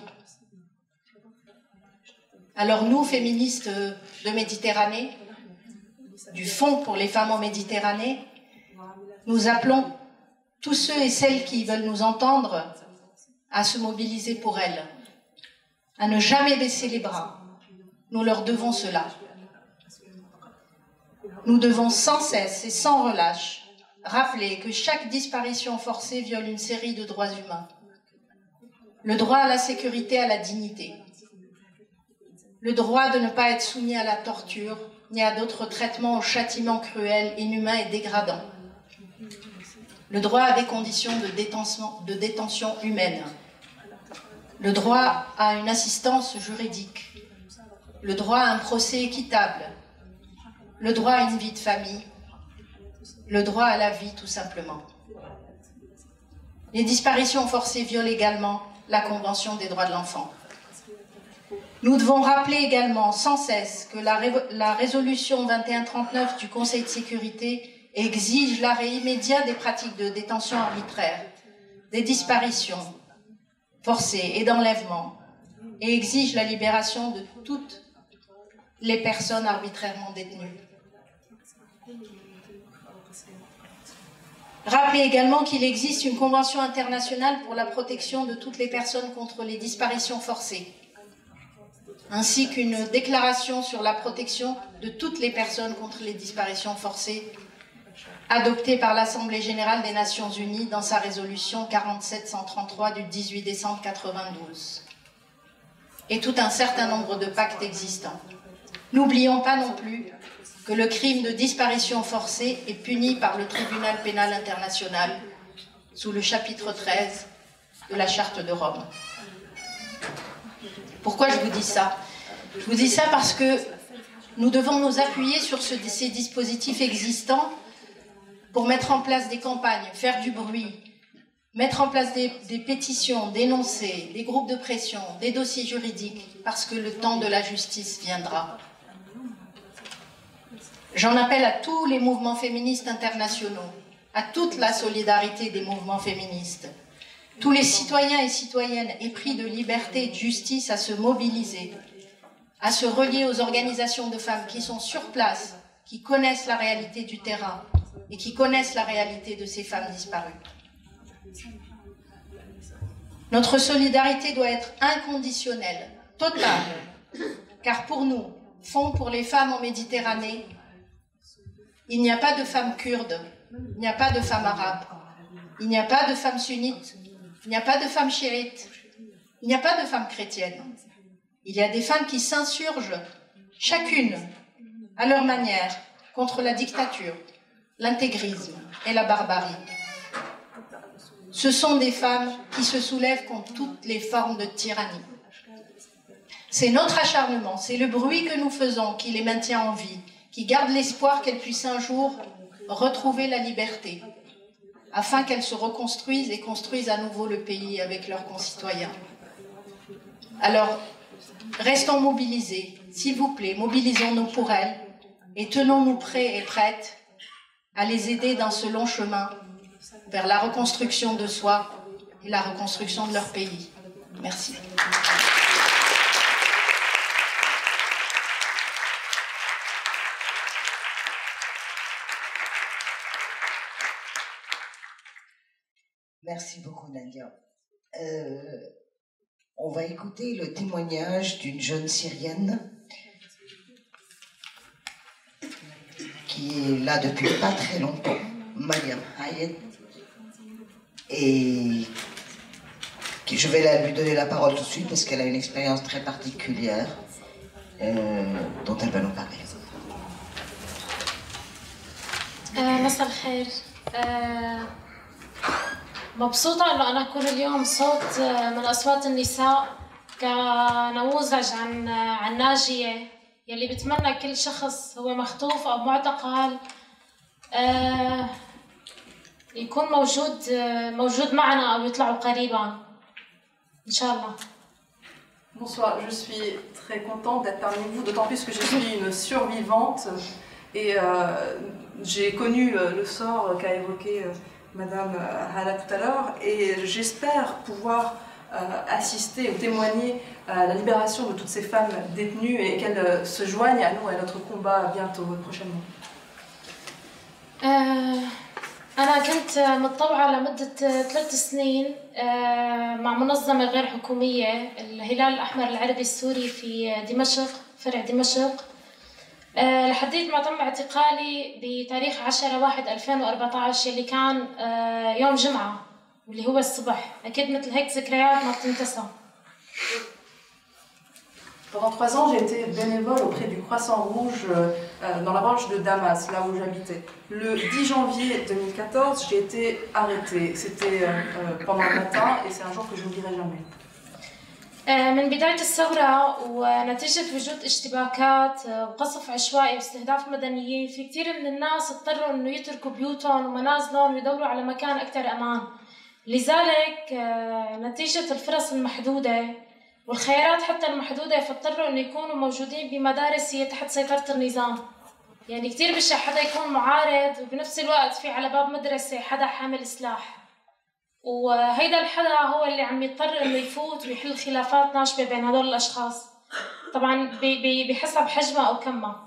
Alors nous, féministes de Méditerranée, du Fonds pour les femmes en Méditerranée, nous appelons tous ceux et celles qui veulent nous entendre à se mobiliser pour elles, à ne jamais baisser les bras. Nous leur devons cela. Nous devons sans cesse et sans relâche rappeler que chaque disparition forcée viole une série de droits humains. Le droit à la sécurité, à la dignité. Le droit de ne pas être soumis à la torture, ni à d'autres traitements ou châtiments cruels, inhumains et dégradants. Le droit à des conditions de détention, de détention humaine. Le droit à une assistance juridique. Le droit à un procès équitable. Le droit à une vie de famille. Le droit à la vie, tout simplement. Les disparitions forcées violent également la Convention des droits de l'enfant. Nous devons rappeler également sans cesse que la, ré la résolution vingt et un trente-neuf du Conseil de sécurité exige l'arrêt immédiat des pratiques de détention arbitraire, des disparitions forcées et d'enlèvement, et exige la libération de toutes les personnes arbitrairement détenues. Rappelez également qu'il existe une convention internationale pour la protection de toutes les personnes contre les disparitions forcées, ainsi qu'une déclaration sur la protection de toutes les personnes contre les disparitions forcées, adoptée par l'Assemblée générale des Nations unies dans sa résolution quarante-sept cent trente-trois du dix-huit décembre quatre-vingt-douze, et tout un certain nombre de pactes existants. N'oublions pas non plus que le crime de disparition forcée est puni par le Tribunal pénal international sous le chapitre treize de la Charte de Rome. Pourquoi je vous dis ça? Je vous dis ça parce que nous devons nous appuyer sur ce, ces dispositifs existants pour mettre en place des campagnes, faire du bruit, mettre en place des, des pétitions, dénoncer, des groupes de pression, des dossiers juridiques, parce que le temps de la justice viendra. J'en appelle à tous les mouvements féministes internationaux, à toute la solidarité des mouvements féministes, tous les citoyens et citoyennes épris de liberté et de justice à se mobiliser, à se relier aux organisations de femmes qui sont sur place, qui connaissent la réalité du terrain et qui connaissent la réalité de ces femmes disparues. Notre solidarité doit être inconditionnelle, totale, car pour nous, Fonds pour les femmes en Méditerranée, il n'y a pas de femmes kurdes, il n'y a pas de femmes arabes, il n'y a pas de femmes sunnites, il n'y a pas de femmes chiites, il n'y a pas de femmes chrétiennes. Il y a des femmes qui s'insurgent, chacune, à leur manière, contre la dictature, l'intégrisme et la barbarie. Ce sont des femmes qui se soulèvent contre toutes les formes de tyrannie. C'est notre acharnement, c'est le bruit que nous faisons qui les maintient en vie, qui garde l'espoir qu'elles puissent un jour retrouver la liberté, afin qu'elles se reconstruisent et construisent à nouveau le pays avec leurs concitoyens. Alors, restons mobilisés, s'il vous plaît, mobilisons-nous pour elles et tenons-nous prêts et prêtes à les aider dans ce long chemin vers la reconstruction de soi et la reconstruction de leur pays. Merci. Merci beaucoup, Nadia. Euh, on va écouter le témoignage d'une jeune Syrienne qui est là depuis pas très longtemps, Mariam Hayed, et qui, je vais la, lui donner la parole tout de suite parce qu'elle a une expérience très particulière euh, dont elle va nous parler. مساء الخير. مبسوطة إنه أنا أكون اليوم صوت من أصوات النساء كنموذج عن عن ناجية يلي بتمنى كل شخص هو مخطوف أو معتقل يكون موجود موجود معنا أو يطلعوا قريبا إن شاء الله. Bonsoir, je suis très contente d'être parmi vous, d'autant plus que je suis une survivante et euh, j'ai connu le sort qu'a évoqué Madame Hala tout à l'heure, et j'espère pouvoir euh, assister ou témoigner à la libération de toutes ces femmes détenues et qu'elles euh, se joignent à nous, à notre combat bientôt, prochainement. أنا كنت متطوعة لمدة ثلاث سنين مع منظمة غير حكومية الهلال الأحمر العربي السوري في دمشق، فرع دمشق، لحديت ما تم اعتقالي بتاريخ عشرة واحد ألفين وأربعة عشر اللي كان يوم جمعة واللي هو الصبح. أكيد مثل هيك ذكريات ما بتنتسى. Pendant trois ans, j'ai été bénévole auprès du Croissant Rouge euh, dans la branche de Damas, là où j'habitais. Le dix janvier deux mille quatorze, j'ai été arrêtée. C'était euh, pendant le matin et c'est un jour que je n'oublierai jamais. من بداية الثورة ونتيجة وجود اشتباكات وقصف عشوائي واستهداف مدنيين، في كثير من الناس اضطروا إنه يتركوا بيوتهم ومنازلهم ويدوروا على مكان أكثر أمان. لذلك نتيجة الفرص المحدودة والخيارات حتى المحدودة فاضطروا إنه يكونوا موجودين بمدارس هي تحت سيطرة النظام. يعني كثير بشع حدا يكون معارض وبنفس الوقت في على باب مدرسة حدا حامل سلاح. وهيدا الحدا هو اللي عم يضطر انه يفوت ويحل خلافات ناشبه بين هدول الاشخاص، طبعا بحسب حجمها او كمها.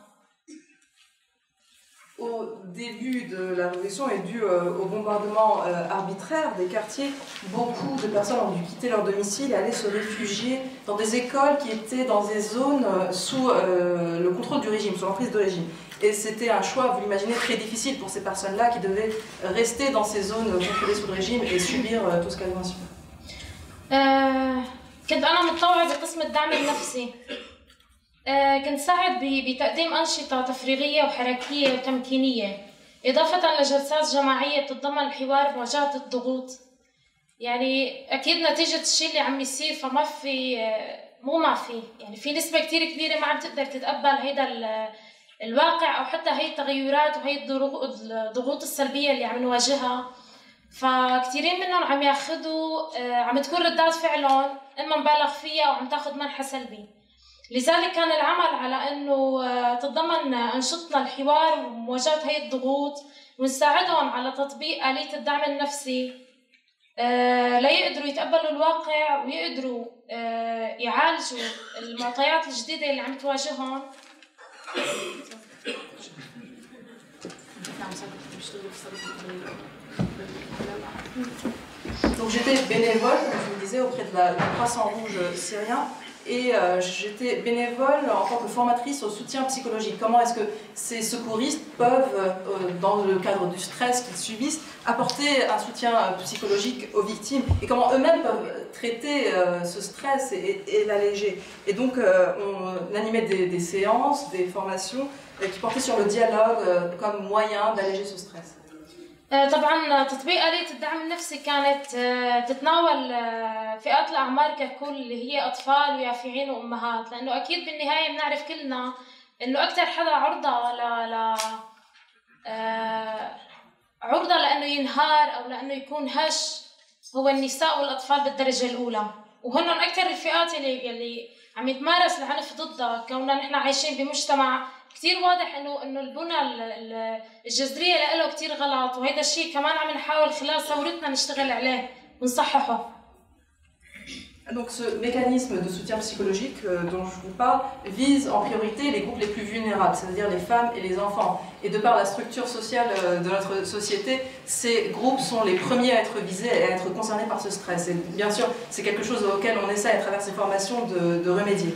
Au début de la révolution et dû euh, au bombardement euh, arbitraire des quartiers, beaucoup de personnes ont dû quitter leur domicile et aller se réfugier dans des écoles qui étaient dans des zones sous euh, le contrôle du régime, sous l'emprise du régime. Et c'était un choix, vous l'imaginez, très difficile pour ces personnes-là qui devaient rester dans ces zones contrôlées sous le régime et subir tout ce qu'elles vont subir. كنت أنا متطوعة بقسم الدعم النفسي. كنت ساعد بتقديم أنشطة تفريغية وحركية وتمكينية، إضافة لجلسات جماعية تتضمن الحوار بمواجهة الضغوط. يعني أكيد نتيجة الشيء اللي عم يصير فما في مو ما في يعني في نسبة كتير كبيرة ما عم تقدر تتقبل هيدا الواقع أو حتى هي التغيرات وهي الضغوط السلبية اللي عم نواجهها. فكتيرين منهم عم ياخذوا عم تكون ردات فعلهم إما مبالغ فيها أو عم تاخذ منحى سلبي. لذلك كان العمل على إنه تتضمن أنشطتنا الحوار ومواجهة هي الضغوط ونساعدهم على تطبيق آلية الدعم النفسي آه ليقدروا يتقبلوا الواقع ويقدروا آه يعالجوا المعطيات الجديدة اللي عم تواجههم. Donc j'étais bénévole, comme je vous le disais, auprès de la, la Croissant-Rouge syrien. Et euh, j'étais bénévole en tant que formatrice au soutien psychologique. Comment est-ce que ces secouristes peuvent, euh, dans le cadre du stress qu'ils subissent, apporter un soutien psychologique aux victimes et comment eux-mêmes peuvent traiter euh, ce stress et, et, et l'alléger. Et donc euh, on animait des, des séances, des formations euh, qui portaient sur le dialogue euh, comme moyen d'alléger ce stress. طبعا تطبيق آلية الدعم النفسي كانت تتناول فئات الأعمار ككل اللي هي أطفال ويافعين وأمهات لأنه أكيد بالنهاية بنعرف كلنا إنه أكثر حدا عرضة ل ل عرضة لأنه ينهار أو لأنه يكون هش هو النساء والأطفال بالدرجة الأولى وهن أكثر الفئات اللي اللي عم يتمارس العنف ضدها كوننا نحن عايشين بمجتمع كتير واضح إنه إنه البنى الجذرية له كتير غلط وهذا الشيء كمان عم نحاول خلال ثورتنا نشتغل عليه ونصححه. Donc ce mécanisme de soutien psychologique euh, dont je vous parle vise en priorité les groupes les plus vulnérables, c'est-à-dire les femmes et les enfants. Et de par la structure sociale euh, de notre société, ces groupes sont les premiers à être visés et à être concernés par ce stress. Et bien sûr, c'est quelque chose auquel on essaie à travers ces formations de, de remédier.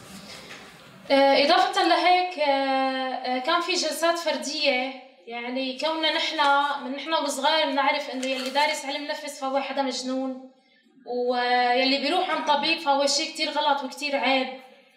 إضافة لهيك كان في جلسات فردية يعني كوننا نحن من نحن وصغار بنعرف إنه يلي دارس علم نفس فهو حدا مجنون ويلي بيروح عن طبيب فهو شيء كتير غلط وكتير عيب.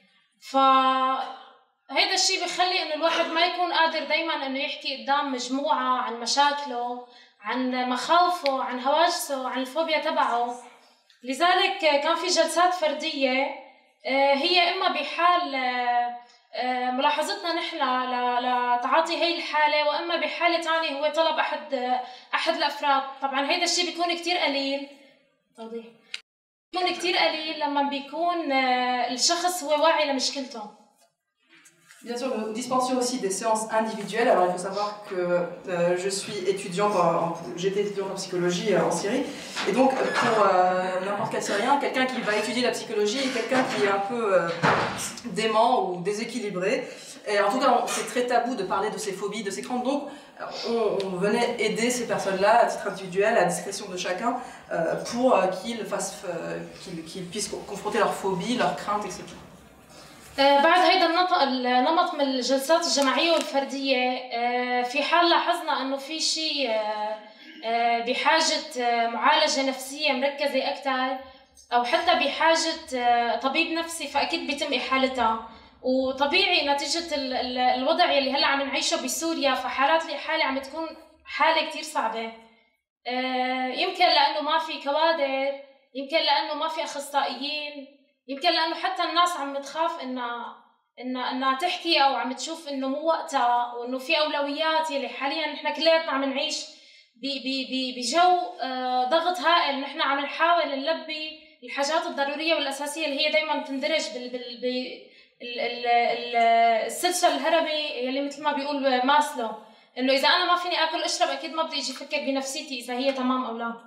فهيدا الشيء بيخلي إنه الواحد ما يكون قادر دايماً إنه يحكي قدام مجموعة عن مشاكله عن مخاوفه عن هواجسه عن الفوبيا تبعه. لذلك كان في جلسات فردية هي إما بحال ملاحظتنا نحن لتعاطي هي الحالة وإما بحالة ثانية هو طلب أحد أحد الأفراد. طبعاً هيدا الشيء بيكون كتير قليل توضيح بيكون كتير قليل لما بيكون الشخص هو واعي لمشكلته. Bien sûr, nous dispensions aussi des séances individuelles. Alors, il faut savoir que euh, je suis étudiante, en, j'étais étudiante en psychologie euh, en Syrie. Et donc, pour euh, n'importe quel Syrien, quelqu'un qui va étudier la psychologie est quelqu'un qui est un peu euh, dément ou déséquilibré. Et en tout cas, c'est très tabou de parler de ses phobies, de ses craintes. Donc, on, on venait aider ces personnes-là à titre individuel, à la discrétion de chacun, euh, pour euh, qu'ils fassent, euh, qu'ils, qu'ils puissent confronter leurs phobies, leurs craintes, et cetera. بعد هيدا النمط من الجلسات الجماعية والفردية في حال لاحظنا أنه في شيء بحاجة معالجة نفسية مركزة أكثر أو حتى بحاجة طبيب نفسي فأكيد بيتم إحالتها. وطبيعي نتيجة الوضع اللي هلا عم نعيشه بسوريا فحالات الإحالة عم تكون حالة كتير صعبة يمكن لأنه ما في كوادر يمكن لأنه ما في أخصائيين يمكن لأنه حتى الناس عم تخاف إنها إنها إنها تحكي أو عم تشوف إنه مو وقتها وإنه في أولويات يلي حالياً نحن كلياتنا عم نعيش بجو ضغط هائل. نحن عم نحاول نلبي الحاجات الضرورية والأساسية اللي هي دايماً تندرج بال بال بال السلسلة الهرمي يلي مثل ما بيقول ماسلو إنه إذا أنا ما فيني آكل أشرب أكيد ما بدي أجي أفكر بنفسيتي إذا هي تمام أو لا.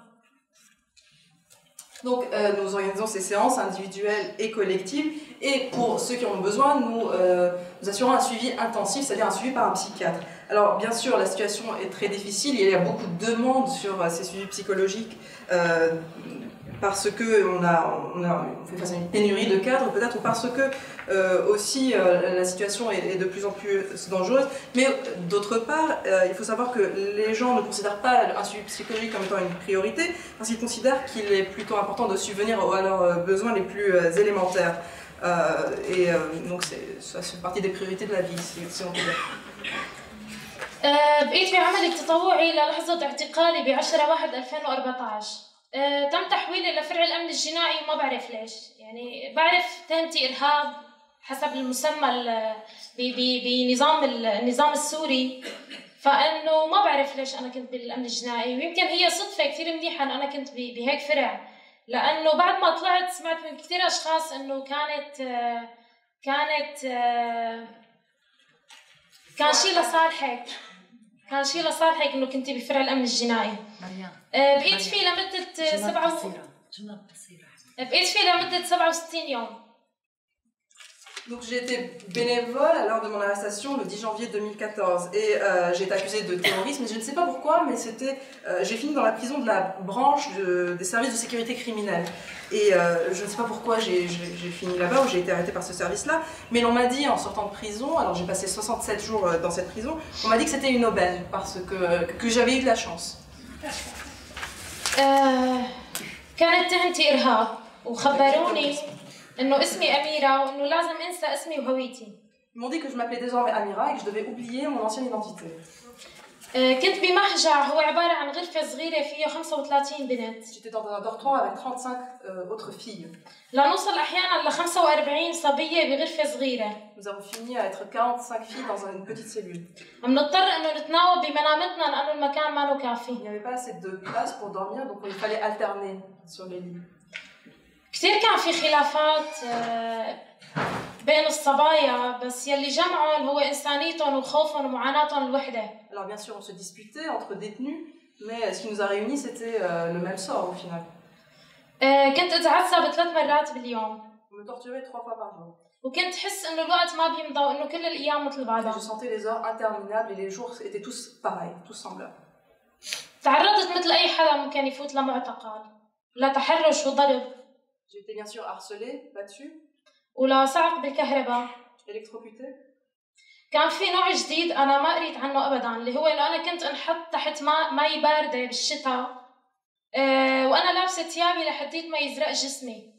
Donc euh, nous organisons ces séances individuelles et collectives et pour ceux qui en ont besoin, nous, euh, nous assurons un suivi intensif, c'est-à-dire un suivi par un psychiatre. Alors bien sûr, la situation est très difficile, il y a beaucoup de demandes sur euh, ces suivis psychologiques euh, parce qu'on a, on a on fait face à une pénurie de cadres peut-être, ou parce que euh, aussi euh, la situation est, est de plus en plus dangereuse. Mais d'autre part, euh, il faut savoir que les gens ne considèrent pas un suivi psychologique comme étant une priorité, parce qu'ils considèrent qu'il est plutôt important de subvenir à leurs besoins les plus euh, élémentaires. Euh, et euh, donc ça fait partie des priorités de la vie, si, si on peut dire. بقيت بعملي التطوعي للحظة اعتقالي ب عشرة واحد ألفين وأربعة عشر. آه، تم تحويلي لفرع الأمن الجنائي وما بعرف ليش. يعني بعرف تهمتي إرهاب حسب المسمى ال- ب- ب- بنظام ال- النظام السوري، فإنه ما بعرف ليش أنا كنت بالأمن الجنائي. ويمكن هي صدفة كثير منيحة إنه أنا كنت ب- بهيك فرع، لأنه بعد ما طلعت سمعت من كثير أشخاص إنه كانت آه، كانت آه، كان شيء لصالحك كان شيء لصالحك إنه كنتي بفرع الأمن الجنائي. آه، بقيت فيه لمدة سبعة و... بقيت فيه لمدة سبعة وستين يوم. Donc j'ai été bénévole à l'heure de mon arrestation le dix janvier deux mille quatorze et euh, j'ai été accusée de terrorisme, mais je ne sais pas pourquoi, mais c'était, euh, j'ai fini dans la prison de la branche de, des services de sécurité criminelle. Et euh, je ne sais pas pourquoi j'ai, j'ai, j'ai fini là-bas, ou j'ai été arrêtée par ce service-là, mais l'on m'a dit en sortant de prison, alors j'ai passé soixante-sept jours dans cette prison, on m'a dit que c'était une aubaine, parce que, que j'avais eu de la chance. آه، كانت تهمتي إرهاب وخبروني إنه اسمي أميرة وإنه لازم أنسى اسمي وهويتي. Ils m'ont dit que je m'appelais désormais Amira et que je devais oublier mon ancienne identité. آه، كنت بمهجع هو عبارة عن غرفة صغيرة فيها خمسة وثلاثين بنت. J'étais dans un dortoir avec trente-cinq euh, autres filles. لنوصل أحياناً ل خمسة وأربعين صبية بغرفة صغيرة. Nous avons fini à être quarante-cinq filles dans une petite cellule. بنضطر إنه نتناوب بمنامتنا لأنه المكان ما له كافي. Il n'y avait pas assez de place pour dormir, donc il fallait alterner sur les lits. كثير كان في خلافات آه، بين الصبايا، بس يلي جمعهم هو إنسانيتهم وخوفهم ومعاناتهم الوحدة. Alors bien sûr, on se disputait entre détenus, mais ce qui nous a réunis, c'était euh, le même sort au final. آه، كنت أتعذب ثلاث مرات باليوم. On me torturait trois fois par jour. وكنت حس إنه الوقت ما بيمضى وإنه كل الأيام مثل Et بعضها. je sentais les heures interminables et les jours étaient tous pareils, tous semblables. تعرضت مثل أي حدا ممكن يفوت لمعتقل، لتحرش وضرب. J'ai été bien sûr harcelée, battue, ولصعق بالكهرباء. électrocutée. كان في نوع جديد أنا ما قريت عنه أبداً، اللي هو إنه أنا كنت انحط تحت ماء مي باردة بالشتاء، أه وأنا لابسة ثيابي لحديت ما يزرق جسمي.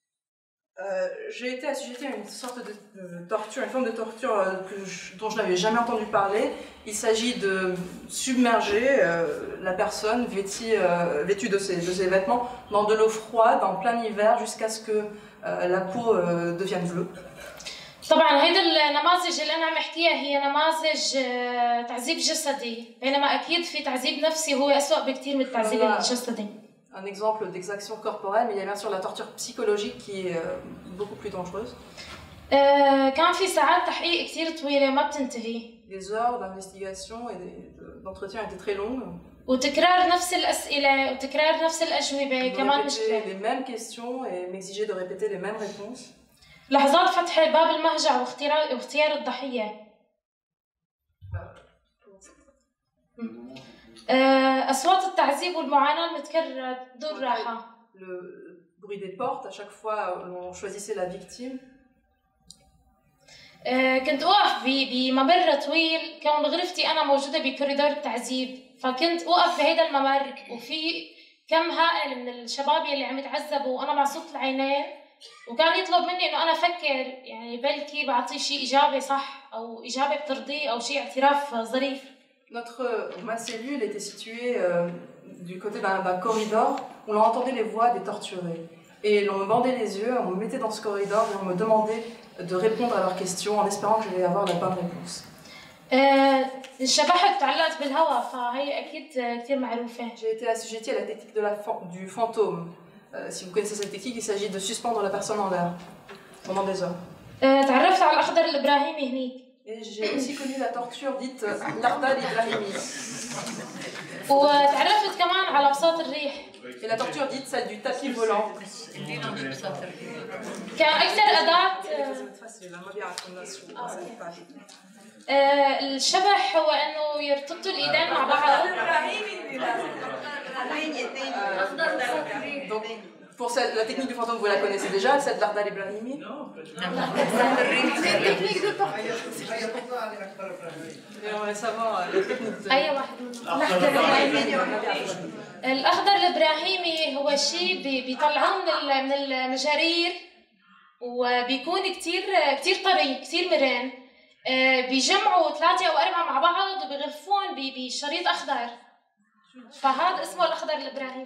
Euh, j'ai été assujettie à une sorte de, de torture, une forme de torture euh, que je, dont je n'avais jamais entendu parler. Il s'agit de submerger euh, la personne vêtie, euh, vêtue de ses, de ses vêtements dans de l'eau froide en plein hiver jusqu'à ce que euh, la peau euh, devienne bleue. طبعاً هيدا النماذج اللي أنا عم أحكيها هي نماذج آه، تعذيب جسدي، بينما أكيد في تعذيب نفسي هو أسوأ بكتير من التعذيب الجسدي. Un exemple d'exaction corporelle, mais il y a bien sûr la torture psychologique qui est euh, beaucoup plus dangereuse. آه، كان في ساعات تحقيق كتير طويلة ما بتنتهي. Les heures d'investigation et de- d'entretien étaient très longues. وتكرار نفس الأسئلة وتكرار نفس الأجوبة Ils كمان me مشكلة. répétaient les mêmes questions et m'exigeaient de répéter les mêmes réponses. لحظات فتح باب المهجع واختيار واختيار الضحية. آه، أصوات التعذيب والمعاناة المتكررة بدون راحة. Le bruit des portes, à chaque fois on choisissait la victime. آه، كنت أوقف ب- بممر طويل، كون غرفتي أنا موجودة بكوريدور التعذيب، فكنت أوقف بهيدا الممر وفي كم هائل من الشباب يلي عم يتعذبوا وأنا معصوبة العينين، وكان يطلب مني إنه أنا أفكر يعني بلكي بعطيه شيء إجابة صح أو إجابة بترضيه أو شيء اعتراف ظريف. Notre, ma cellule était située euh, du côté d'un, d'un corridor où l'on entendait les voix des torturés. Et l'on me bandait les yeux, on me mettait dans ce corridor et on me demandait de répondre à leurs questions en espérant que j'allais avoir la bonne réponse. انشبحت وتعلقت بالهواء فهي أكيد كتير معروفة. J'ai été assujettie à la technique de la fan- du fantôme. Euh, si vous connaissez cette technique, il s'agit de suspendre la personne en l'air pendant des heures. تعرفت على الأخضر الإبراهيمي هنيك. Et j'ai aussi connu la torture dite l'Ardal Ibrahimi. وتعرفت كمان على بساط الريح. Et la torture dite celle du tapis volant. كان أكثر أداة آه، الشبح هو إنه يرتبطوا الإيدين مع بعض. Donc, pour celle, la technique du fantôme, vous la connaissez déjà, celle de l'Ardal Ibrahimi. Et on voulait savoir la technique de... أي واحد منهم. الأخضر الإبراهيمي هو شيء بي- بيطلعوه من ال- من المجارير وبيكون كتير كتير طري كتير مرن. آه، بيجمعوا ثلاثة أو أربعة مع بعض وبيغلفون ب- بشريط أخضر فهذا اسمه الأخضر الإبراهيمي.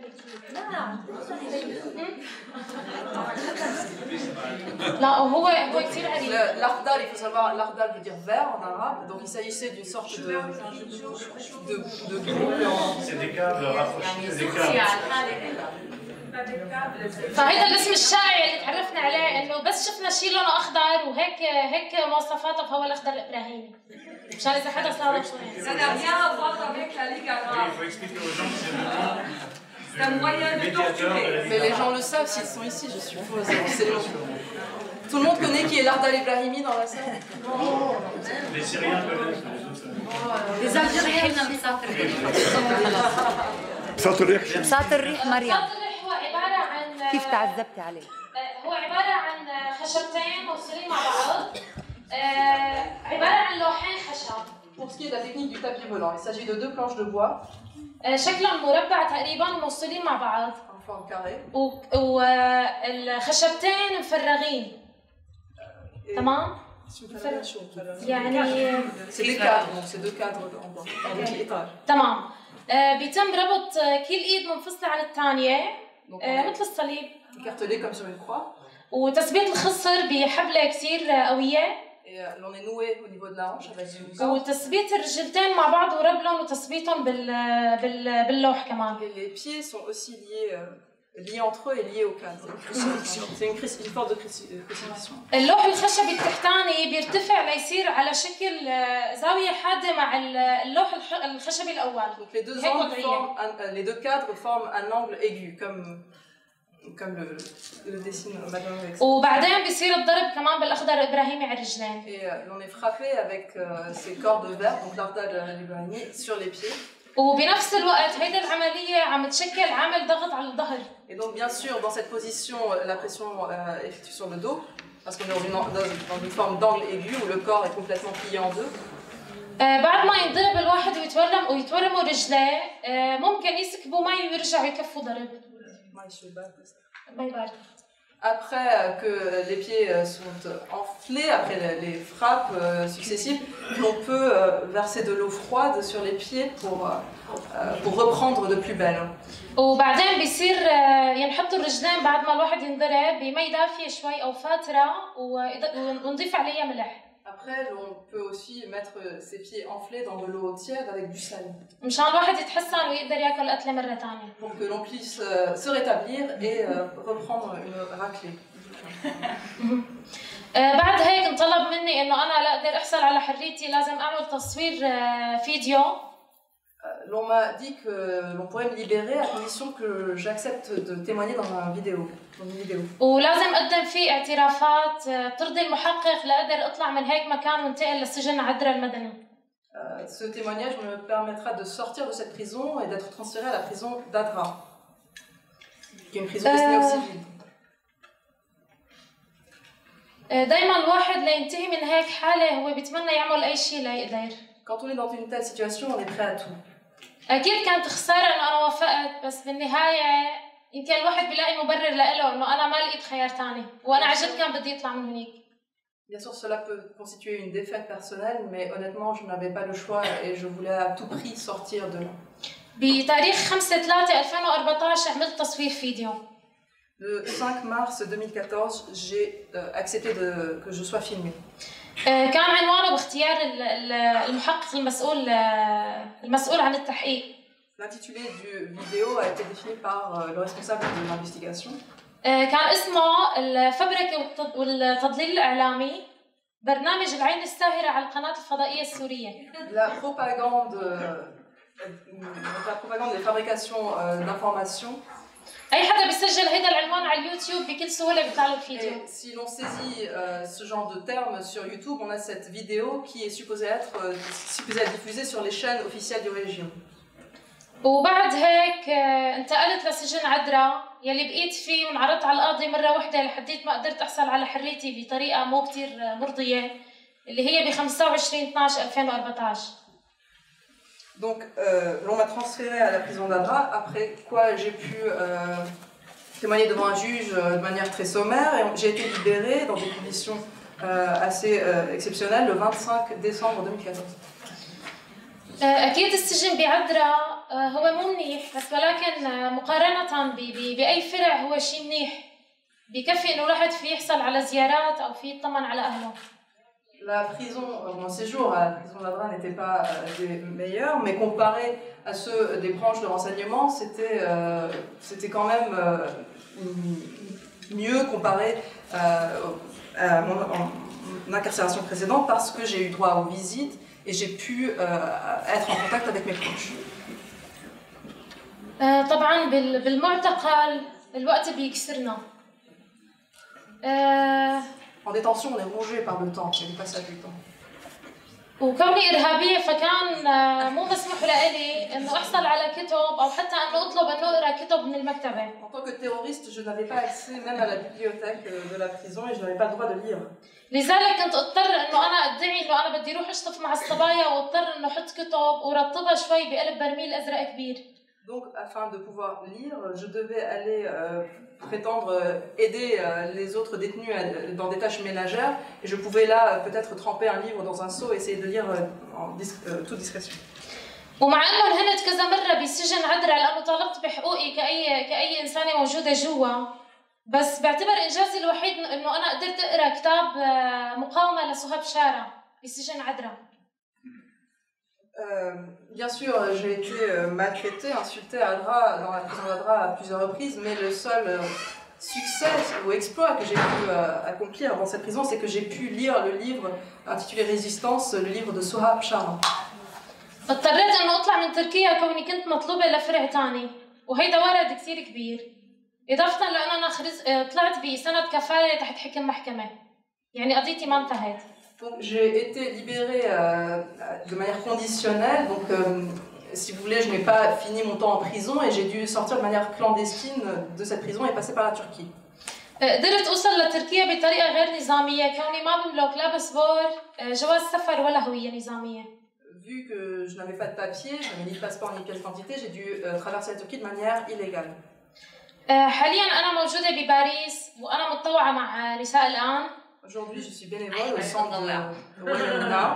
لا هو هو كثير غريب. L'Akhdar, il faut savoir, l'Akhdar veut dire vert en arabe, donc il s'agissait d'une sorte de de de groupe. C'est des câbles rapprochés, des câbles. فهذا الاسم الشائع اللي تعرفنا عليه انه بس شفنا شيء لونه اخضر وهيك هيك مواصفاته فهو الاخضر الابراهيمي. مشان اذا حدا صار Ça n'a rien à voir avec la Ligue arabe. Il faut expliquer aux gens que c'est vraiment C'est un moyen de torturer. Mais les gens le savent s'ils sont ici, je suppose. C'est long. Tout le monde connaît qui est l'Ardal Ibrahimi dans la salle. les Syriens connaissent. Les Algériens n'aiment pas. صوت الريح صوت الريح مريم صوت الريح هو عباره عن كيف تعذبتي عليه؟ هو عباره عن خشبتين موصولين مع بعض. عباره عن لوحين خشب. Pour ce qui est de la technique du tapis volant, il s'agit de deux planches de bois. شكلهم مربع تقريبا موصولين مع بعض. En forme carrée. والخشبتين مفرغين. تمام؟ يعني c'est des cadres, donc c'est deux cadres en bois, avec l'étage. تمام. بيتم ربط كل ايد منفصله عن الثانيه مثل الصليب. Cartelé comme sur une croix. وتثبيت الخصر بحبله كثير قويه. Et l'on est noué au niveau de la hanche avec une corde. وتثبيت الرجلتين مع بعض وربلهم وتثبيتهم بال بال باللوح كمان. Et les pieds sont aussi liés liés entre eux et liés au cadre. C'est une une forme de crucifixion. اللوح الخشبي التحتاني بيرتفع ليصير على شكل زاويه حاده مع اللوح الخشبي الاول. Donc les deux angles forment un, les deux cadres forment un angle aigu comme comme le le dessine Madame avec. وبعدين بيصير الضرب كمان بالاخضر الابراهيمي على الرجلين. Et l'on est frappé avec ces cordes vertes donc l'Ardal Ibrahimi sur les pieds. وبنفس الوقت هيدي العملية عم تشكل عامل ضغط على الظهر. Et donc bien sûr dans cette position la pression est effectuée sur le dos parce qu'on est dans une, dans une forme d'angle aigu où le corps est complètement plié en deux. بعد ما ينضرب الواحد ويتورم ويتورموا رجليه ممكن يسكبوا مي ويرجعوا يكفوا ضرب. ما يبارك. Après que les pieds sont enflés, après les frappes successives, on peut verser de l'eau froide sur les pieds pour, pour reprendre de plus belle. وبعدين بيصير ينحطوا الرجلين بعد ما الواحد ينضرب بمي دافية شوي أو فاترة ونضيف عليها ملح. Après, on peut aussi mettre ses pieds enflés dans de l'eau tiède avec du sel. مشان الواحد يتحسن ويقدر ياكل أكلة مرة ثانية. Pour que l'on puisse se rétablir et reprendre une raclée. بعد هيك انطلب مني إنه أنا لأقدر أحصل على حريتي لازم أعمل تصوير فيديو. L'on m'a dit que l'on pourrait me libérer à condition que j'accepte de témoigner dans une vidéo. Dans une vidéo. ولازم أقدم فيه اعترافات ترضي المحقق لأقدر أطلع من هيك مكان وانتقل لسجن عدرا المدني. Ce témoignage me permettra de sortir de cette prison et d'être transféré à la prison d'Adra, qui est une prison destinée aux civils. دايما الواحد لينتهي من هيك حالة هو بيتمنى يعمل أي شيء ليقدر. Quand on est dans une telle situation, on est prêt à tout. أكيد كانت خسارة إنه أنا وافقت بس بالنهاية يمكن الواحد بيلاقي مبرر لإله إنه أنا ما لقيت خيار تاني وأنا عن جد كان بدي يطلع من هنيك. Bien sûr, cela peut constituer une défaite personnelle, mais honnêtement, je n'avais pas le choix et je voulais à tout prix sortir de là. بتاريخ خمسة ثلاثة ألفين وأربعطعش عملت تصوير فيديو. Le cinq mars deux mille quatorze, j'ai euh, accepté de, que je sois filmée. كان عنوانه باختيار المحقق المسؤول المسؤول عن التحقيق. L'intitulé du vidéo a été défini par le responsable de l'investigation. كان اسمه الفبركة والتضليل الإعلامي برنامج العين الساهرة على القناة الفضائية السورية. La propagande, la propagande des fabrications d'informations. أي حدا بيسجل هيدا العنوان على اليوتيوب بكل سهولة بيطلع له الفيديو. Si l'on saisit euh, ce genre de terme sur YouTube, on a cette vidéo qui est supposée être euh, supposée être diffusée sur les chaînes officielles du régime. وبعد هيك انتقلت لسجن عدرا يلي بقيت فيه وانعرضت على القاضي مرة واحدة لحديت ما قدرت أحصل على حريتي بطريقة مو كتير مرضية اللي هي ب خمسة وعشرين اثناشر ألفين وأربعطعش. Donc, euh, l'on m'a transféré à la prison d'Adra, après quoi j'ai pu euh, témoigner devant un juge euh, de manière très sommaire et j'ai été libérée dans des conditions euh, assez euh, exceptionnelles le vingt-cinq décembre deux mille quatorze. أكيد السجن بعدرا هو مو منيح بس ولكن مقارنة ب- ب- بأي فرع هو شيء منيح بكفي إنه الواحد فيه يحصل على زيارات أو فيه يطمن على أهله. La prison, mon séjour à la prison d'Adra n'était pas euh, des meilleurs, mais comparé à ceux des branches de renseignement, c'était euh, c'était quand même euh, mieux comparé euh, à mon, en, mon incarcération précédente parce que j'ai eu droit aux visites et j'ai pu euh, être en contact avec mes proches. آه، طبعا بال- بالمعتقل الوقت بيكسرنا. آه، En détention, on est rongé par le temps, c'est le passage du temps. وكوني إرهابية فكان آه، مو مسموح لإلي إنه أحصل على كتب أو حتى إنه أطلب إنه أقرأ كتب من المكتبة. En tant que terroriste, je n'avais pas accès même à la bibliothèque de la prison et je n'avais pas le droit de lire. لذلك كنت اضطر انه انا ادعي انه انا بدي اروح اشطف مع الصبايا واضطر انه احط كتب ورطبها شوي بقلب برميل ازرق كبير. Donc, afin de pouvoir lire, je devais aller euh, prétendre aider euh, les autres détenus à, dans des tâches ménagères. Et je pouvais là euh, peut-être tremper un livre dans un seau et essayer de lire euh, en dis euh, toute discrétion. ومع انه انهنت كذا مره بسجن عذرا لانه طالبت بحقوقي كاي كاي انسانه موجوده جوا، بس بعتبر انجازي الوحيد انه انا قدرت اقرا كتاب مقاومه لسهاب شارع بسجن عذرا. Euh, bien sûr, j'ai été euh, maltraitée, insultée à Adra, dans la prison d'Adra à plusieurs reprises, mais le seul euh, succès ou exploit que j'ai pu euh, accomplir dans cette prison, c'est que j'ai pu lire le livre intitulé Résistance, le livre de Sohab Sharma. اضطريت انه اطلع من تركيا كوني كنت مطلوبه لفرع ثاني، وهيدا ورد كثير كبير، اضافه لانه انا خرج طلعت بسند كفاله تحت حكم محكمه، يعني قضيتي ما انتهت. Donc, j'ai été libérée euh, de manière conditionnelle, donc euh, si vous voulez, je n'ai pas fini mon temps en prison et j'ai dû sortir de manière clandestine de cette prison et passer par la Turquie. قدرت اوصل لتركيا بطريقه غير نظاميه كوني ما بملك لا باسبور جواز سفر ولا هويه نظاميه. Vu que je n'avais pas de papier, je n'avais ni de passeport ni de pièce d'identité, j'ai dû euh, traverser la Turquie de manière illégale. حاليا انا موجوده بباريس وانا متطوعه مع نساء الان. Aujourd'hui, je suis bénévole au centre de Women Now.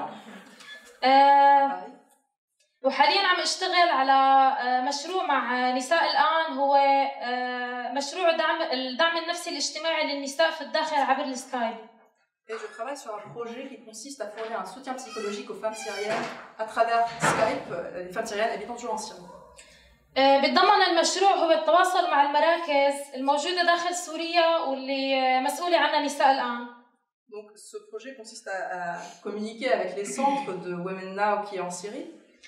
وحاليا عم اشتغل على مشروع مع نساء الآن، هو مشروع دعم الدعم النفسي الاجتماعي للنساء في الداخل عبر السكايب. Et je travaille sur un projet qui consiste à fournir un soutien psychologique aux femmes syriennes à travers Skype, les femmes syriennes habitant toujours en Syrie. بتضمن المشروع هو التواصل مع المراكز الموجودة داخل سوريا واللي مسؤولة عنها نساء الآن. Donc ce projet consiste à, à communiquer avec les centres de Women Now qui est en Syrie.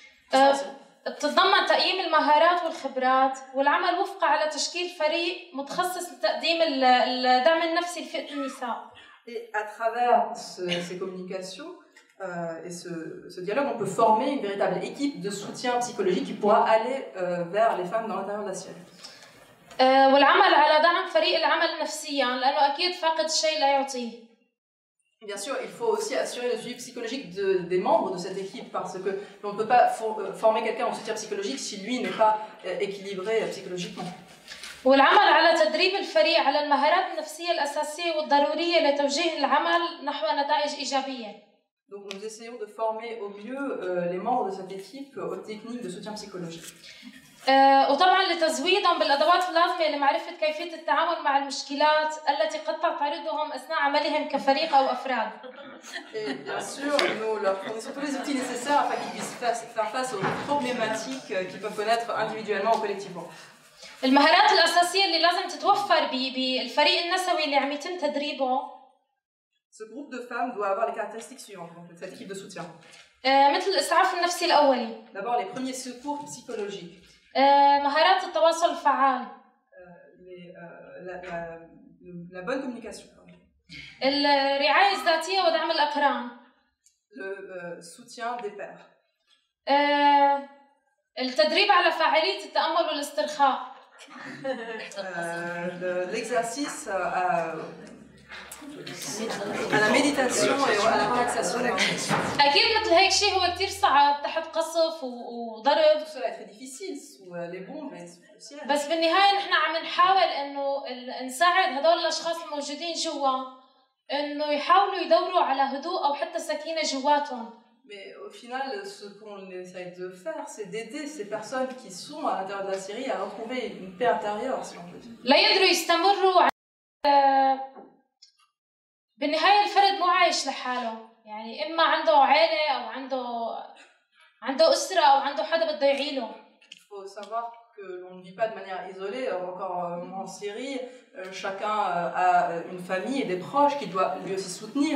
بتتضمن تقييم المهارات والخبرات والعمل وفقا على تشكيل فريق متخصص لتقديم الدعم النفسي لفئة النساء. Et à travers ce, ces communications euh, et ce, ce dialogue, on peut former une véritable équipe de soutien psychologique qui pourra aller euh, vers les femmes dans l'intérieur de la Syrie. والعمل على دعم فريق العمل نفسيا لأنه أكيد فاقد الشيء لا يعطيه. Bien sûr, il faut aussi assurer le suivi psychologique de, des membres de cette équipe parce que on ne peut pas for, former quelqu'un en soutien psychologique si lui n'est pas euh, équilibré euh, psychologiquement. والعمل على تدريب الفريق على المهارات النفسية الأساسية والضرورية لتوجيه العمل نحو نتائج إيجابية. Donc nous essayons de former au mieux euh, les membres de cette équipe aux techniques de soutien psychologique. أه وطبعا لتزويدهم بالأدوات اللازمة لمعرفة كيفية التعامل مع المشكلات التي قد تعترضهم أثناء عملهم كفريق أو أفراد. Et bien sûr, nous leur fournissons tous les outils nécessaires afin qu'ils puissent faire face aux problématiques qu'ils peuvent connaître individuellement ou collectivement. المهارات الأساسية اللي لازم تتوفر بالفريق النسوي اللي عم يتم تدريبه. Ce groupe de femmes doit avoir les caractéristiques suivantes, donc cette équipe de soutien. أه مثل الإسعاف النفسي الأولي. D'abord les premiers secours psychologiques. أه مهارات التواصل الفعال. Les, euh, la, la, la bonne communication. الرعاية الذاتية ودعم الأقران. Le euh, soutien des pairs. أه التدريب على فاعلية التأمل والاسترخاء. euh, L'exercice à, à la méditation et à la relaxation. أكيد مثل هيك شيء هو كتير صعب تحت قصف وضرب. Tout cela est très difficile sous les bombes et sous le ciel. بس بالنهاية نحن عم نحاول إنه نساعد هدول الأشخاص الموجودين جوا إنه يحاولوا يدوروا على هدوء أو حتى سكينة جواتهم. Mais au final, ce qu'on essaie de faire, c'est d'aider ces personnes qui sont à l'intérieur de la Syrie à retrouver une paix intérieure, si on peut dire. لا يقدروا يستمروا بالنهاية الفرد مو عايش لحاله، يعني إما عنده عائلة أو عنده عنده أسرة أو عنده حدا بده يعيله. Il faut savoir que l'on ne vit pas de manière isolée, encore en Syrie, chacun a une famille et des proches qui doivent lui aussi soutenir.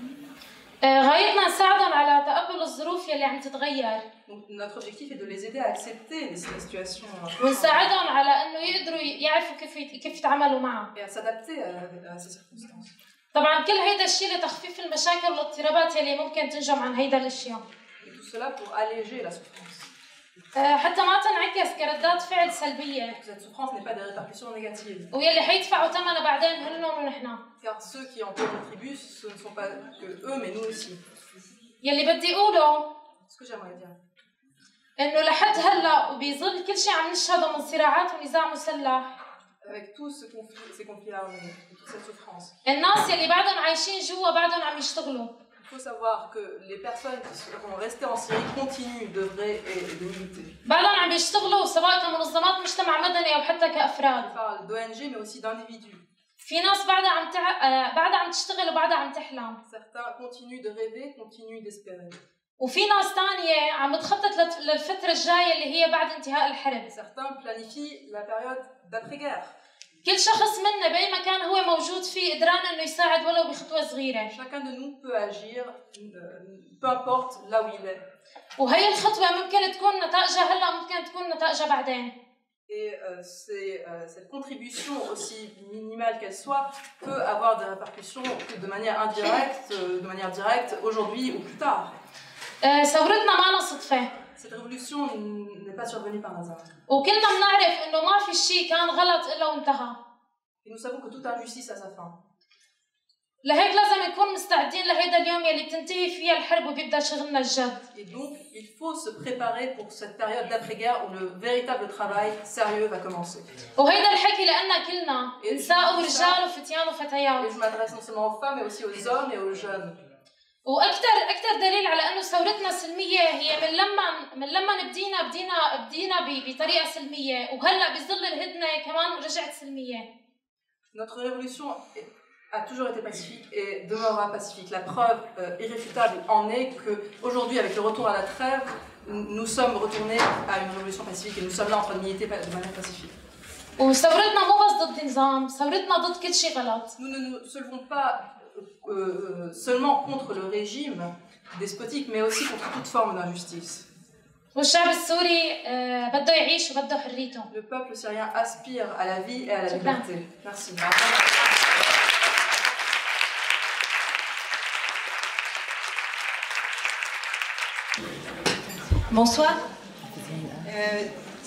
غايتنا نساعدهم على تقبل الظروف يلي عم تتغير. Donc notre objectif est de les aider à accepter les situations. ونساعدهم على إنه يقدروا يعرفوا كيف كيف يتعاملوا معها. Et à s'adapter à ces circonstances. طبعاً كل هيدا الشيء لتخفيف المشاكل والاضطرابات يلي ممكن تنجم عن هيدا الأشياء. Et tout cela pour alléger la souffrance. حتى ما تنعكس كردات فعل سلبية. Cette souffrance n'est pas des répercussions négatives. ويلي حيدفعوا ثمنها بعدين هن ونحن. Car ceux qui en paient le tribut, ce ne sont pas que eux, mais nous aussi. يلي بدي أقوله. Ce que j'aimerais dire. إنه لحد هلا وبيظل كل شيء عم نشهده من صراعات ونزاع مسلح. Avec tous ce conflit, ces conflits-là, toute cette souffrance. الناس يلي بعدهم عايشين جوا بعدهم عم يشتغلوا. Il faut savoir que les personnes qui sont restées en Syrie continuent d'œuvrer et de militer. بعدهم عم يشتغلوا سواء كمنظمات مجتمع مدني أو حتى كأفراد. On parle d'O N G mais aussi d'individus. في ناس بعدها عم تع... بعدها عم تشتغل وبعدها عم تحلم. Certains continuent de rêver, continuent d'espérer. وفي ناس ثانية عم تخطط للفترة الجاية اللي هي بعد انتهاء الحرب. Certains planifient la période d'après-guerre. كل شخص منا بأي مكان هو موجود فيه قدران إنه يساعد ولو بخطوة صغيرة. Chacun de nous peut agir, peu importe là où il est. وهي الخطوة ممكن تكون نتائجها هلا ممكن تكون نتائجها بعدين. Et euh, c'est, euh, cette contribution, aussi minimale qu'elle soit, peut avoir des répercussions de manière indirecte, euh, de manière directe, aujourd'hui ou plus tard. ثورتنا ما صدفة. Cette révolution n'est pas survenue par hasard. وكلنا بنعرف إنه ما في شيء كان غلط إلا وانتهى. Et nous savons que toute injustice a sa fin. لهيك لازم نكون مستعدين لهيدا اليوم يلي بتنتهي فيها الحرب وبيبدأ شغلنا الجد. Et donc, il faut se préparer pour cette période d'après-guerre où le véritable travail sérieux va commencer. وهيدا الحكي لأننا كلنا نساء ورجال وفتيان وفتيات. Et je m'adresse non seulement aux femmes mais aussi aux hommes et aux jeunes. واكثر اكثر دليل على انه ثورتنا سلميه هي من لما من لما بدينا بدينا بدينا بطريقه سلميه وهلا بظل الهدنه كمان رجعت سلميه. Notre révolution a toujours été pacifique et demeurera pacifique. La preuve euh, irréfutable en est que aujourd'hui, avec le retour à la trêve, nous sommes retournés à une révolution pacifique et nous sommes là en train de militer de manière pacifique. وثورتنا مو بس ضد النظام، ثورتنا ضد كل شيء غلط. Nous ne nous levons pas Euh, seulement contre le régime despotique, mais aussi contre toute forme d'injustice. والشعب السوري بده يعيش وبده حريته. Le peuple syrien aspire à la vie et à la liberté. Merci. Bonsoir. Euh,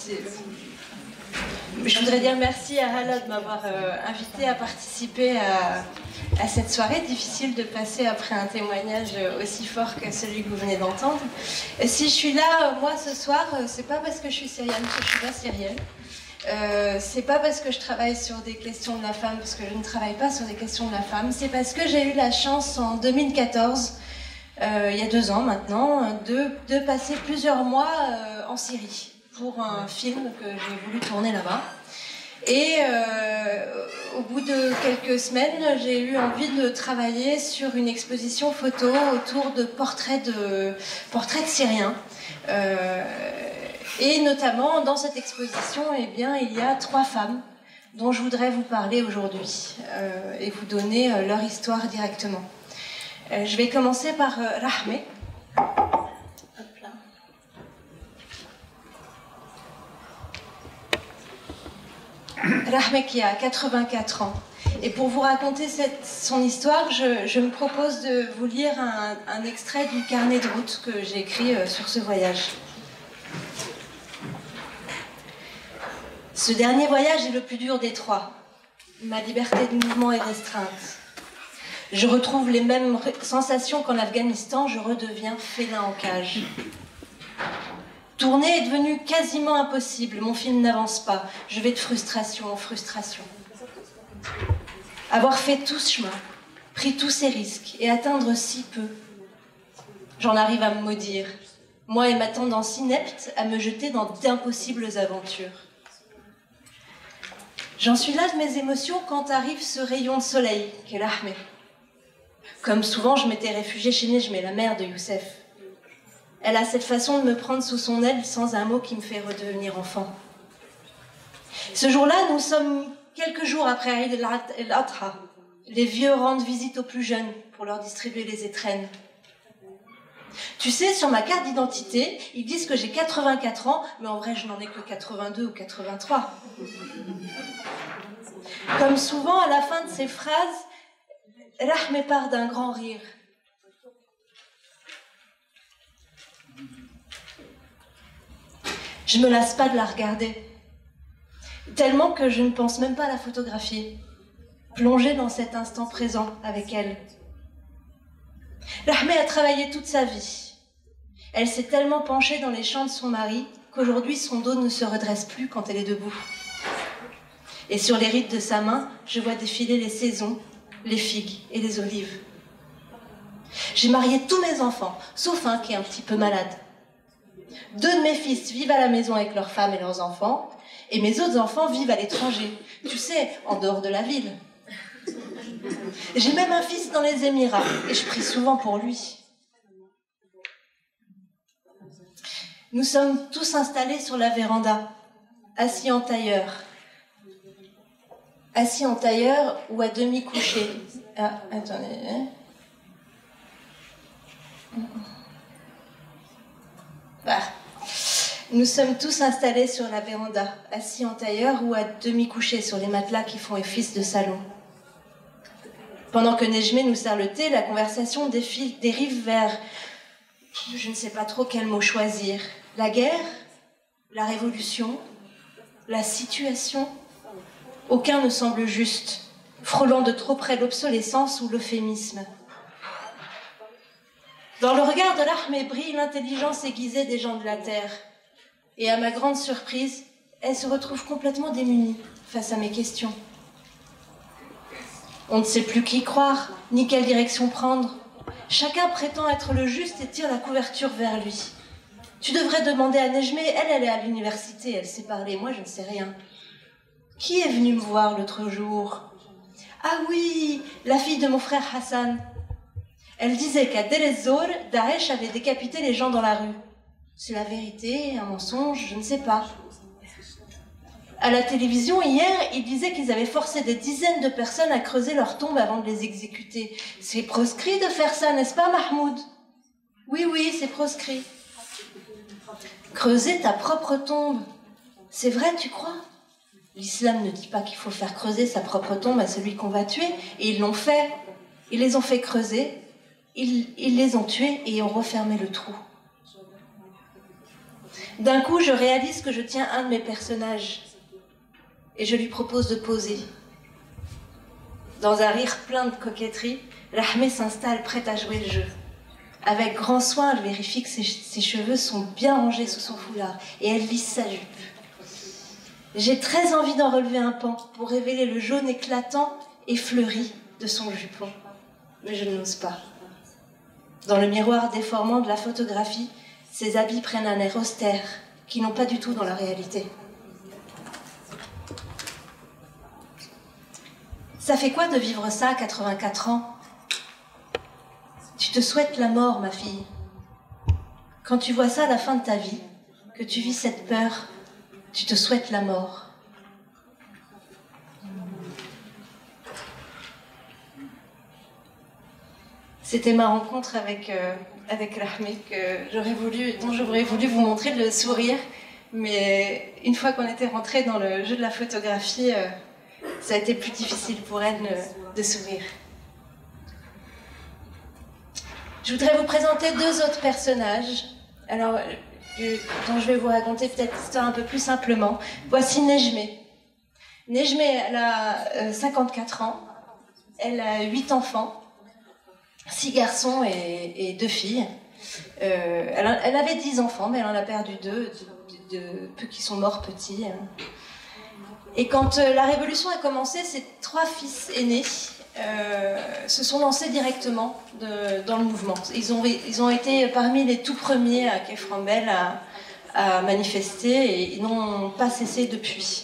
je voudrais dire merci à Hala de m'avoir euh, invité à participer à, à cette soirée. Difficile de passer après un témoignage aussi fort que celui que vous venez d'entendre. Si je suis là, moi, ce soir, c'est pas parce que je suis syrienne que je suis pas syrienne. Euh, c'est pas parce que je travaille sur des questions de la femme, parce que je ne travaille pas sur des questions de la femme. C'est parce que j'ai eu la chance en deux mille quatorze, euh, il y a deux ans maintenant, de, de passer plusieurs mois euh, en Syrie pour un film que j'ai voulu tourner là-bas. Et euh, au bout de quelques semaines, j'ai eu envie de travailler sur une exposition photo autour de portraits de, portraits de Syriens. Euh, et notamment, dans cette exposition, eh bien, il y a trois femmes dont je voudrais vous parler aujourd'hui euh, et vous donner euh, leur histoire directement. Euh, je vais commencer par euh, Rahmeh. Rahmeh qui a quatre-vingt-quatre ans. Et pour vous raconter cette, son histoire, je, je me propose de vous lire un, un extrait du carnet de route que j'ai écrit euh, sur ce voyage. Ce dernier voyage est le plus dur des trois. Ma liberté de mouvement est restreinte. Je retrouve les mêmes sensations qu'en Afghanistan, je redeviens félin en cage. Tourner est devenu quasiment impossible, mon film n'avance pas. Je vais de frustration en frustration. Avoir fait tout ce chemin, pris tous ces risques et atteindre si peu. j'en arrive à me maudire. Moi et ma tendance inepte à me jeter dans d'impossibles aventures. J'en suis là de mes émotions quand arrive ce rayon de soleil qu'est l'Ahmed. Comme souvent, je m'étais réfugiée chez Nejmé, la mère de Youssef. Elle a cette façon de me prendre sous son aile sans un mot qui me fait redevenir enfant. Ce jour-là, nous sommes quelques jours après Eid el-Adha. Les vieux rendent visite aux plus jeunes pour leur distribuer les étrennes. Tu sais, sur ma carte d'identité, ils disent que j'ai quatre-vingt-quatre ans, mais en vrai, je n'en ai que quatre-vingt-deux ou quatre-vingt-trois. Comme souvent, à la fin de ces phrases, Rahmé part d'un grand rire. Je me lasse pas de la regarder, tellement que je ne pense même pas à la photographier, plongée dans cet instant présent avec elle. Rahmé a travaillé toute sa vie. Elle s'est tellement penchée dans les champs de son mari qu'aujourd'hui son dos ne se redresse plus quand elle est debout. Et sur les rides de sa main, je vois défiler les saisons, les figues et les olives. J'ai marié tous mes enfants, sauf un qui est un petit peu malade. Deux de mes fils vivent à la maison avec leurs femmes et leurs enfants, et mes autres enfants vivent à l'étranger, tu sais, en dehors de la ville. J'ai même un fils dans les Émirats, et je prie souvent pour lui. Nous sommes tous installés sur la véranda, assis en tailleur. Assis en tailleur ou à demi couché. Ah, attendez. Hein. Bah. Nous sommes tous installés sur la véranda, assis en tailleur ou à demi couché sur les matelas qui font office de salon. Pendant que Nejmé nous sert le thé, la conversation défile, dérive vers... Je ne sais pas trop quel mot choisir. La guerre, la révolution, la situation. Aucun ne semble juste, frôlant de trop près l'obsolescence ou l'euphémisme. Dans le regard de l'Ahmé brille l'intelligence aiguisée des gens de la terre. Et à ma grande surprise, elle se retrouve complètement démunie face à mes questions. On ne sait plus qui croire, ni quelle direction prendre. Chacun prétend être le juste et tire la couverture vers lui. Tu devrais demander à Nejmé, elle, elle est à l'université, elle sait parler, moi je ne sais rien. Qui est venu me voir l'autre jour? Ah oui, la fille de mon frère Hassan. Elle disait qu'à Deir ez-Zor, Daesh avait décapité les gens dans la rue. C'est la vérité, un mensonge, je ne sais pas. À la télévision, hier, ils disaient qu'ils avaient forcé des dizaines de personnes à creuser leurs tombes avant de les exécuter. C'est proscrit de faire ça, n'est-ce pas, Mahmoud? Oui, oui, c'est proscrit. Creuser ta propre tombe. C'est vrai, tu crois? L'islam ne dit pas qu'il faut faire creuser sa propre tombe à celui qu'on va tuer, et ils l'ont fait. Ils les ont fait creuser, ils, ils les ont tués et ont refermé le trou. D'un coup, je réalise que je tiens un de mes personnages et je lui propose de poser. Dans un rire plein de coquetterie, Rahmé s'installe prête à jouer le jeu. Avec grand soin, elle vérifie que ses, ses cheveux sont bien rangés sous son foulard et elle lisse sa jupe. J'ai très envie d'en relever un pan pour révéler le jaune éclatant et fleuri de son jupon. Mais je n'ose pas. Dans le miroir déformant de la photographie, ses habits prennent un air austère qu'ils n'ont pas du tout dans la réalité. Ça fait quoi de vivre ça à quatre-vingt-quatre ans? Tu te souhaites la mort, ma fille. Quand tu vois ça à la fin de ta vie, que tu vis cette peur, tu te souhaites la mort. C'était ma rencontre avec, euh, avec Rahmé que j'aurais voulu, dont j'aurais voulu vous montrer le sourire. Mais une fois qu'on était rentré dans le jeu de la photographie, euh, ça a été plus difficile pour elle euh, de sourire. Je voudrais vous présenter deux autres personnages. Alors, euh, dont je vais vous raconter peut-être l'histoire un peu plus simplement. Voici Nejmé. Nejmé, elle a euh, cinquante-quatre ans. Elle a huit enfants. Six garçons et, et deux filles. Euh, elle, a, elle avait dix enfants, mais elle en a perdu deux, de, de, de, peu qui sont morts petits. Et quand euh, la révolution a commencé, ses trois fils aînés euh, se sont lancés directement de, dans le mouvement. Ils ont, ils ont été parmi les tout premiers à Keframbel à, à manifester et ils n'ont pas cessé depuis.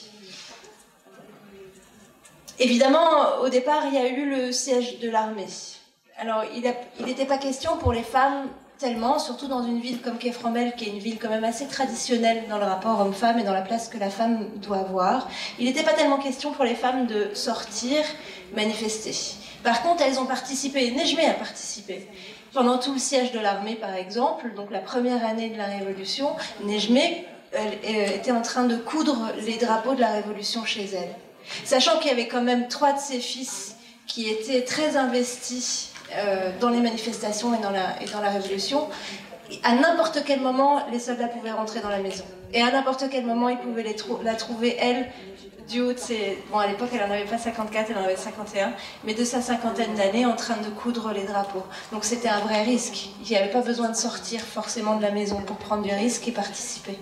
Évidemment, au départ, il y a eu le siège de l'armée. Alors, il n'était pas question pour les femmes tellement, surtout dans une ville comme Keframbel, qui est une ville quand même assez traditionnelle dans le rapport homme-femme et dans la place que la femme doit avoir. Il n'était pas tellement question pour les femmes de sortir, manifester. Par contre, elles ont participé, Nejmeh a participé. Pendant tout le siège de l'armée, par exemple, donc la première année de la Révolution, Nejmeh était en train de coudre les drapeaux de la Révolution chez elle. Sachant qu'il y avait quand même trois de ses fils qui étaient très investis euh, dans les manifestations et dans la, et dans la Révolution, à n'importe quel moment, les soldats pouvaient rentrer dans la maison. Et à n'importe quel moment, ils pouvaient les trou la trouver, elle, du haut de ses... Bon, à l'époque, elle n'en avait pas cinquante-quatre, elle en avait cinquante et un, mais de sa cinquantaine d'années, en train de coudre les drapeaux. Donc c'était un vrai risque. Il n'y avait pas besoin de sortir forcément de la maison pour prendre du risque et participer.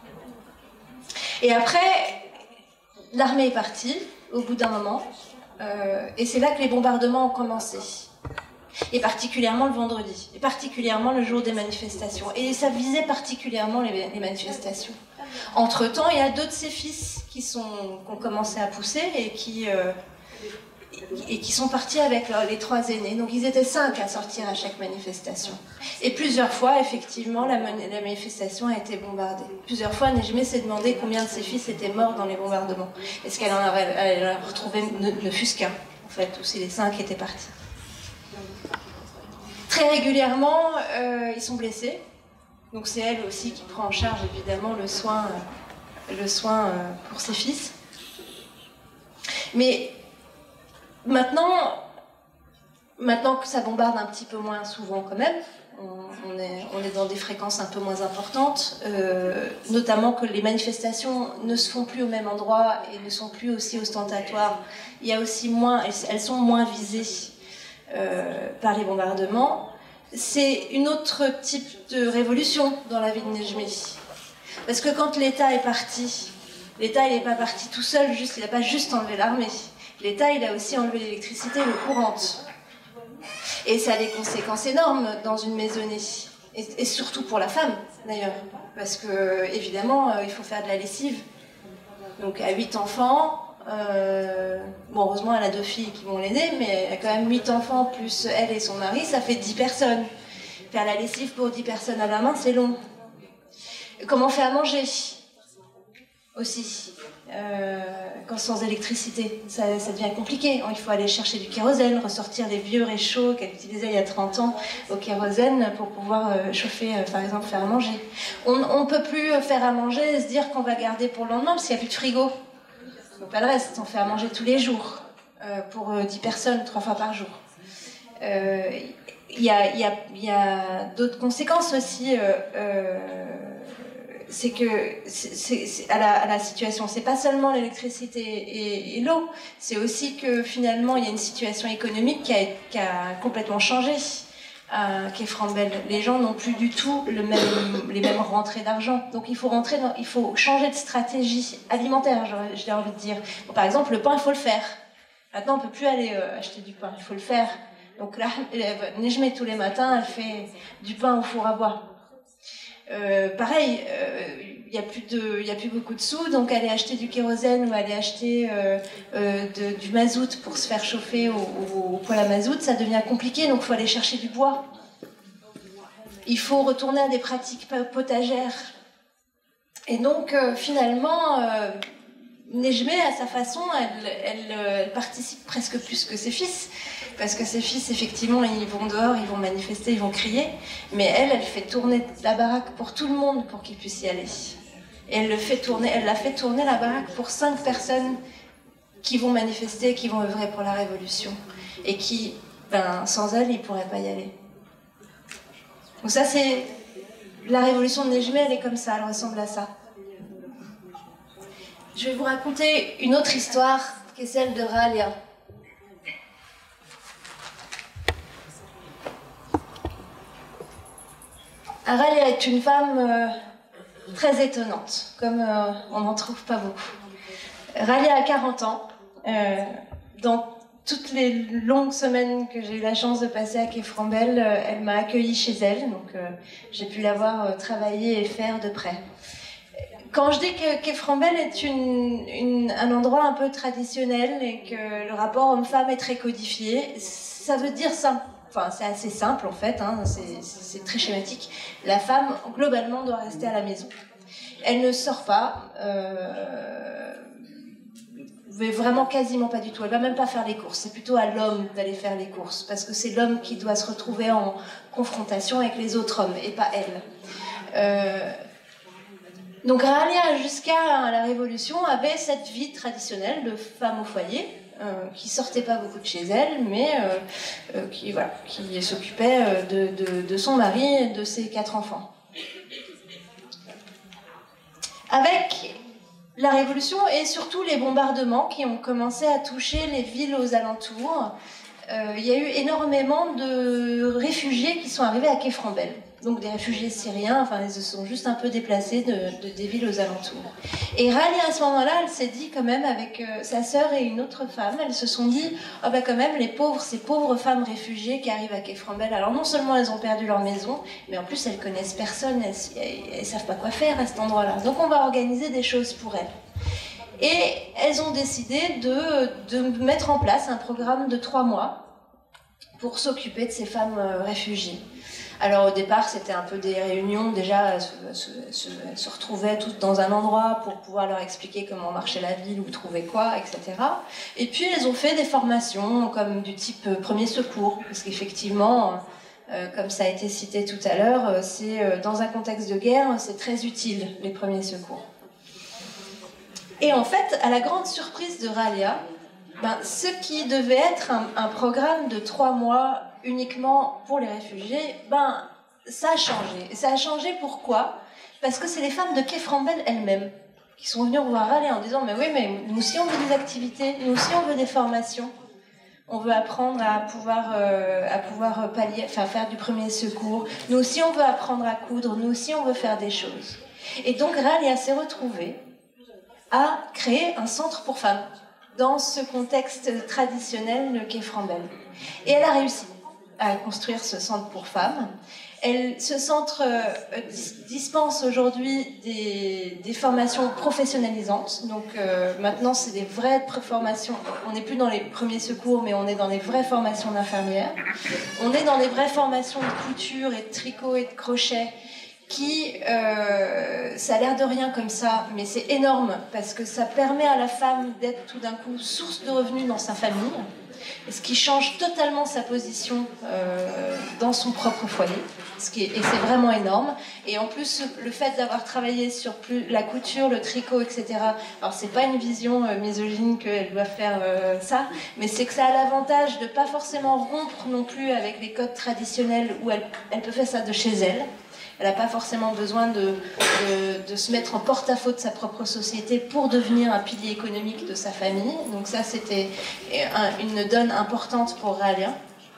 Et après, l'armée est partie, au bout d'un moment, euh, et c'est là que les bombardements ont commencé. Et particulièrement le vendredi, et particulièrement le jour des manifestations. Et ça visait particulièrement les, les manifestations. Entre-temps, il y a deux de ses fils qui, sont, qui ont commencé à pousser et qui, euh, et qui sont partis avec les trois aînés. Donc ils étaient cinq à sortir à chaque manifestation. Et plusieurs fois, effectivement, la, la manifestation a été bombardée. Plusieurs fois, Nejmeh s'est demandé combien de ses fils étaient morts dans les bombardements. Est-ce qu'elle en aurait elle a retrouvé ne, ne fût-ce qu'un, en fait, ou si les cinq étaient partis. Très régulièrement, euh, ils sont blessés. Donc c'est elle aussi qui prend en charge, évidemment, le soin, euh, le soin euh, pour ses fils. Mais maintenant, maintenant que ça bombarde un petit peu moins souvent quand même, on, on, est, on est dans des fréquences un peu moins importantes, euh, notamment que les manifestations ne se font plus au même endroit et ne sont plus aussi ostentatoires. Il y a aussi moins, elles, elles sont moins visées euh, par les bombardements. C'est une autre type de révolution dans la vie de Nejmeh. Parce que quand l'État est parti, l'État il n'est pas parti tout seul, juste, il n'a pas juste enlevé l'armée. L'État il a aussi enlevé l'électricité et l'eau courante. Et ça a des conséquences énormes dans une maisonnée. Et, et surtout pour la femme, d'ailleurs. Parce que, évidemment, il faut faire de la lessive. Donc à huit enfants, Euh, bon, heureusement, elle a deux filles qui vont l'aider, mais elle a quand même huit enfants, plus elle et son mari, ça fait dix personnes. Faire la lessive pour dix personnes à la main, c'est long. Comment on fait à manger aussi, euh, quand sans électricité, ça, ça devient compliqué. Il faut aller chercher du kérosène, ressortir les vieux réchauds qu'elle utilisait il y a trente ans au kérosène pour pouvoir euh, chauffer, euh, par exemple, faire à manger. On ne peut plus faire à manger et se dire qu'on va garder pour le lendemain parce qu'il n'y a plus de frigo. Donc pas le reste, on fait à manger tous les jours, euh, pour euh, dix personnes, trois fois par jour. Il euh, y a, y a, y a d'autres conséquences aussi, euh, euh, c'est que c'est, c'est, à, la, à la situation, c'est pas seulement l'électricité et, et l'eau, c'est aussi que finalement il y a une situation économique qui a, qui a complètement changé à Keframbel. Les gens n'ont plus du tout le même, les mêmes rentrées d'argent. Donc il faut rentrer dans, il faut changer de stratégie alimentaire, j'ai envie de dire. Bon, par exemple, le pain, il faut le faire. Maintenant, on ne peut plus aller euh, acheter du pain, il faut le faire. Donc là, Nejmeh, tous les matins, elle fait du pain au four à bois. Euh, pareil, il euh, n'y a, a plus beaucoup de sous, donc aller acheter du kérosène ou aller acheter euh, euh, de, du mazout pour se faire chauffer au, au, au poêle à mazout, ça devient compliqué, donc il faut aller chercher du bois. Il faut retourner à des pratiques potagères. Et donc, euh, finalement, euh, Nejmeh, à sa façon, elle, elle, elle participe presque plus que ses fils. Parce que ses fils, effectivement, ils vont dehors, ils vont manifester, ils vont crier. Mais elle, elle fait tourner la baraque pour tout le monde pour qu'ils puissent y aller. Et elle le fait tourner, elle l'a fait tourner la baraque pour cinq personnes qui vont manifester, qui vont œuvrer pour la Révolution. Et qui, ben, sans elle, ils ne pourraient pas y aller. Donc ça, c'est... La Révolution de Nejmeh, elle est comme ça, elle ressemble à ça. Je vais vous raconter une autre histoire, qui est celle de Ralia. Ralia est une femme euh, très étonnante, comme euh, on n'en trouve pas beaucoup. Ralia a quarante ans. Euh, dans toutes les longues semaines que j'ai eu la chance de passer à Quai Frambel, euh, elle m'a accueillie chez elle, donc euh, j'ai pu la voir euh, travailler et faire de près. Quand je dis que Quai Frambel est une, une, un endroit un peu traditionnel et que le rapport homme-femme est très codifié, ça veut dire ça. Enfin, c'est assez simple en fait, hein, c'est très schématique. La femme, globalement, doit rester à la maison. Elle ne sort pas, euh, mais vraiment quasiment pas du tout. Elle va même pas faire les courses. C'est plutôt à l'homme d'aller faire les courses, parce que c'est l'homme qui doit se retrouver en confrontation avec les autres hommes et pas elle. Euh, donc Ralia, jusqu'à la Révolution, avait cette vie traditionnelle de femme au foyer, euh, qui sortait pas beaucoup de chez elle, mais euh, euh, qui, voilà, qui s'occupait de, de, de son mari et de ses quatre enfants. Avec la Révolution et surtout les bombardements qui ont commencé à toucher les villes aux alentours, euh, il y a eu énormément de réfugiés qui sont arrivés à Quai Frambel. Donc des réfugiés syriens, enfin ils se sont juste un peu déplacés de, de, des villes aux alentours. Et Ralia, à ce moment-là, elle s'est dit quand même avec euh, sa sœur et une autre femme, elles se sont dit, oh bah quand même les pauvres, ces pauvres femmes réfugiées qui arrivent à Quai Frambel, alors non seulement elles ont perdu leur maison, mais en plus elles connaissent personne, elles, elles, elles savent pas quoi faire à cet endroit-là. Donc on va organiser des choses pour elles. Et elles ont décidé de, de mettre en place un programme de trois mois pour s'occuper de ces femmes euh, réfugiées. Alors au départ, c'était un peu des réunions, déjà elles se, se, se, se retrouvaient toutes dans un endroit pour pouvoir leur expliquer comment marchait la ville, où trouver quoi, et cetera. Et puis elles ont fait des formations comme du type euh, premier secours, parce qu'effectivement, euh, comme ça a été cité tout à l'heure, c'est euh, dans un contexte de guerre, c'est très utile, les premiers secours. Et en fait, à la grande surprise de Ralia, ben, ce qui devait être un, un programme de trois mois uniquement pour les réfugiés, ben, ça a changé. Et ça a changé pourquoi? Parce que c'est les femmes de Quai Frambel elles-mêmes qui sont venues voir Ralia en disant « Mais oui, mais nous aussi on veut des activités, nous aussi on veut des formations. On veut apprendre à pouvoir, euh, à pouvoir pallier, enfin, faire du premier secours. Nous aussi on veut apprendre à coudre, nous aussi on veut faire des choses. » Et donc Ralia s'est retrouvée à créer un centre pour femmes dans ce contexte traditionnel de Quai Frambel. Et elle a réussi à construire ce centre pour femmes. Elle, ce centre euh, dispense aujourd'hui des, des formations professionnalisantes. Donc euh, maintenant, c'est des vraies formations. On n'est plus dans les premiers secours, mais on est dans les vraies formations d'infirmières. On est dans les vraies formations de couture et de tricot et de crochet qui, euh, ça a l'air de rien comme ça, mais c'est énorme parce que ça permet à la femme d'être tout d'un coup source de revenus dans sa famille, ce qui change totalement sa position euh, dans son propre foyer, ce qui est, et c'est vraiment énorme. Et en plus, le fait d'avoir travaillé sur plus, la couture, le tricot, et cetera, alors c'est pas une vision euh, misogyne qu'elle doit faire euh, ça, mais c'est que ça a l'avantage de pas forcément rompre non plus avec les codes traditionnels où elle, elle peut faire ça de chez elle. Elle n'a pas forcément besoin de, de, de se mettre en porte-à-faux de sa propre société pour devenir un pilier économique de sa famille. Donc ça, c'était un, une donne importante pour Ralia.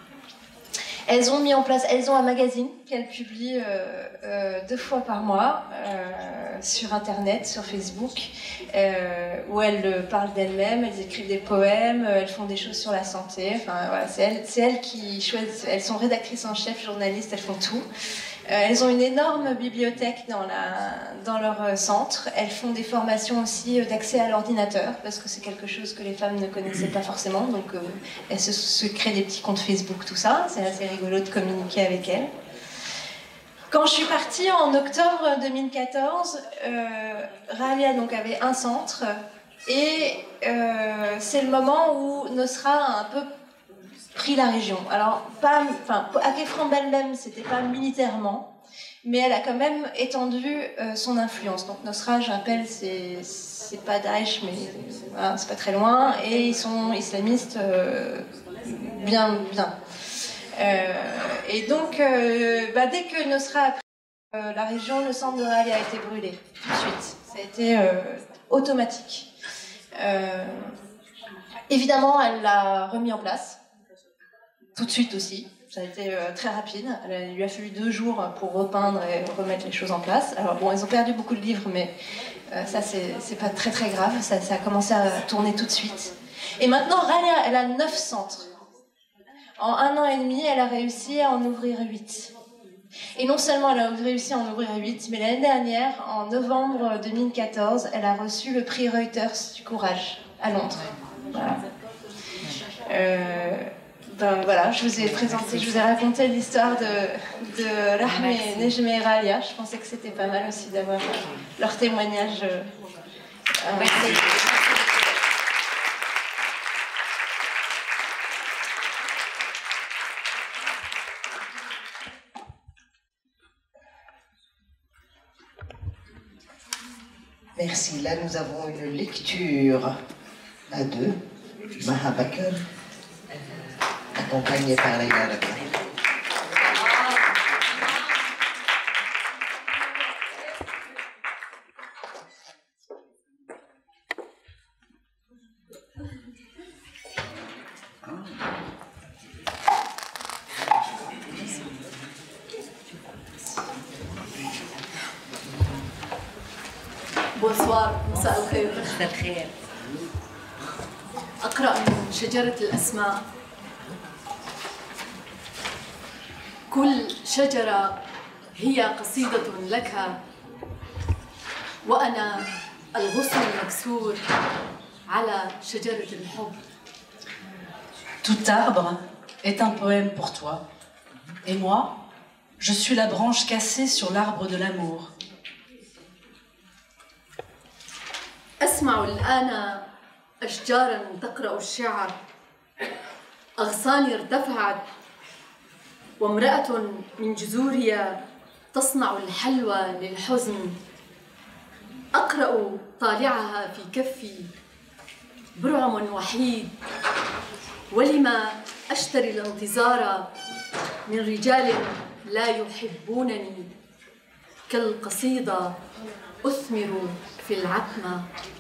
Elles ont mis en place, elles ont un magazine qu'elles publient euh, euh, deux fois par mois euh, sur Internet, sur Facebook, euh, où elles parlent d'elles-mêmes, elles écrivent des poèmes, elles font des choses sur la santé. Enfin, voilà, c'est elles, c'est elles qui choisissent. Elles sont rédactrices en chef, journalistes, elles font tout. Euh, elles ont une énorme bibliothèque dans, la, dans leur centre. Elles font des formations aussi d'accès à l'ordinateur, parce que c'est quelque chose que les femmes ne connaissaient pas forcément. Donc euh, elles se, se créent des petits comptes Facebook, tout ça. C'est assez rigolo de communiquer avec elles. Quand je suis partie en octobre deux mille quatorze, euh, Ralia donc, avait un centre. Et euh, c'est le moment où Nosra a un peu pris la région. Alors, pas, enfin, à Quai Frambel même, c'était pas militairement, mais elle a quand même étendu euh, son influence. Donc Nosra, je rappelle, c'est c'est pas Daesh, mais voilà, c'est pas très loin, et ils sont islamistes euh, bien, bien. Euh, et donc, euh, bah, dès que Nosra a pris euh, la région, le centre de Ralia a été brûlé tout de suite. Ça a été euh, automatique. Euh, évidemment, elle l'a remis en place. Tout de suite aussi, ça a été euh, très rapide. Il lui a fallu deux jours pour repeindre et remettre les choses en place. Alors bon, ils ont perdu beaucoup de livres, mais euh, ça c'est pas très très grave, ça, ça a commencé à tourner tout de suite. Et maintenant, Ralia, elle a neuf centres. En un an et demi, elle a réussi à en ouvrir huit. Et non seulement elle a réussi à en ouvrir huit, mais l'année dernière, en novembre deux mille quatorze, elle a reçu le prix Reuters du courage à Londres. Voilà. Euh, ben voilà, je vous ai présenté, je vous ai raconté l'histoire de, de Rahme, Nejme et Ralia. Je pensais que c'était pas mal aussi d'avoir leur témoignage. Euh, euh, Merci. Là, nous avons une lecture à deux, Maha Bakr, accompagnée par Leïla Rabia. بونسوار، مساء الخير. مساء الخير. أقرأ من شجرة الأسماء. كل شجرة هي قصيدة لك، وأنا الغصن المكسور على شجرة الحب. Tout arbre est un poème pour toi, et moi, je suis la branche cassée sur l'arbre de l'amour. أسمع الآن أشجاراً تقرأ الشعر، أغصاني ارتفعت وامرأة من جذورها تصنع الحلوى للحزن. أقرأ طالعها في كفي برعم وحيد، ولما أشتري الانتظار من رجال لا يحبونني كالقصيدة أثمر في العتمة.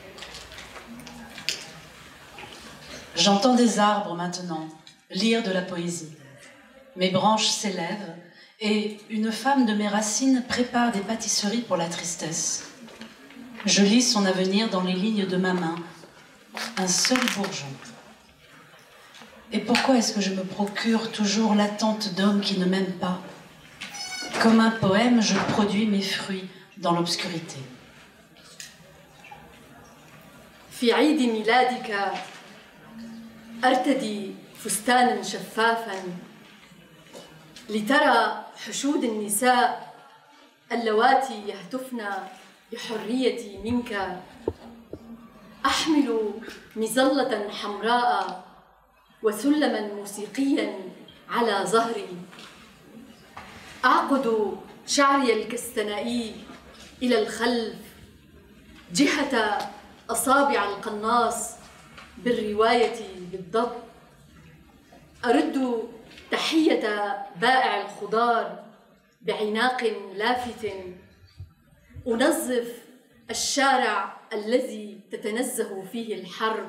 J'entends des arbres maintenant lire de la poésie. Mes branches s'élèvent et une femme de mes racines prépare des pâtisseries pour la tristesse. Je lis son avenir dans les lignes de ma main, un seul bourgeon. Et pourquoi est-ce que je me procure toujours l'attente d'hommes qui ne m'aiment pas? Comme un poème, je produis mes fruits dans l'obscurité. في عيد ميلادك أرتدي فستاناً شفافاً لترى حشود النساء اللواتي يهتفن بحريتي منك. أحمل مظلة حمراء وسلماً موسيقياً على ظهري. أعقد شعري الكستنائي إلى الخلف جهة أصابع القناص بالرواية بالضبط. أرد تحية بائع الخضار بعناق لافت. أنظف الشارع الذي تتنزه فيه الحرب،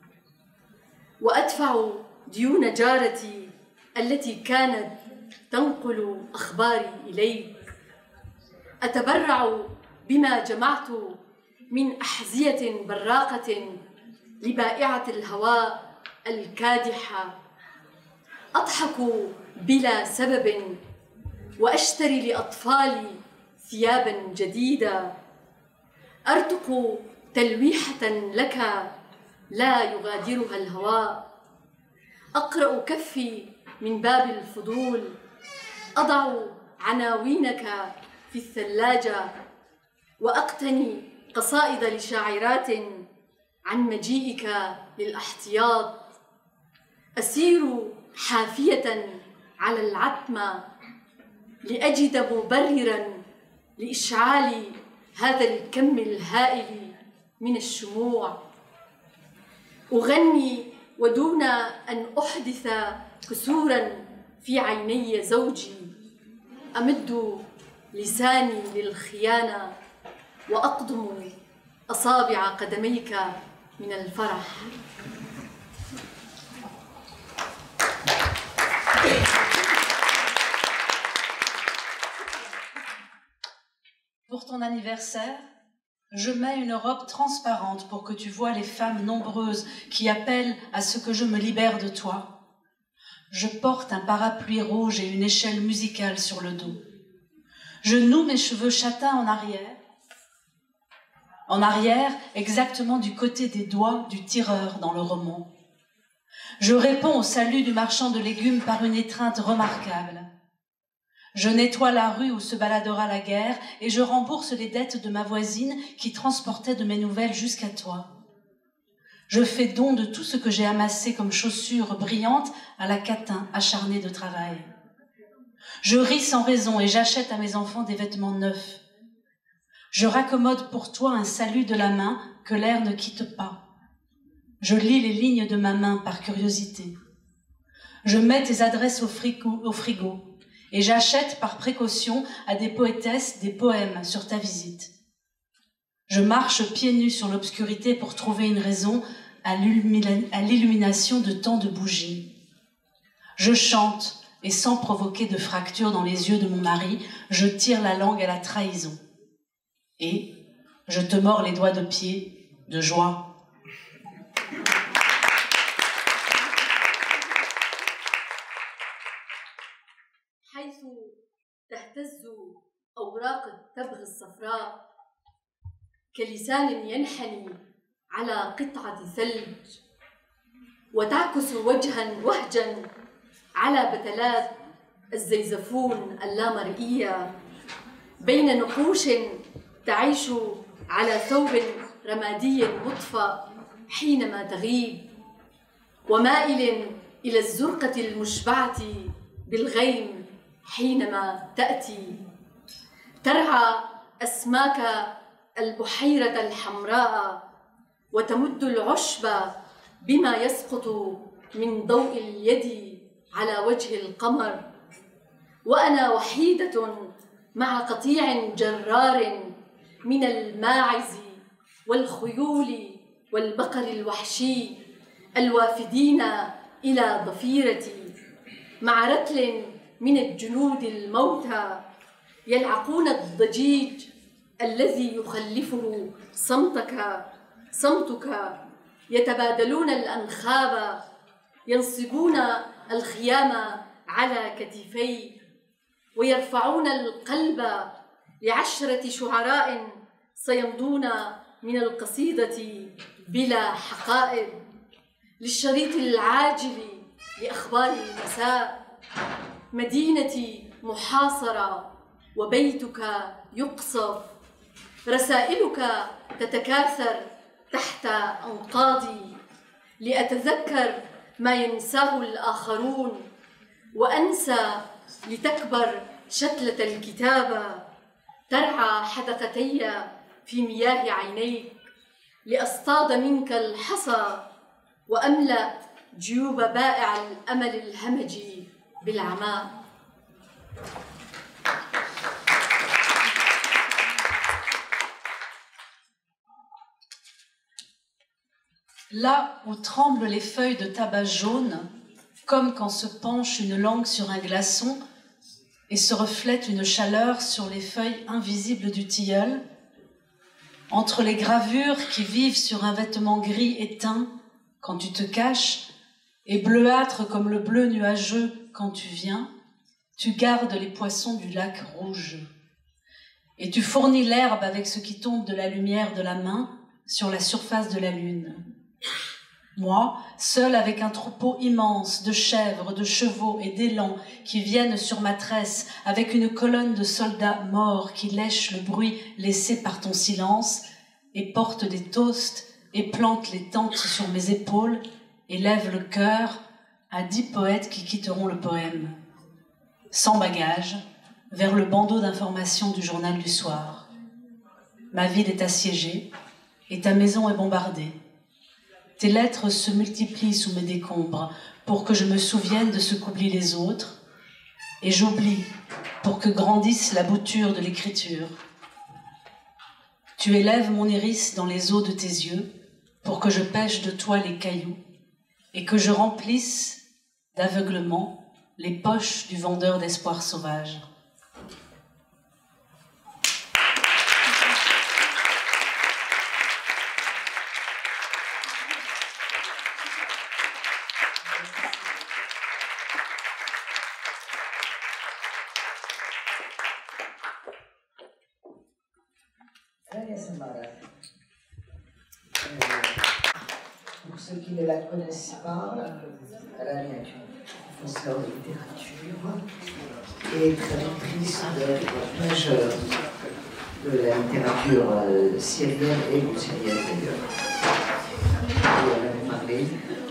وأدفع ديون جارتي التي كانت تنقل أخباري إليك. أتبرع بما جمعت من أحذية براقة لبائعة الهواء الكادحة. أضحك بلا سبب وأشتري لأطفالي ثياباً جديدة. أرتق تلويحة لك لا يغادرها الهواء. أقرأ كفي من باب الفضول. أضع عناوينك في الثلاجة وأقتني قصائد لشاعرات عن مجيئك للاحتياط. أسير حافية على العتمة لأجد مبرراً لإشعال هذا الكم الهائل من الشموع. أغني ودون أن أحدث كسوراً في عيني زوجي. أمد لساني للخيانة وأقضم أصابع قدميك من الفرح. Pour ton anniversaire, Je mets une robe transparente pour que tu vois les femmes nombreuses qui appellent à ce que je me libère de toi. Je porte un parapluie rouge et une échelle musicale sur le dos. Je noue mes cheveux châtains en arrière. En arrière, exactement du côté des doigts du tireur dans le roman. Je réponds au salut du marchand de légumes par une étreinte remarquable. Je nettoie la rue où se baladera la guerre et je rembourse les dettes de ma voisine qui transportait de mes nouvelles jusqu'à toi. Je fais don de tout ce que j'ai amassé comme chaussures brillantes à la catin acharnée de travail. Je ris sans raison et j'achète à mes enfants des vêtements neufs. Je raccommode pour toi un salut de la main que l'air ne quitte pas. Je lis les lignes de ma main par curiosité. Je mets tes adresses au frigo, au frigo et j'achète par précaution à des poétesses des poèmes sur ta visite. Je marche pieds nus sur l'obscurité pour trouver une raison à l'illumination de tant de bougies. Je chante et sans provoquer de fracture dans les yeux de mon mari, je tire la langue à la trahison. Et je te mords les doigts de pied de joie. حيث تهتز أوراق التبغ الصفراء كلسان ينحني على قطعة ثلج وتعكس وجها وهجا على بتلات الزيزفون اللامرئية بين نقوش تعيش على ثوب رمادي مطفى حينما تغيب ومائل إلى الزرقة المشبعة بالغيم حينما تأتي ترعى أسماك البحيرة الحمراء وتمد العشب بما يسقط من ضوء اليد على وجه القمر وأنا وحيدة مع قطيع جرار من الماعز والخيول والبقر الوحشي الوافدين إلى ضفيرتي مع رتل من الجنود الموتى يلعقون الضجيج الذي يخلفه صمتك صمتك يتبادلون الأنخاب ينصبون الخيام على كتفي ويرفعون القلب لعشرة شعراء سيمضون من القصيدة بلا حقائب للشريط العاجل لأخبار المساء مدينتي محاصرة وبيتك يقصف رسائلك تتكاثر تحت أنقاضي لأتذكر ما ينساه الآخرون وأنسى لتكبر شتلة الكتابة ترعى حدقتي في مياه عينيك لأصطاد منك الحصى وأملأ جيوب بائع الأمل الهمجي بالعماء. Là où tremblent les feuilles de tabac jaune, comme quand se penche une langue sur un glaçon et se reflète une chaleur sur les feuilles invisibles du tilleul, entre les gravures qui vivent sur un vêtement gris éteint quand tu te caches et bleuâtre comme le bleu nuageux quand tu viens, tu gardes les poissons du lac rouge et tu fournis l'herbe avec ce qui tombe de la lumière de la main sur la surface de la lune. Moi, seule avec un troupeau immense de chèvres, de chevaux et d'élans qui viennent sur ma tresse, avec une colonne de soldats morts qui lèchent le bruit laissé par ton silence et portent des toasts et plantent les tentes sur mes épaules et lèvent le cœur à dix poètes qui quitteront le poème. Sans bagage, vers le bandeau d'information du journal du soir. Ma ville est assiégée et ta maison est bombardée. Tes lettres se multiplient sous mes décombres pour que je me souvienne de ce qu'oublient les autres et j'oublie pour que grandisse la bouture de l'écriture. Tu élèves mon iris dans les eaux de tes yeux pour que je pêche de toi les cailloux et que je remplisse d'aveuglement les poches du vendeur d'espoir sauvage. qui ne la connaissent pas, elle est une professeure de littérature et traductrice d'œuvres majeures de la littérature euh, syrienne et non syrienne d'ailleurs. Et elle avait parlé.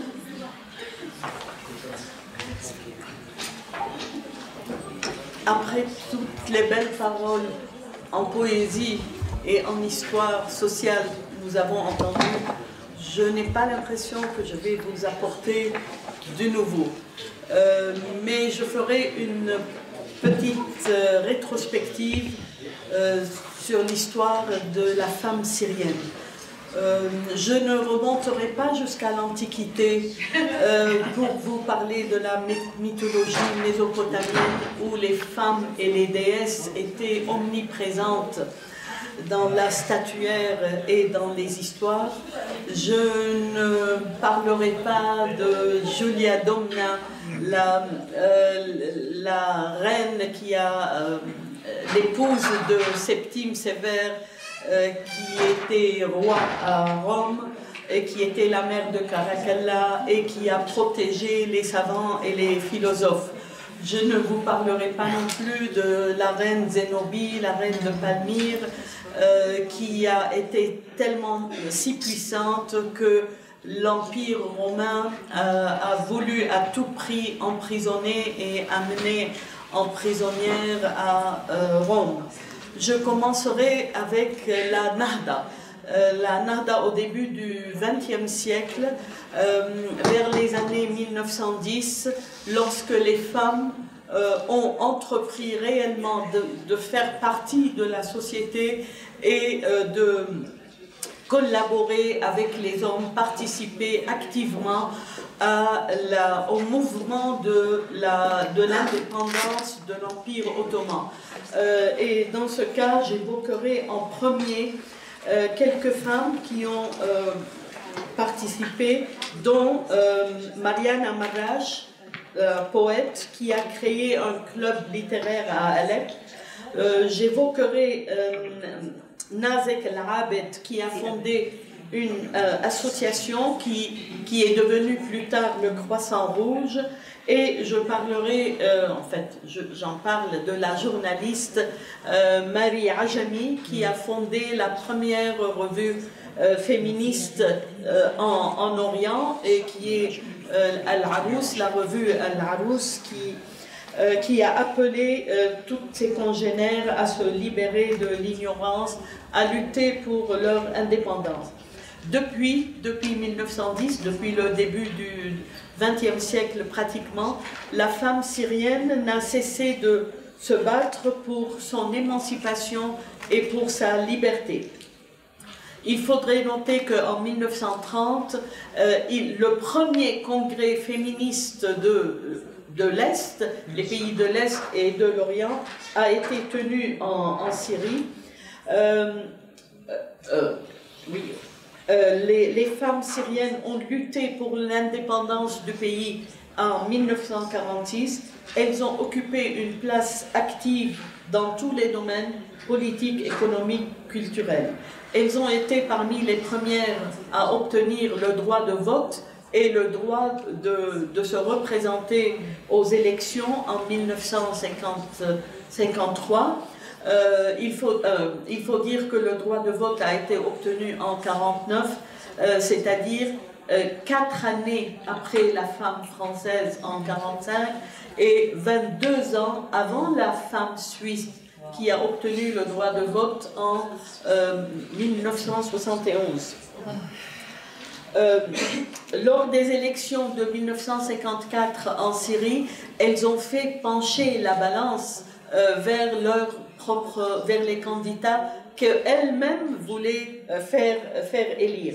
Après toutes les belles paroles en poésie et en histoire sociale que nous avons entendues, je n'ai pas l'impression que je vais vous apporter du nouveau. Euh, mais je ferai une petite euh, rétrospective euh, sur l'histoire de la femme syrienne. Euh, je ne remonterai pas jusqu'à l'Antiquité euh, pour vous parler de la mythologie mésopotamienne où les femmes et les déesses étaient omniprésentes dans la statuaire et dans les histoires. Je ne parlerai pas de Julia Domna, la, euh, la reine qui a euh, l'épouse de Septime Sévère, euh, qui était roi à Rome et qui était la mère de Caracalla et qui a protégé les savants et les philosophes. Je ne vous parlerai pas non plus de la reine Zénobie, la reine de Palmyre, euh, qui a été tellement si puissante que l'Empire romain euh, a voulu à tout prix emprisonner et amener en prisonnière à euh, Rome. Je commencerai avec la Nahda. Euh, la Nahda au début du vingtième siècle, euh, vers les années mille neuf cent dix, lorsque les femmes euh, ont entrepris réellement de, de faire partie de la société et euh, de collaborer avec les hommes, participer activement à la, au mouvement de l'indépendance de l'Empire ottoman. Euh, et dans ce cas, j'évoquerai en premier euh, quelques femmes qui ont euh, participé, dont euh, Mariana Marrache, euh, poète, qui a créé un club littéraire à Alep. Euh, j'évoquerai euh, Nazek El-Abed, qui a fondé une euh, association qui, qui est devenue plus tard le Croissant Rouge, et je parlerai, euh, en fait, j'en parle de la journaliste euh, Marie Ajami, qui a fondé la première revue euh, féministe euh, en, en Orient, et qui est euh, Al-Arous, la revue Al-Arous, qui Euh, qui a appelé euh, toutes ses congénères à se libérer de l'ignorance, à lutter pour leur indépendance. Depuis, depuis mille neuf cent dix, depuis le début du vingtième siècle pratiquement, la femme syrienne n'a cessé de se battre pour son émancipation et pour sa liberté. Il faudrait noter qu'en mille neuf cent trente, euh, il, le premier congrès féministe de de l'Est, les pays de l'Est et de l'Orient, a été tenu en, en Syrie. Euh, euh, oui. euh, les, les femmes syriennes ont lutté pour l'indépendance du pays en mille neuf cent quarante-six. Elles ont occupé une place active dans tous les domaines politiques, économiques, culturels. Elles ont été parmi les premières à obtenir le droit de vote et le droit de, de se représenter aux élections en mille neuf cent cinquante-trois. Euh, il, faut, euh, il faut dire que le droit de vote a été obtenu en mille neuf cent quarante-neuf, euh, c'est-à-dire euh, quatre années après la femme française en mille neuf cent quarante-cinq et vingt-deux ans avant la femme suisse qui a obtenu le droit de vote en euh, mille neuf cent soixante et onze. Euh, lors des élections de mille neuf cent cinquante-quatre en Syrie, elles ont fait pencher la balance euh, vers leur propre, vers les candidats qu'elles-mêmes voulaient euh, faire, faire élire.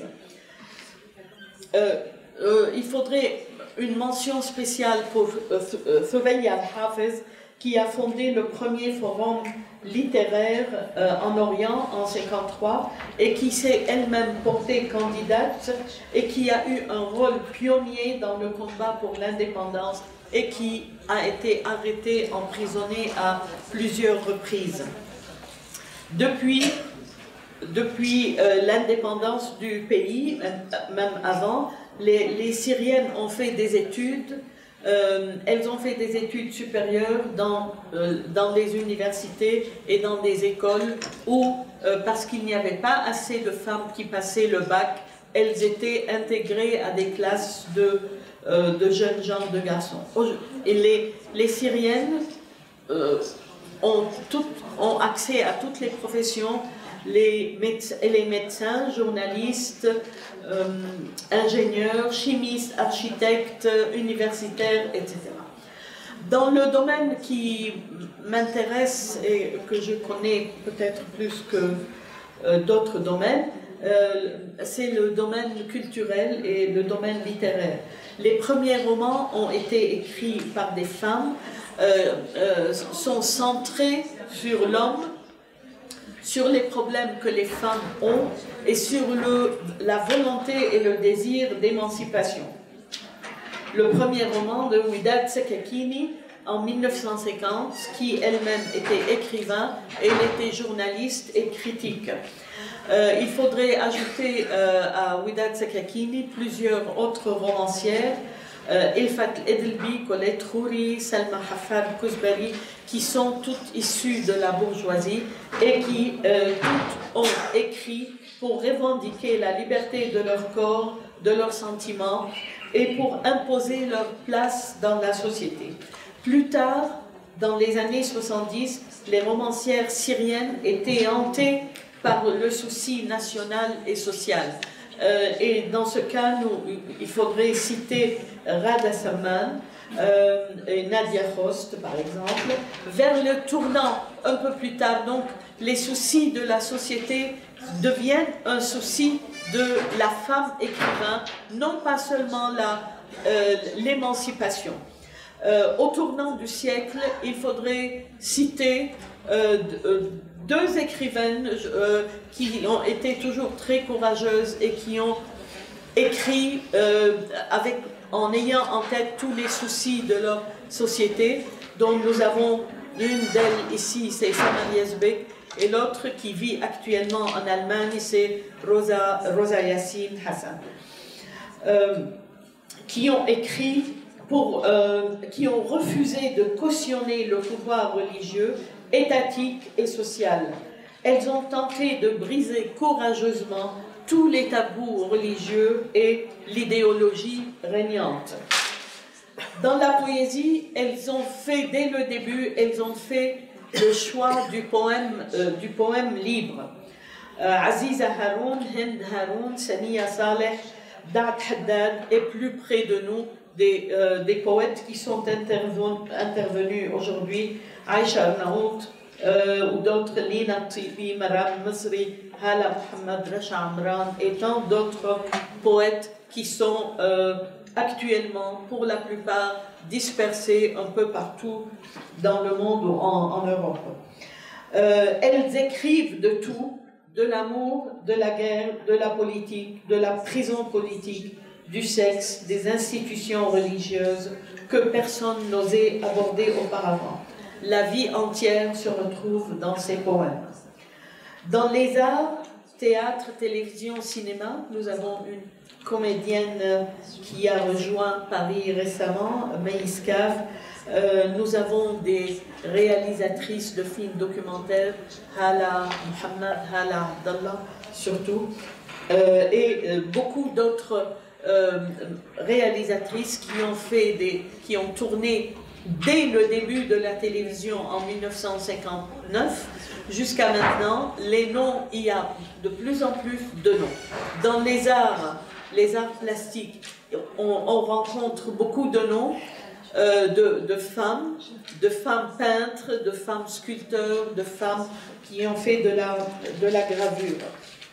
Euh, euh, il faudrait une mention spéciale pour euh, Thuraya Al-Hafez, qui a fondé le premier forum littéraire euh, en Orient en mille neuf cent cinquante-trois et qui s'est elle-même portée candidate et qui a eu un rôle pionnier dans le combat pour l'indépendance et qui a été arrêtée, emprisonnée à plusieurs reprises. Depuis, depuis euh, l'indépendance du pays, même avant, Les, les Syriennes ont fait des études, euh, elles ont fait des études supérieures dans, euh, dans les universités et dans des écoles où, euh, parce qu'il n'y avait pas assez de femmes qui passaient le bac, elles étaient intégrées à des classes de, euh, de jeunes gens, de garçons. Et les, les Syriennes euh, ont, toutes, ont accès à toutes les professions, les, méde les médecins, journalistes, euh, ingénieurs, chimistes, architectes, universitaires, et cetera. Dans le domaine qui m'intéresse et que je connais peut-être plus que euh, d'autres domaines, euh, c'est le domaine culturel et le domaine littéraire. Les premiers romans ont été écrits par des femmes, euh, euh, sont centrés sur l'homme, sur les problèmes que les femmes ont et sur le, la volonté et le désir d'émancipation. Le premier roman de Widad Sekakini en mille neuf cent cinquante, qui elle-même était écrivain, elle était journaliste et critique. Euh, il faudrait ajouter euh, à Widad Sekakini plusieurs autres romancières, euh, Ilfat Edelbi, Colette Khouri, Salma Hafad Kouzbari, qui sont toutes issues de la bourgeoisie et qui euh, toutes ont écrit pour revendiquer la liberté de leur corps, de leurs sentiments et pour imposer leur place dans la société. Plus tard, dans les années soixante-dix, les romancières syriennes étaient hantées par le souci national et social. Euh, et dans ce cas, nous, il faudrait citer Rada Salman, euh, et Nadia Khost, par exemple. Vers le tournant, un peu plus tard, donc, les soucis de la société deviennent un souci de la femme écrivain, non pas seulement euh, l'émancipation. Euh, au tournant du siècle, il faudrait citer euh, deux écrivaines euh, qui ont été toujours très courageuses et qui ont écrit euh, avec, en ayant en tête tous les soucis de leur société, dont nous avons une d'elles ici, c'est Samar Yazbek, et l'autre qui vit actuellement en Allemagne, c'est Rosa, Rosa Yassine Hassan, euh, qui ont écrit Pour, euh, qui ont refusé de cautionner le pouvoir religieux, étatique et social. Elles ont tenté de briser courageusement tous les tabous religieux et l'idéologie régnante. Dans la poésie, elles ont fait, dès le début, elles ont fait le choix du poème, euh, du poème libre. Euh, Aziza Haroun, Hind Haroun, Sania Saleh, Daat Haddad est plus près de nous, Des, euh, des poètes qui sont intervenus aujourd'hui, Aïcha Arnaout euh, ou d'autres, Lina Tibi, Maram Masri, Hala Mohamed, Rasha Amran et tant d'autres poètes qui sont euh, actuellement, pour la plupart, dispersés un peu partout dans le monde ou en, en Europe. Euh, elles écrivent de tout, de l'amour, de la guerre, de la politique, de la prison politique, du sexe, des institutions religieuses que personne n'osait aborder auparavant. La vie entière se retrouve dans ces poèmes. Dans les arts, théâtre, télévision, cinéma, nous avons une comédienne qui a rejoint Paris récemment, Maïs Kav. Euh, nous avons des réalisatrices de films documentaires, Hala Mohamed, Hala Abdallah surtout, euh, et euh, beaucoup d'autres Euh, réalisatrices qui ont fait des, qui ont tourné dès le début de la télévision en mille neuf cent cinquante-neuf jusqu'à maintenant. Les noms, il y a de plus en plus de noms. Dans les arts, les arts plastiques, on, on rencontre beaucoup de noms euh, de, de femmes, de femmes peintres, de femmes sculpteurs, de femmes qui ont fait de la, de la gravure.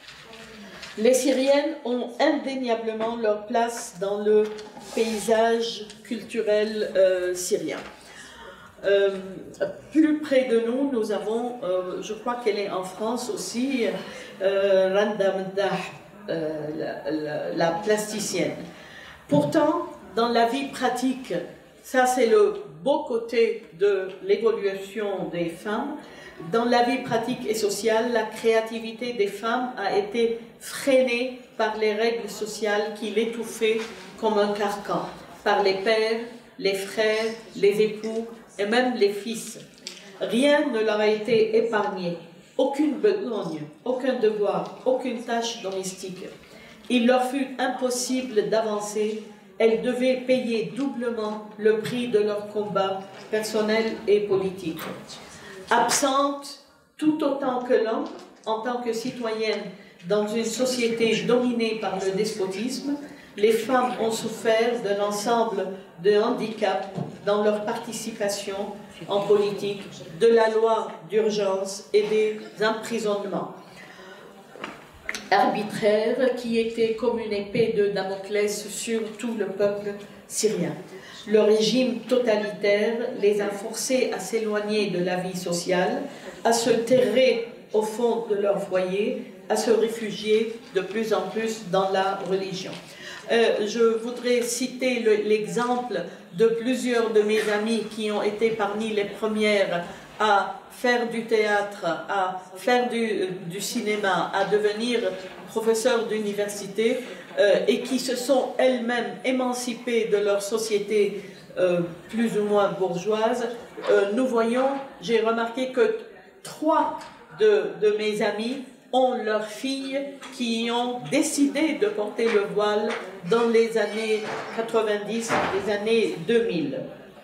Les Syriennes ont indéniablement leur place dans le paysage culturel euh, syrien. Euh, plus près de nous, nous avons, euh, je crois qu'elle est en France aussi, euh, Randa Mdah, euh, la, la, la plasticienne. Pourtant, dans la vie pratique ça c'est le beau côté de l'évolution des femmes. Dans la vie pratique et sociale, la créativité des femmes a été freinée par les règles sociales qui l'étouffaient comme un carcan, par les pères, les frères, les époux et même les fils. Rien ne leur a été épargné, aucune besogne, aucun devoir, aucune tâche domestique. Il leur fut impossible d'avancer, elles devaient payer doublement le prix de leur combat personnel et politique. Absentes tout autant que l'homme, en tant que citoyennes dans une société dominée par le despotisme, les femmes ont souffert de l'ensemble de handicaps dans leur participation en politique, de la loi d'urgence et des emprisonnements arbitraires qui étaient comme une épée de Damoclès sur tout le peuple syrien. Le régime totalitaire les a forcés à s'éloigner de la vie sociale, à se terrer au fond de leur foyer, à se réfugier de plus en plus dans la religion. Euh, je voudrais citer l'exemple de plusieurs de mes amies qui ont été parmi les premières à faire du théâtre, à faire du, du cinéma, à devenir professeurs d'université euh, et qui se sont elles-mêmes émancipées de leur société euh, plus ou moins bourgeoise. Euh, nous voyons, j'ai remarqué que trois de, de mes amis ont leurs filles qui ont décidé de porter le voile dans les années quatre-vingt-dix, les années deux mille.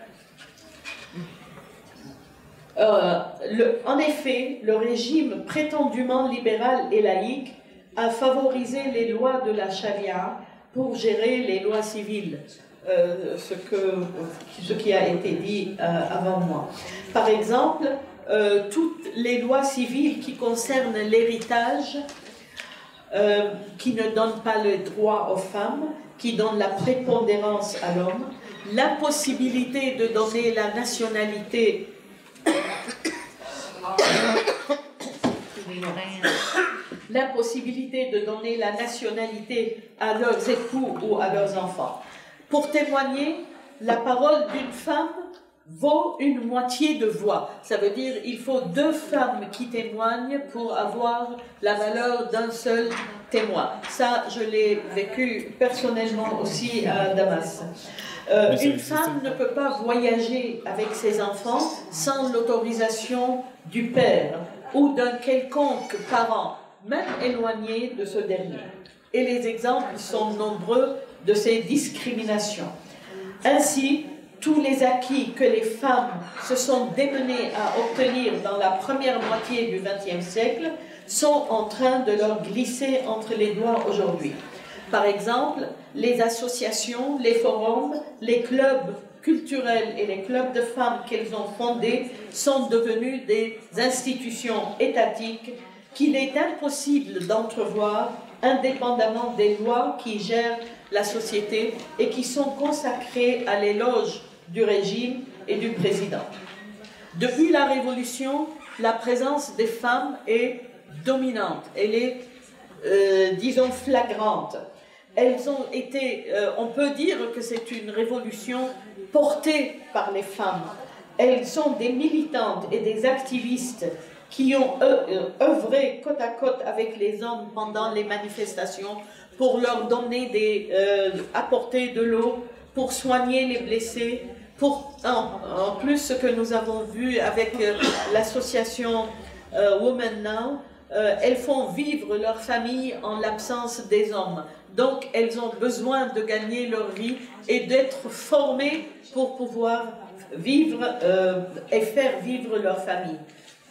Euh, le, en effet, le régime prétendument libéral et laïque a favorisé les lois de la charia pour gérer les lois civiles, euh, ce, que, ce qui a été dit euh, avant moi. Par exemple, Euh, toutes les lois civiles qui concernent l'héritage, euh, qui ne donnent pas le droit aux femmes, qui donnent la prépondérance à l'homme, l'impossibilité de donner la nationalité l'impossibilité de donner la nationalité à leurs époux ou à leurs enfants. Pour témoigner, la parole d'une femme vaut une moitié de voix. Ça veut dire qu'il faut deux femmes qui témoignent pour avoir la valeur d'un seul témoin. Ça, je l'ai vécu personnellement aussi à Damas. Euh, une femme ne peut pas voyager avec ses enfants sans l'autorisation du père ou d'un quelconque parent, même éloigné de ce dernier. Et les exemples sont nombreux de ces discriminations. Ainsi, tous les acquis que les femmes se sont démenées à obtenir dans la première moitié du vingtième siècle sont en train de leur glisser entre les doigts aujourd'hui. Par exemple, les associations, les forums, les clubs culturels et les clubs de femmes qu'elles ont fondés sont devenus des institutions étatiques qu'il est impossible d'entrevoir indépendamment des lois qui gèrent la société et qui sont consacrées à l'éloge du régime et du président. Depuis la Révolution, la présence des femmes est dominante, elle est, euh, disons, flagrante. Elles ont été, euh, on peut dire que c'est une révolution portée par les femmes. Elles sont des militantes et des activistes qui ont œuvré côte à côte avec les hommes pendant les manifestations pour leur donner des, euh, apporter de l'eau, pour soigner les blessés, pour, en, en plus ce que nous avons vu avec euh, l'association euh, Women Now, euh, elles font vivre leur famille en l'absence des hommes. Donc elles ont besoin de gagner leur vie et d'être formées pour pouvoir vivre euh, et faire vivre leur famille.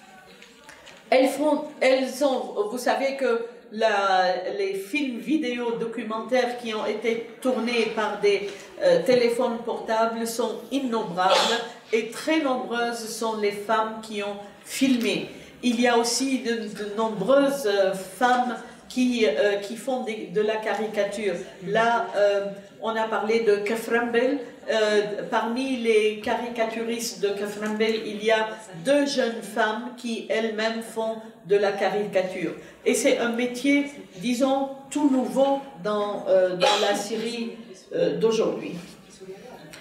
Elles font, elles ont, vous savez que la, les films vidéo documentaires qui ont été tournés par des euh, téléphones portables sont innombrables et très nombreuses sont les femmes qui ont filmé. Il y a aussi de, de nombreuses euh, femmes qui, euh, qui font des, de la caricature. Là, euh, on a parlé de Kefrembel. Euh, parmi les caricaturistes de Kefrembel, il y a deux jeunes femmes qui elles-mêmes font de la caricature. Et c'est un métier, disons, tout nouveau dans, euh, dans la Syrie euh, d'aujourd'hui.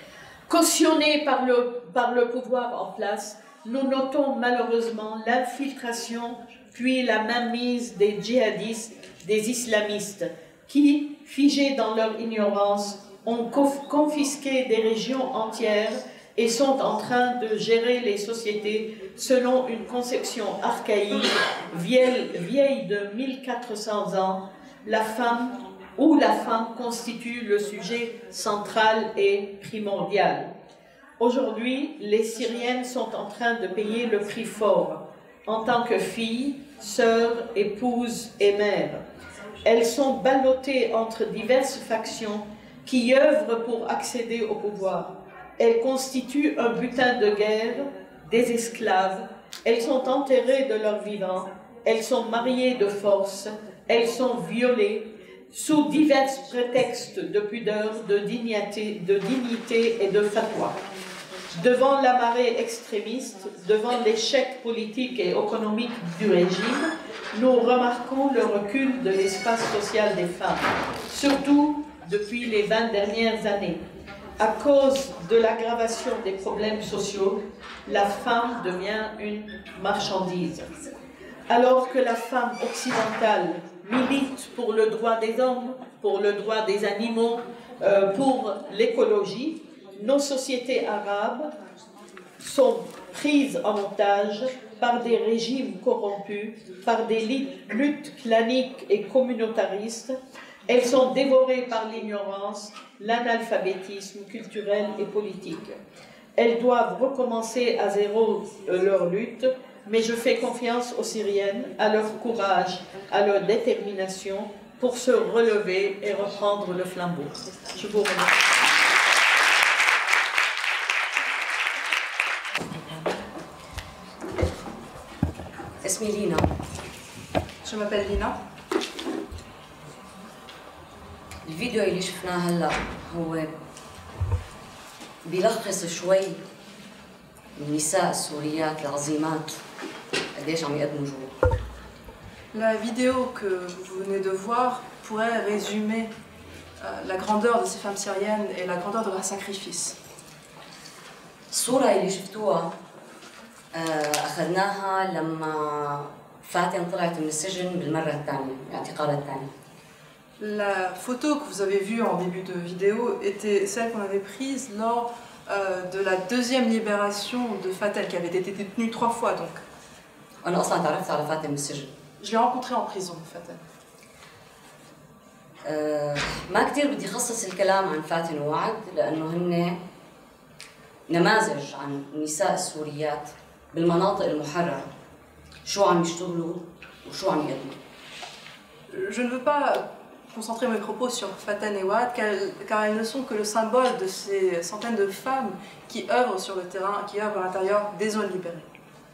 Cautionnés par le, par le pouvoir en place, nous notons malheureusement l'infiltration puis la mainmise des djihadistes, des islamistes, qui, figés dans leur ignorance, ont confisqué des régions entières et sont en train de gérer les sociétés selon une conception archaïque, vieille, vieille de mille quatre cents ans. La femme où la femme constitue le sujet central et primordial. Aujourd'hui, les Syriennes sont en train de payer le prix fort en tant que filles, sœurs, épouses et mères. Elles sont ballottées entre diverses factions qui œuvrent pour accéder au pouvoir. Elles constituent un butin de guerre, des esclaves. Elles sont enterrées de leur vivant. Elles sont mariées de force. Elles sont violées sous divers prétextes de pudeur, de dignité, de dignité et de fatwa. Devant la marée extrémiste, devant l'échec politique et économique du régime, nous remarquons le recul de l'espace social des femmes, surtout depuis les vingt dernières années. À cause de l'aggravation des problèmes sociaux, la femme devient une marchandise. Alors que la femme occidentale milite pour le droit des hommes, pour le droit des animaux, euh, pour l'écologie, nos sociétés arabes sont prises en otage par des régimes corrompus, par des luttes claniques et communautaristes. Elles sont dévorées par l'ignorance, l'analphabétisme culturel et politique. Elles doivent recommencer à zéro euh, leur lutte, mais je fais confiance aux Syriennes, à leur courage, à leur détermination pour se relever et reprendre le flambeau. Je vous remercie. اسمي لينا. Je m'appelle Lina. الفيديو اللي شفناه هلا هو بيلخص شوي النساء السوريات العظيمات قديش عم يقدموا جهود. La vidéo que vous venez de voir pourrait résumer euh, la grandeur de ces femmes syriennes et la grandeur de leur sacrifice. الصورة اللي شفتوها أخذناها لما فاتن طلعت من السجن بالمرة الثانية، الاعتقال الثاني. La photo que vous avez vue en début de vidéo était celle qu'on avait prise lors euh, de la deuxième libération de Fatel, qui avait été détenue trois fois donc. أنا أصلاً تعرفت على فاتن من السجن. Je l'ai rencontrée en prison, Fatel. أه ما كتير بدي أخصص الكلام عن فاتن ووعد لأنه هن نماذج عن النساء السوريات بالمناطق المحررة شو عم يشتغلوا وشو عم يقدموا. Je ne veux pas concentrer mes propos sur Faten et Ouad car, car elles ne sont que le symbole de ces centaines de femmes qui œuvrent sur le terrain, qui œuvrent à l'intérieur des zones libérées.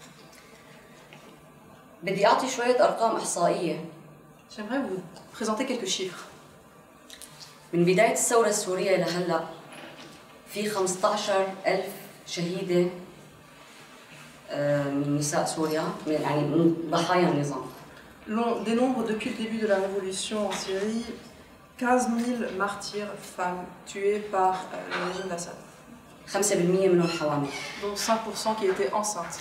بدي أعطي شوية أرقام إحصائية. J'aimerais vous présenter quelques chiffres. من بداية الثورة السورية لهلا في خمسة عشر ألف شهيدة من نساء سوريا يعني من ضحايا النظام. L'on dénombre depuis le début de la révolution en Syrie quinze mille martyrs femmes tuées par euh, le régime d'Assad. خمسة بالمئة منهم حوامل. Dont cinq pour cent qui étaient enceintes.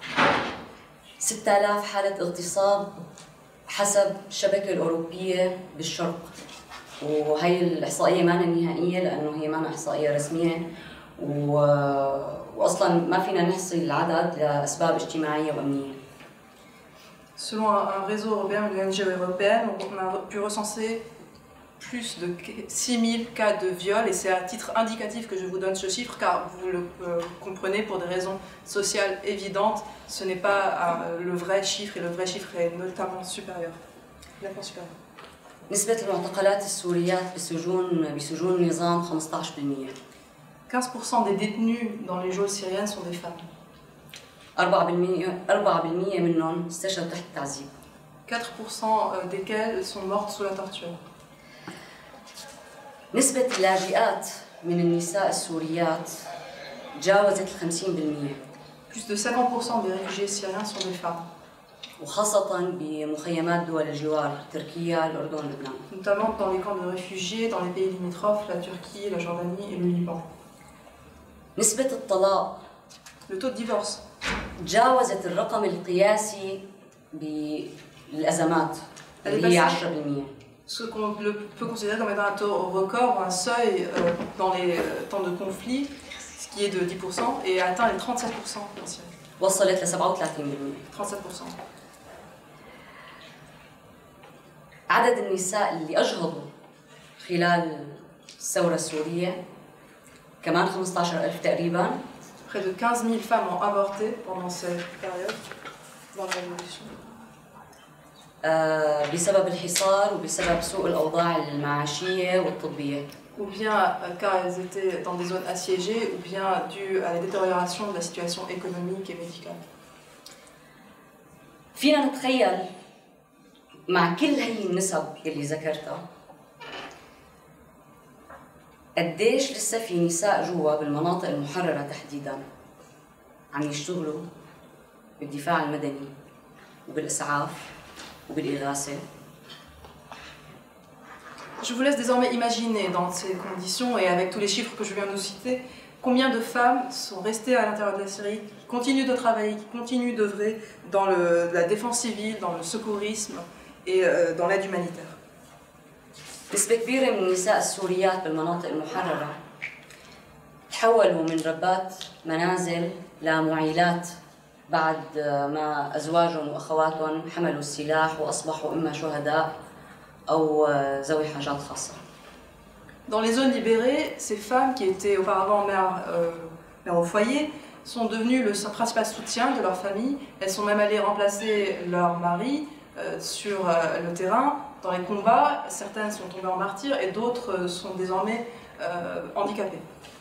ستة آلاف حالة اغتصاب حسب الشبكة الأوروبية بالشرق. وهي الإحصائية ما نهائية لأنه هي ما إحصائية رسمية و... وأصلاً ما فينا نحصي العدد لأسباب اجتماعية وأمنية. Selon un réseau européen, une O N G européenne, on a pu recenser plus de six mille cas de viol et c'est à titre indicatif que je vous donne ce chiffre car vous le euh, comprenez pour des raisons sociales évidentes, ce n'est pas euh, le vrai chiffre et le vrai chiffre est notamment supérieur. Nettement supérieur. نسبة المعتقلات السوريات بسجون بسجون النظام خمسة عشر بالمئة. quinze pour cent des détenus dans les geôles syriennes sont des femmes. أربعة بالمئة أربعة بالمئة منهم استشهدوا تحت التعذيب. quatre pour cent desquelles sont mortes sous la torture. نسبة اللاجئات من النساء السوريات تجاوزت الخمسين بالمئة. Plus de cinquante pour cent des réfugiés syriens sont des femmes. وخاصة بمخيمات دول الجوار تركيا، الأردن، لبنان. Notamment dans les camps de réfugiés, dans les pays limitrophes, la Turquie, la Jordanie et le Liban. نسبة الطلاق le taux de divorce تجاوزت الرقم القياسي بالأزمات اللي هي عشرة بالمئة. Ce qu'on peut considérer comme étant un taux record ou un seuil euh, dans les euh, temps de conflit, ce qui est de dix pour cent, et atteint les trente-sept pour cent en Syrie. وصلت ل سبعة وثلاثين بالمئة. trente-sept pour cent. عدد النساء اللي أجهضوا خلال الثورة السورية كمان خمسة عشر ألف تقريباً. Près de quinze mille femmes ont avorté pendant cette période dans la révolution. آه بسبب الحصار وبسبب سوء الأوضاع المعاشية والطبية. Ou bien car elles étaient dans des zones assiégées, ou bien dû à la détérioration de la situation économique et médicale. فينا نتخيل مع كل هي النسب اللي ذكرتها قديش لسه في نساء جوا بالمناطق المحررة تحديداً عم يشتغلوا بالدفاع المدني وبالإسعاف وبالإغاثة. Je vous laisse désormais imaginer dans ces conditions et avec tous les chiffres que je viens de citer, combien de femmes sont restées à l'intérieur de la Syrie, qui continuent de travailler, qui continuent d'œuvrer dans le, la défense civile, dans le secourisme et euh, dans l'aide humanitaire. نسبة كبيرة من النساء السوريات بالمناطق المحررة تحولوا من ربات منازل لمعيلات بعد ما أزواجهم وأخواتهم حملوا السلاح وأصبحوا إما شهداء أو ذوي حاجات خاصة. Dans les zones libérées, ces femmes qui étaient auparavant mères, euh, mères au foyer sont devenues le principal soutien de leur famille. Elles sont même allées remplacer leur mari euh, sur euh, le terrain, dans les combats. Certaines sont tombées en martyrs et d'autres sont désormais euh, handicapées.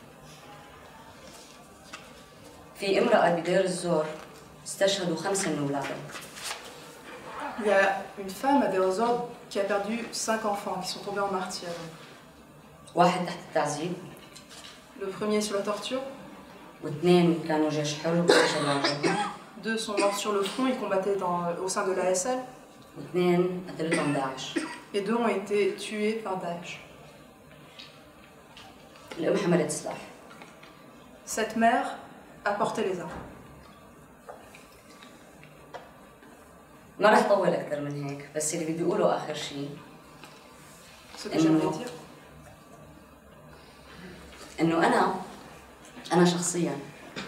في امرأة بدير الزور استشهدوا خمسة من أولادها. Il y a une femme à Deir ez-Zor qui a perdu cinq enfants qui sont tombés en martyrs. واحد تحت التعذيب. Le premier sur la torture. واثنين كانوا جيش حر وجيش اللاجئين. Deux sont morts sur le front, ils combattaient dans, au sein de l'A S L. واثنين قتلتهم داعش. Et deux ont été tués par Daesh. الأم حملت سلاح. Cette mère a porté les armes. ما راح أطول أكثر من هيك، بس اللي بدي أقوله آخر شيء إنه إنه أنا أنا شخصياً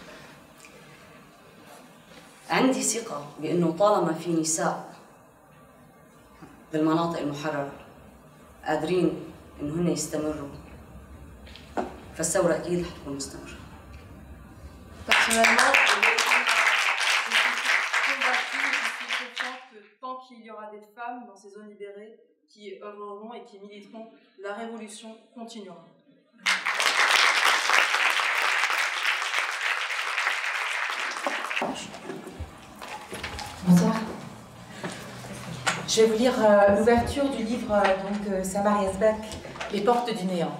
عندي ثقة بإنه طالما في نساء بالمناطق المحررة قادرين إنه هن يستمروا فالثورة أكيد رح تكون مستمرة. Personnellement, tant qu'il y aura des femmes dans ces zones libérées qui œuvreront et qui militeront, la révolution continuera. Bonsoir. Je vais vous lire euh, l'ouverture du livre euh, donc, euh, Samar Yazbek, Les portes du néant.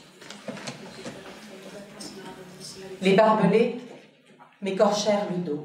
Les barbelés m'écorchèrent le dos.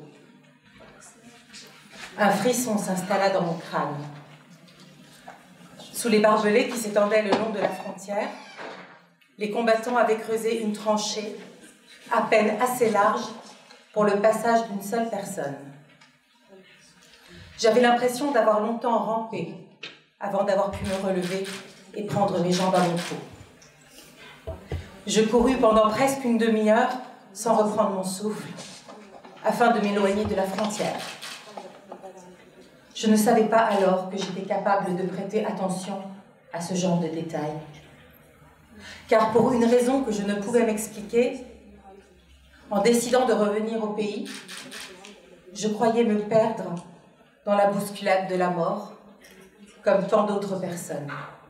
Un frisson s'installa dans mon crâne. Sous les barbelés qui s'étendaient le long de la frontière, les combattants avaient creusé une tranchée à peine assez large pour le passage d'une seule personne. J'avais l'impression d'avoir longtemps rampé avant d'avoir pu me relever et prendre mes jambes à mon cou. Je courus pendant presque une demi-heure sans reprendre mon souffle, afin de m'éloigner de la frontière. Je ne savais pas alors que j'étais capable de prêter attention à ce genre de détails. Car pour une raison que je ne pouvais m'expliquer, en décidant de revenir au pays, je croyais me perdre dans la bousculade de la mort, comme tant d'autres personnes.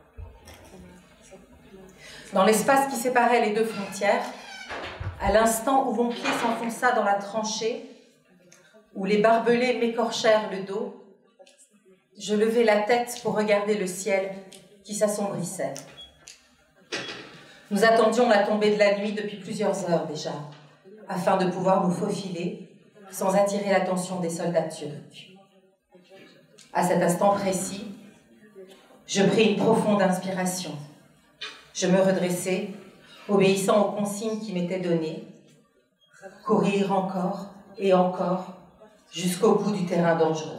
Dans l'espace qui séparait les deux frontières, à l'instant où mon pied s'enfonça dans la tranchée, où les barbelés m'écorchèrent le dos, je levai la tête pour regarder le ciel qui s'assombrissait. Nous attendions la tombée de la nuit depuis plusieurs heures déjà, afin de pouvoir nous faufiler sans attirer l'attention des soldats turcs. À cet instant précis, je pris une profonde inspiration. Je me redressai, obéissant aux consignes qui m'étaient données, courir encore et encore jusqu'au bout du terrain dangereux.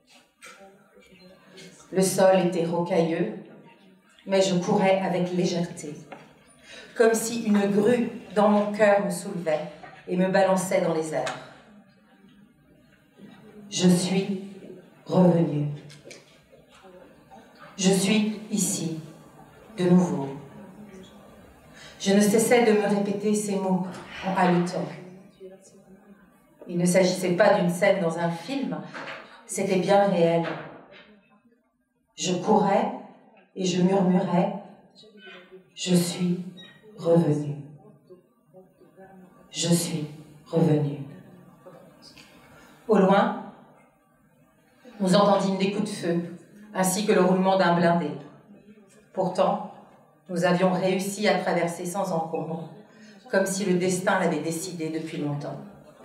Le sol était rocailleux, mais je courais avec légèreté, comme si une grue dans mon cœur me soulevait et me balançait dans les airs. Je suis revenue. Je suis ici, de nouveau. Je ne cessais de me répéter ces mots en haletant. Il ne s'agissait pas d'une scène dans un film, c'était bien réel. Je courais et je murmurais « Je suis revenue. Je suis revenue. » Au loin, nous entendîmes des coups de feu, ainsi que le roulement d'un blindé. Pourtant, nous avions réussi à traverser sans encombre, comme si le destin l'avait décidé depuis longtemps.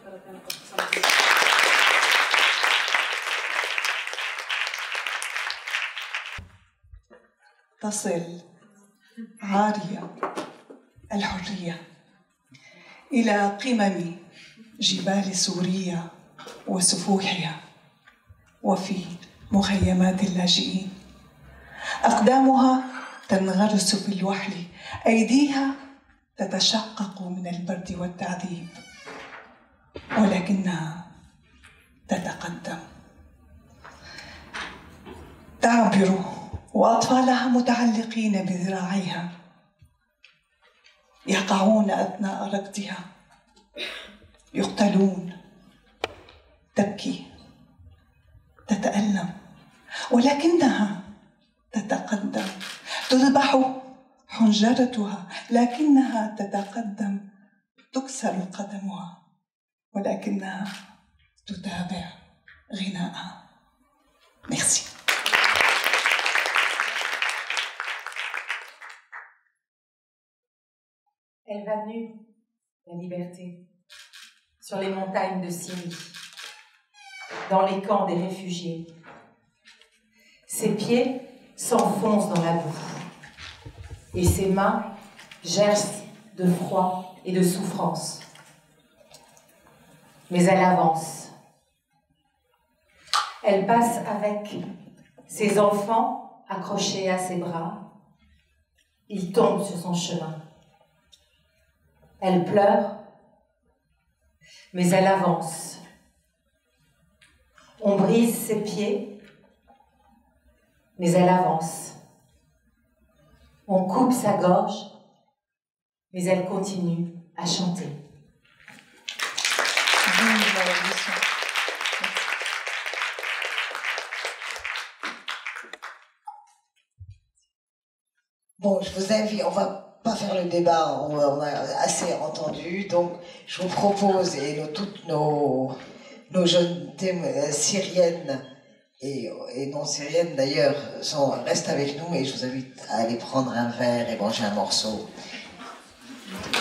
تصل عارية الحرية إلى قمم جبال سوريا وسفوحها وفي مخيمات اللاجئين أقدامها تنغرس في الوحل أيديها تتشقق من البرد والتعذيب ولكنها تتقدم تعبر وأطفالها متعلقين بذراعيها يقعون أثناء ركضها يقتلون تبكي تتألم ولكنها تتقدم تذبح حنجرتها لكنها تتقدم تكسر قدمها ولكنها تتابع غناءها. Merci. Elle va nue, la liberté, sur les montagnes de Syrie, dans les camps des réfugiés. Ses pieds s'enfoncent dans la boue et ses mains gercent de froid et de souffrance. Mais elle avance. Elle passe avec ses enfants accrochés à ses bras. Ils tombent sur son chemin. Elle pleure, mais elle avance. On brise ses pieds, mais elle avance. On coupe sa gorge, mais elle continue à chanter. Bon, je vous invite, on va pas faire le débat, on, on a assez entendu, donc je vous propose, et nos, toutes nos, nos jeunes thèmes syriennes et, et non syriennes d'ailleurs sont, restent avec nous, et je vous invite à aller prendre un verre et manger un morceau.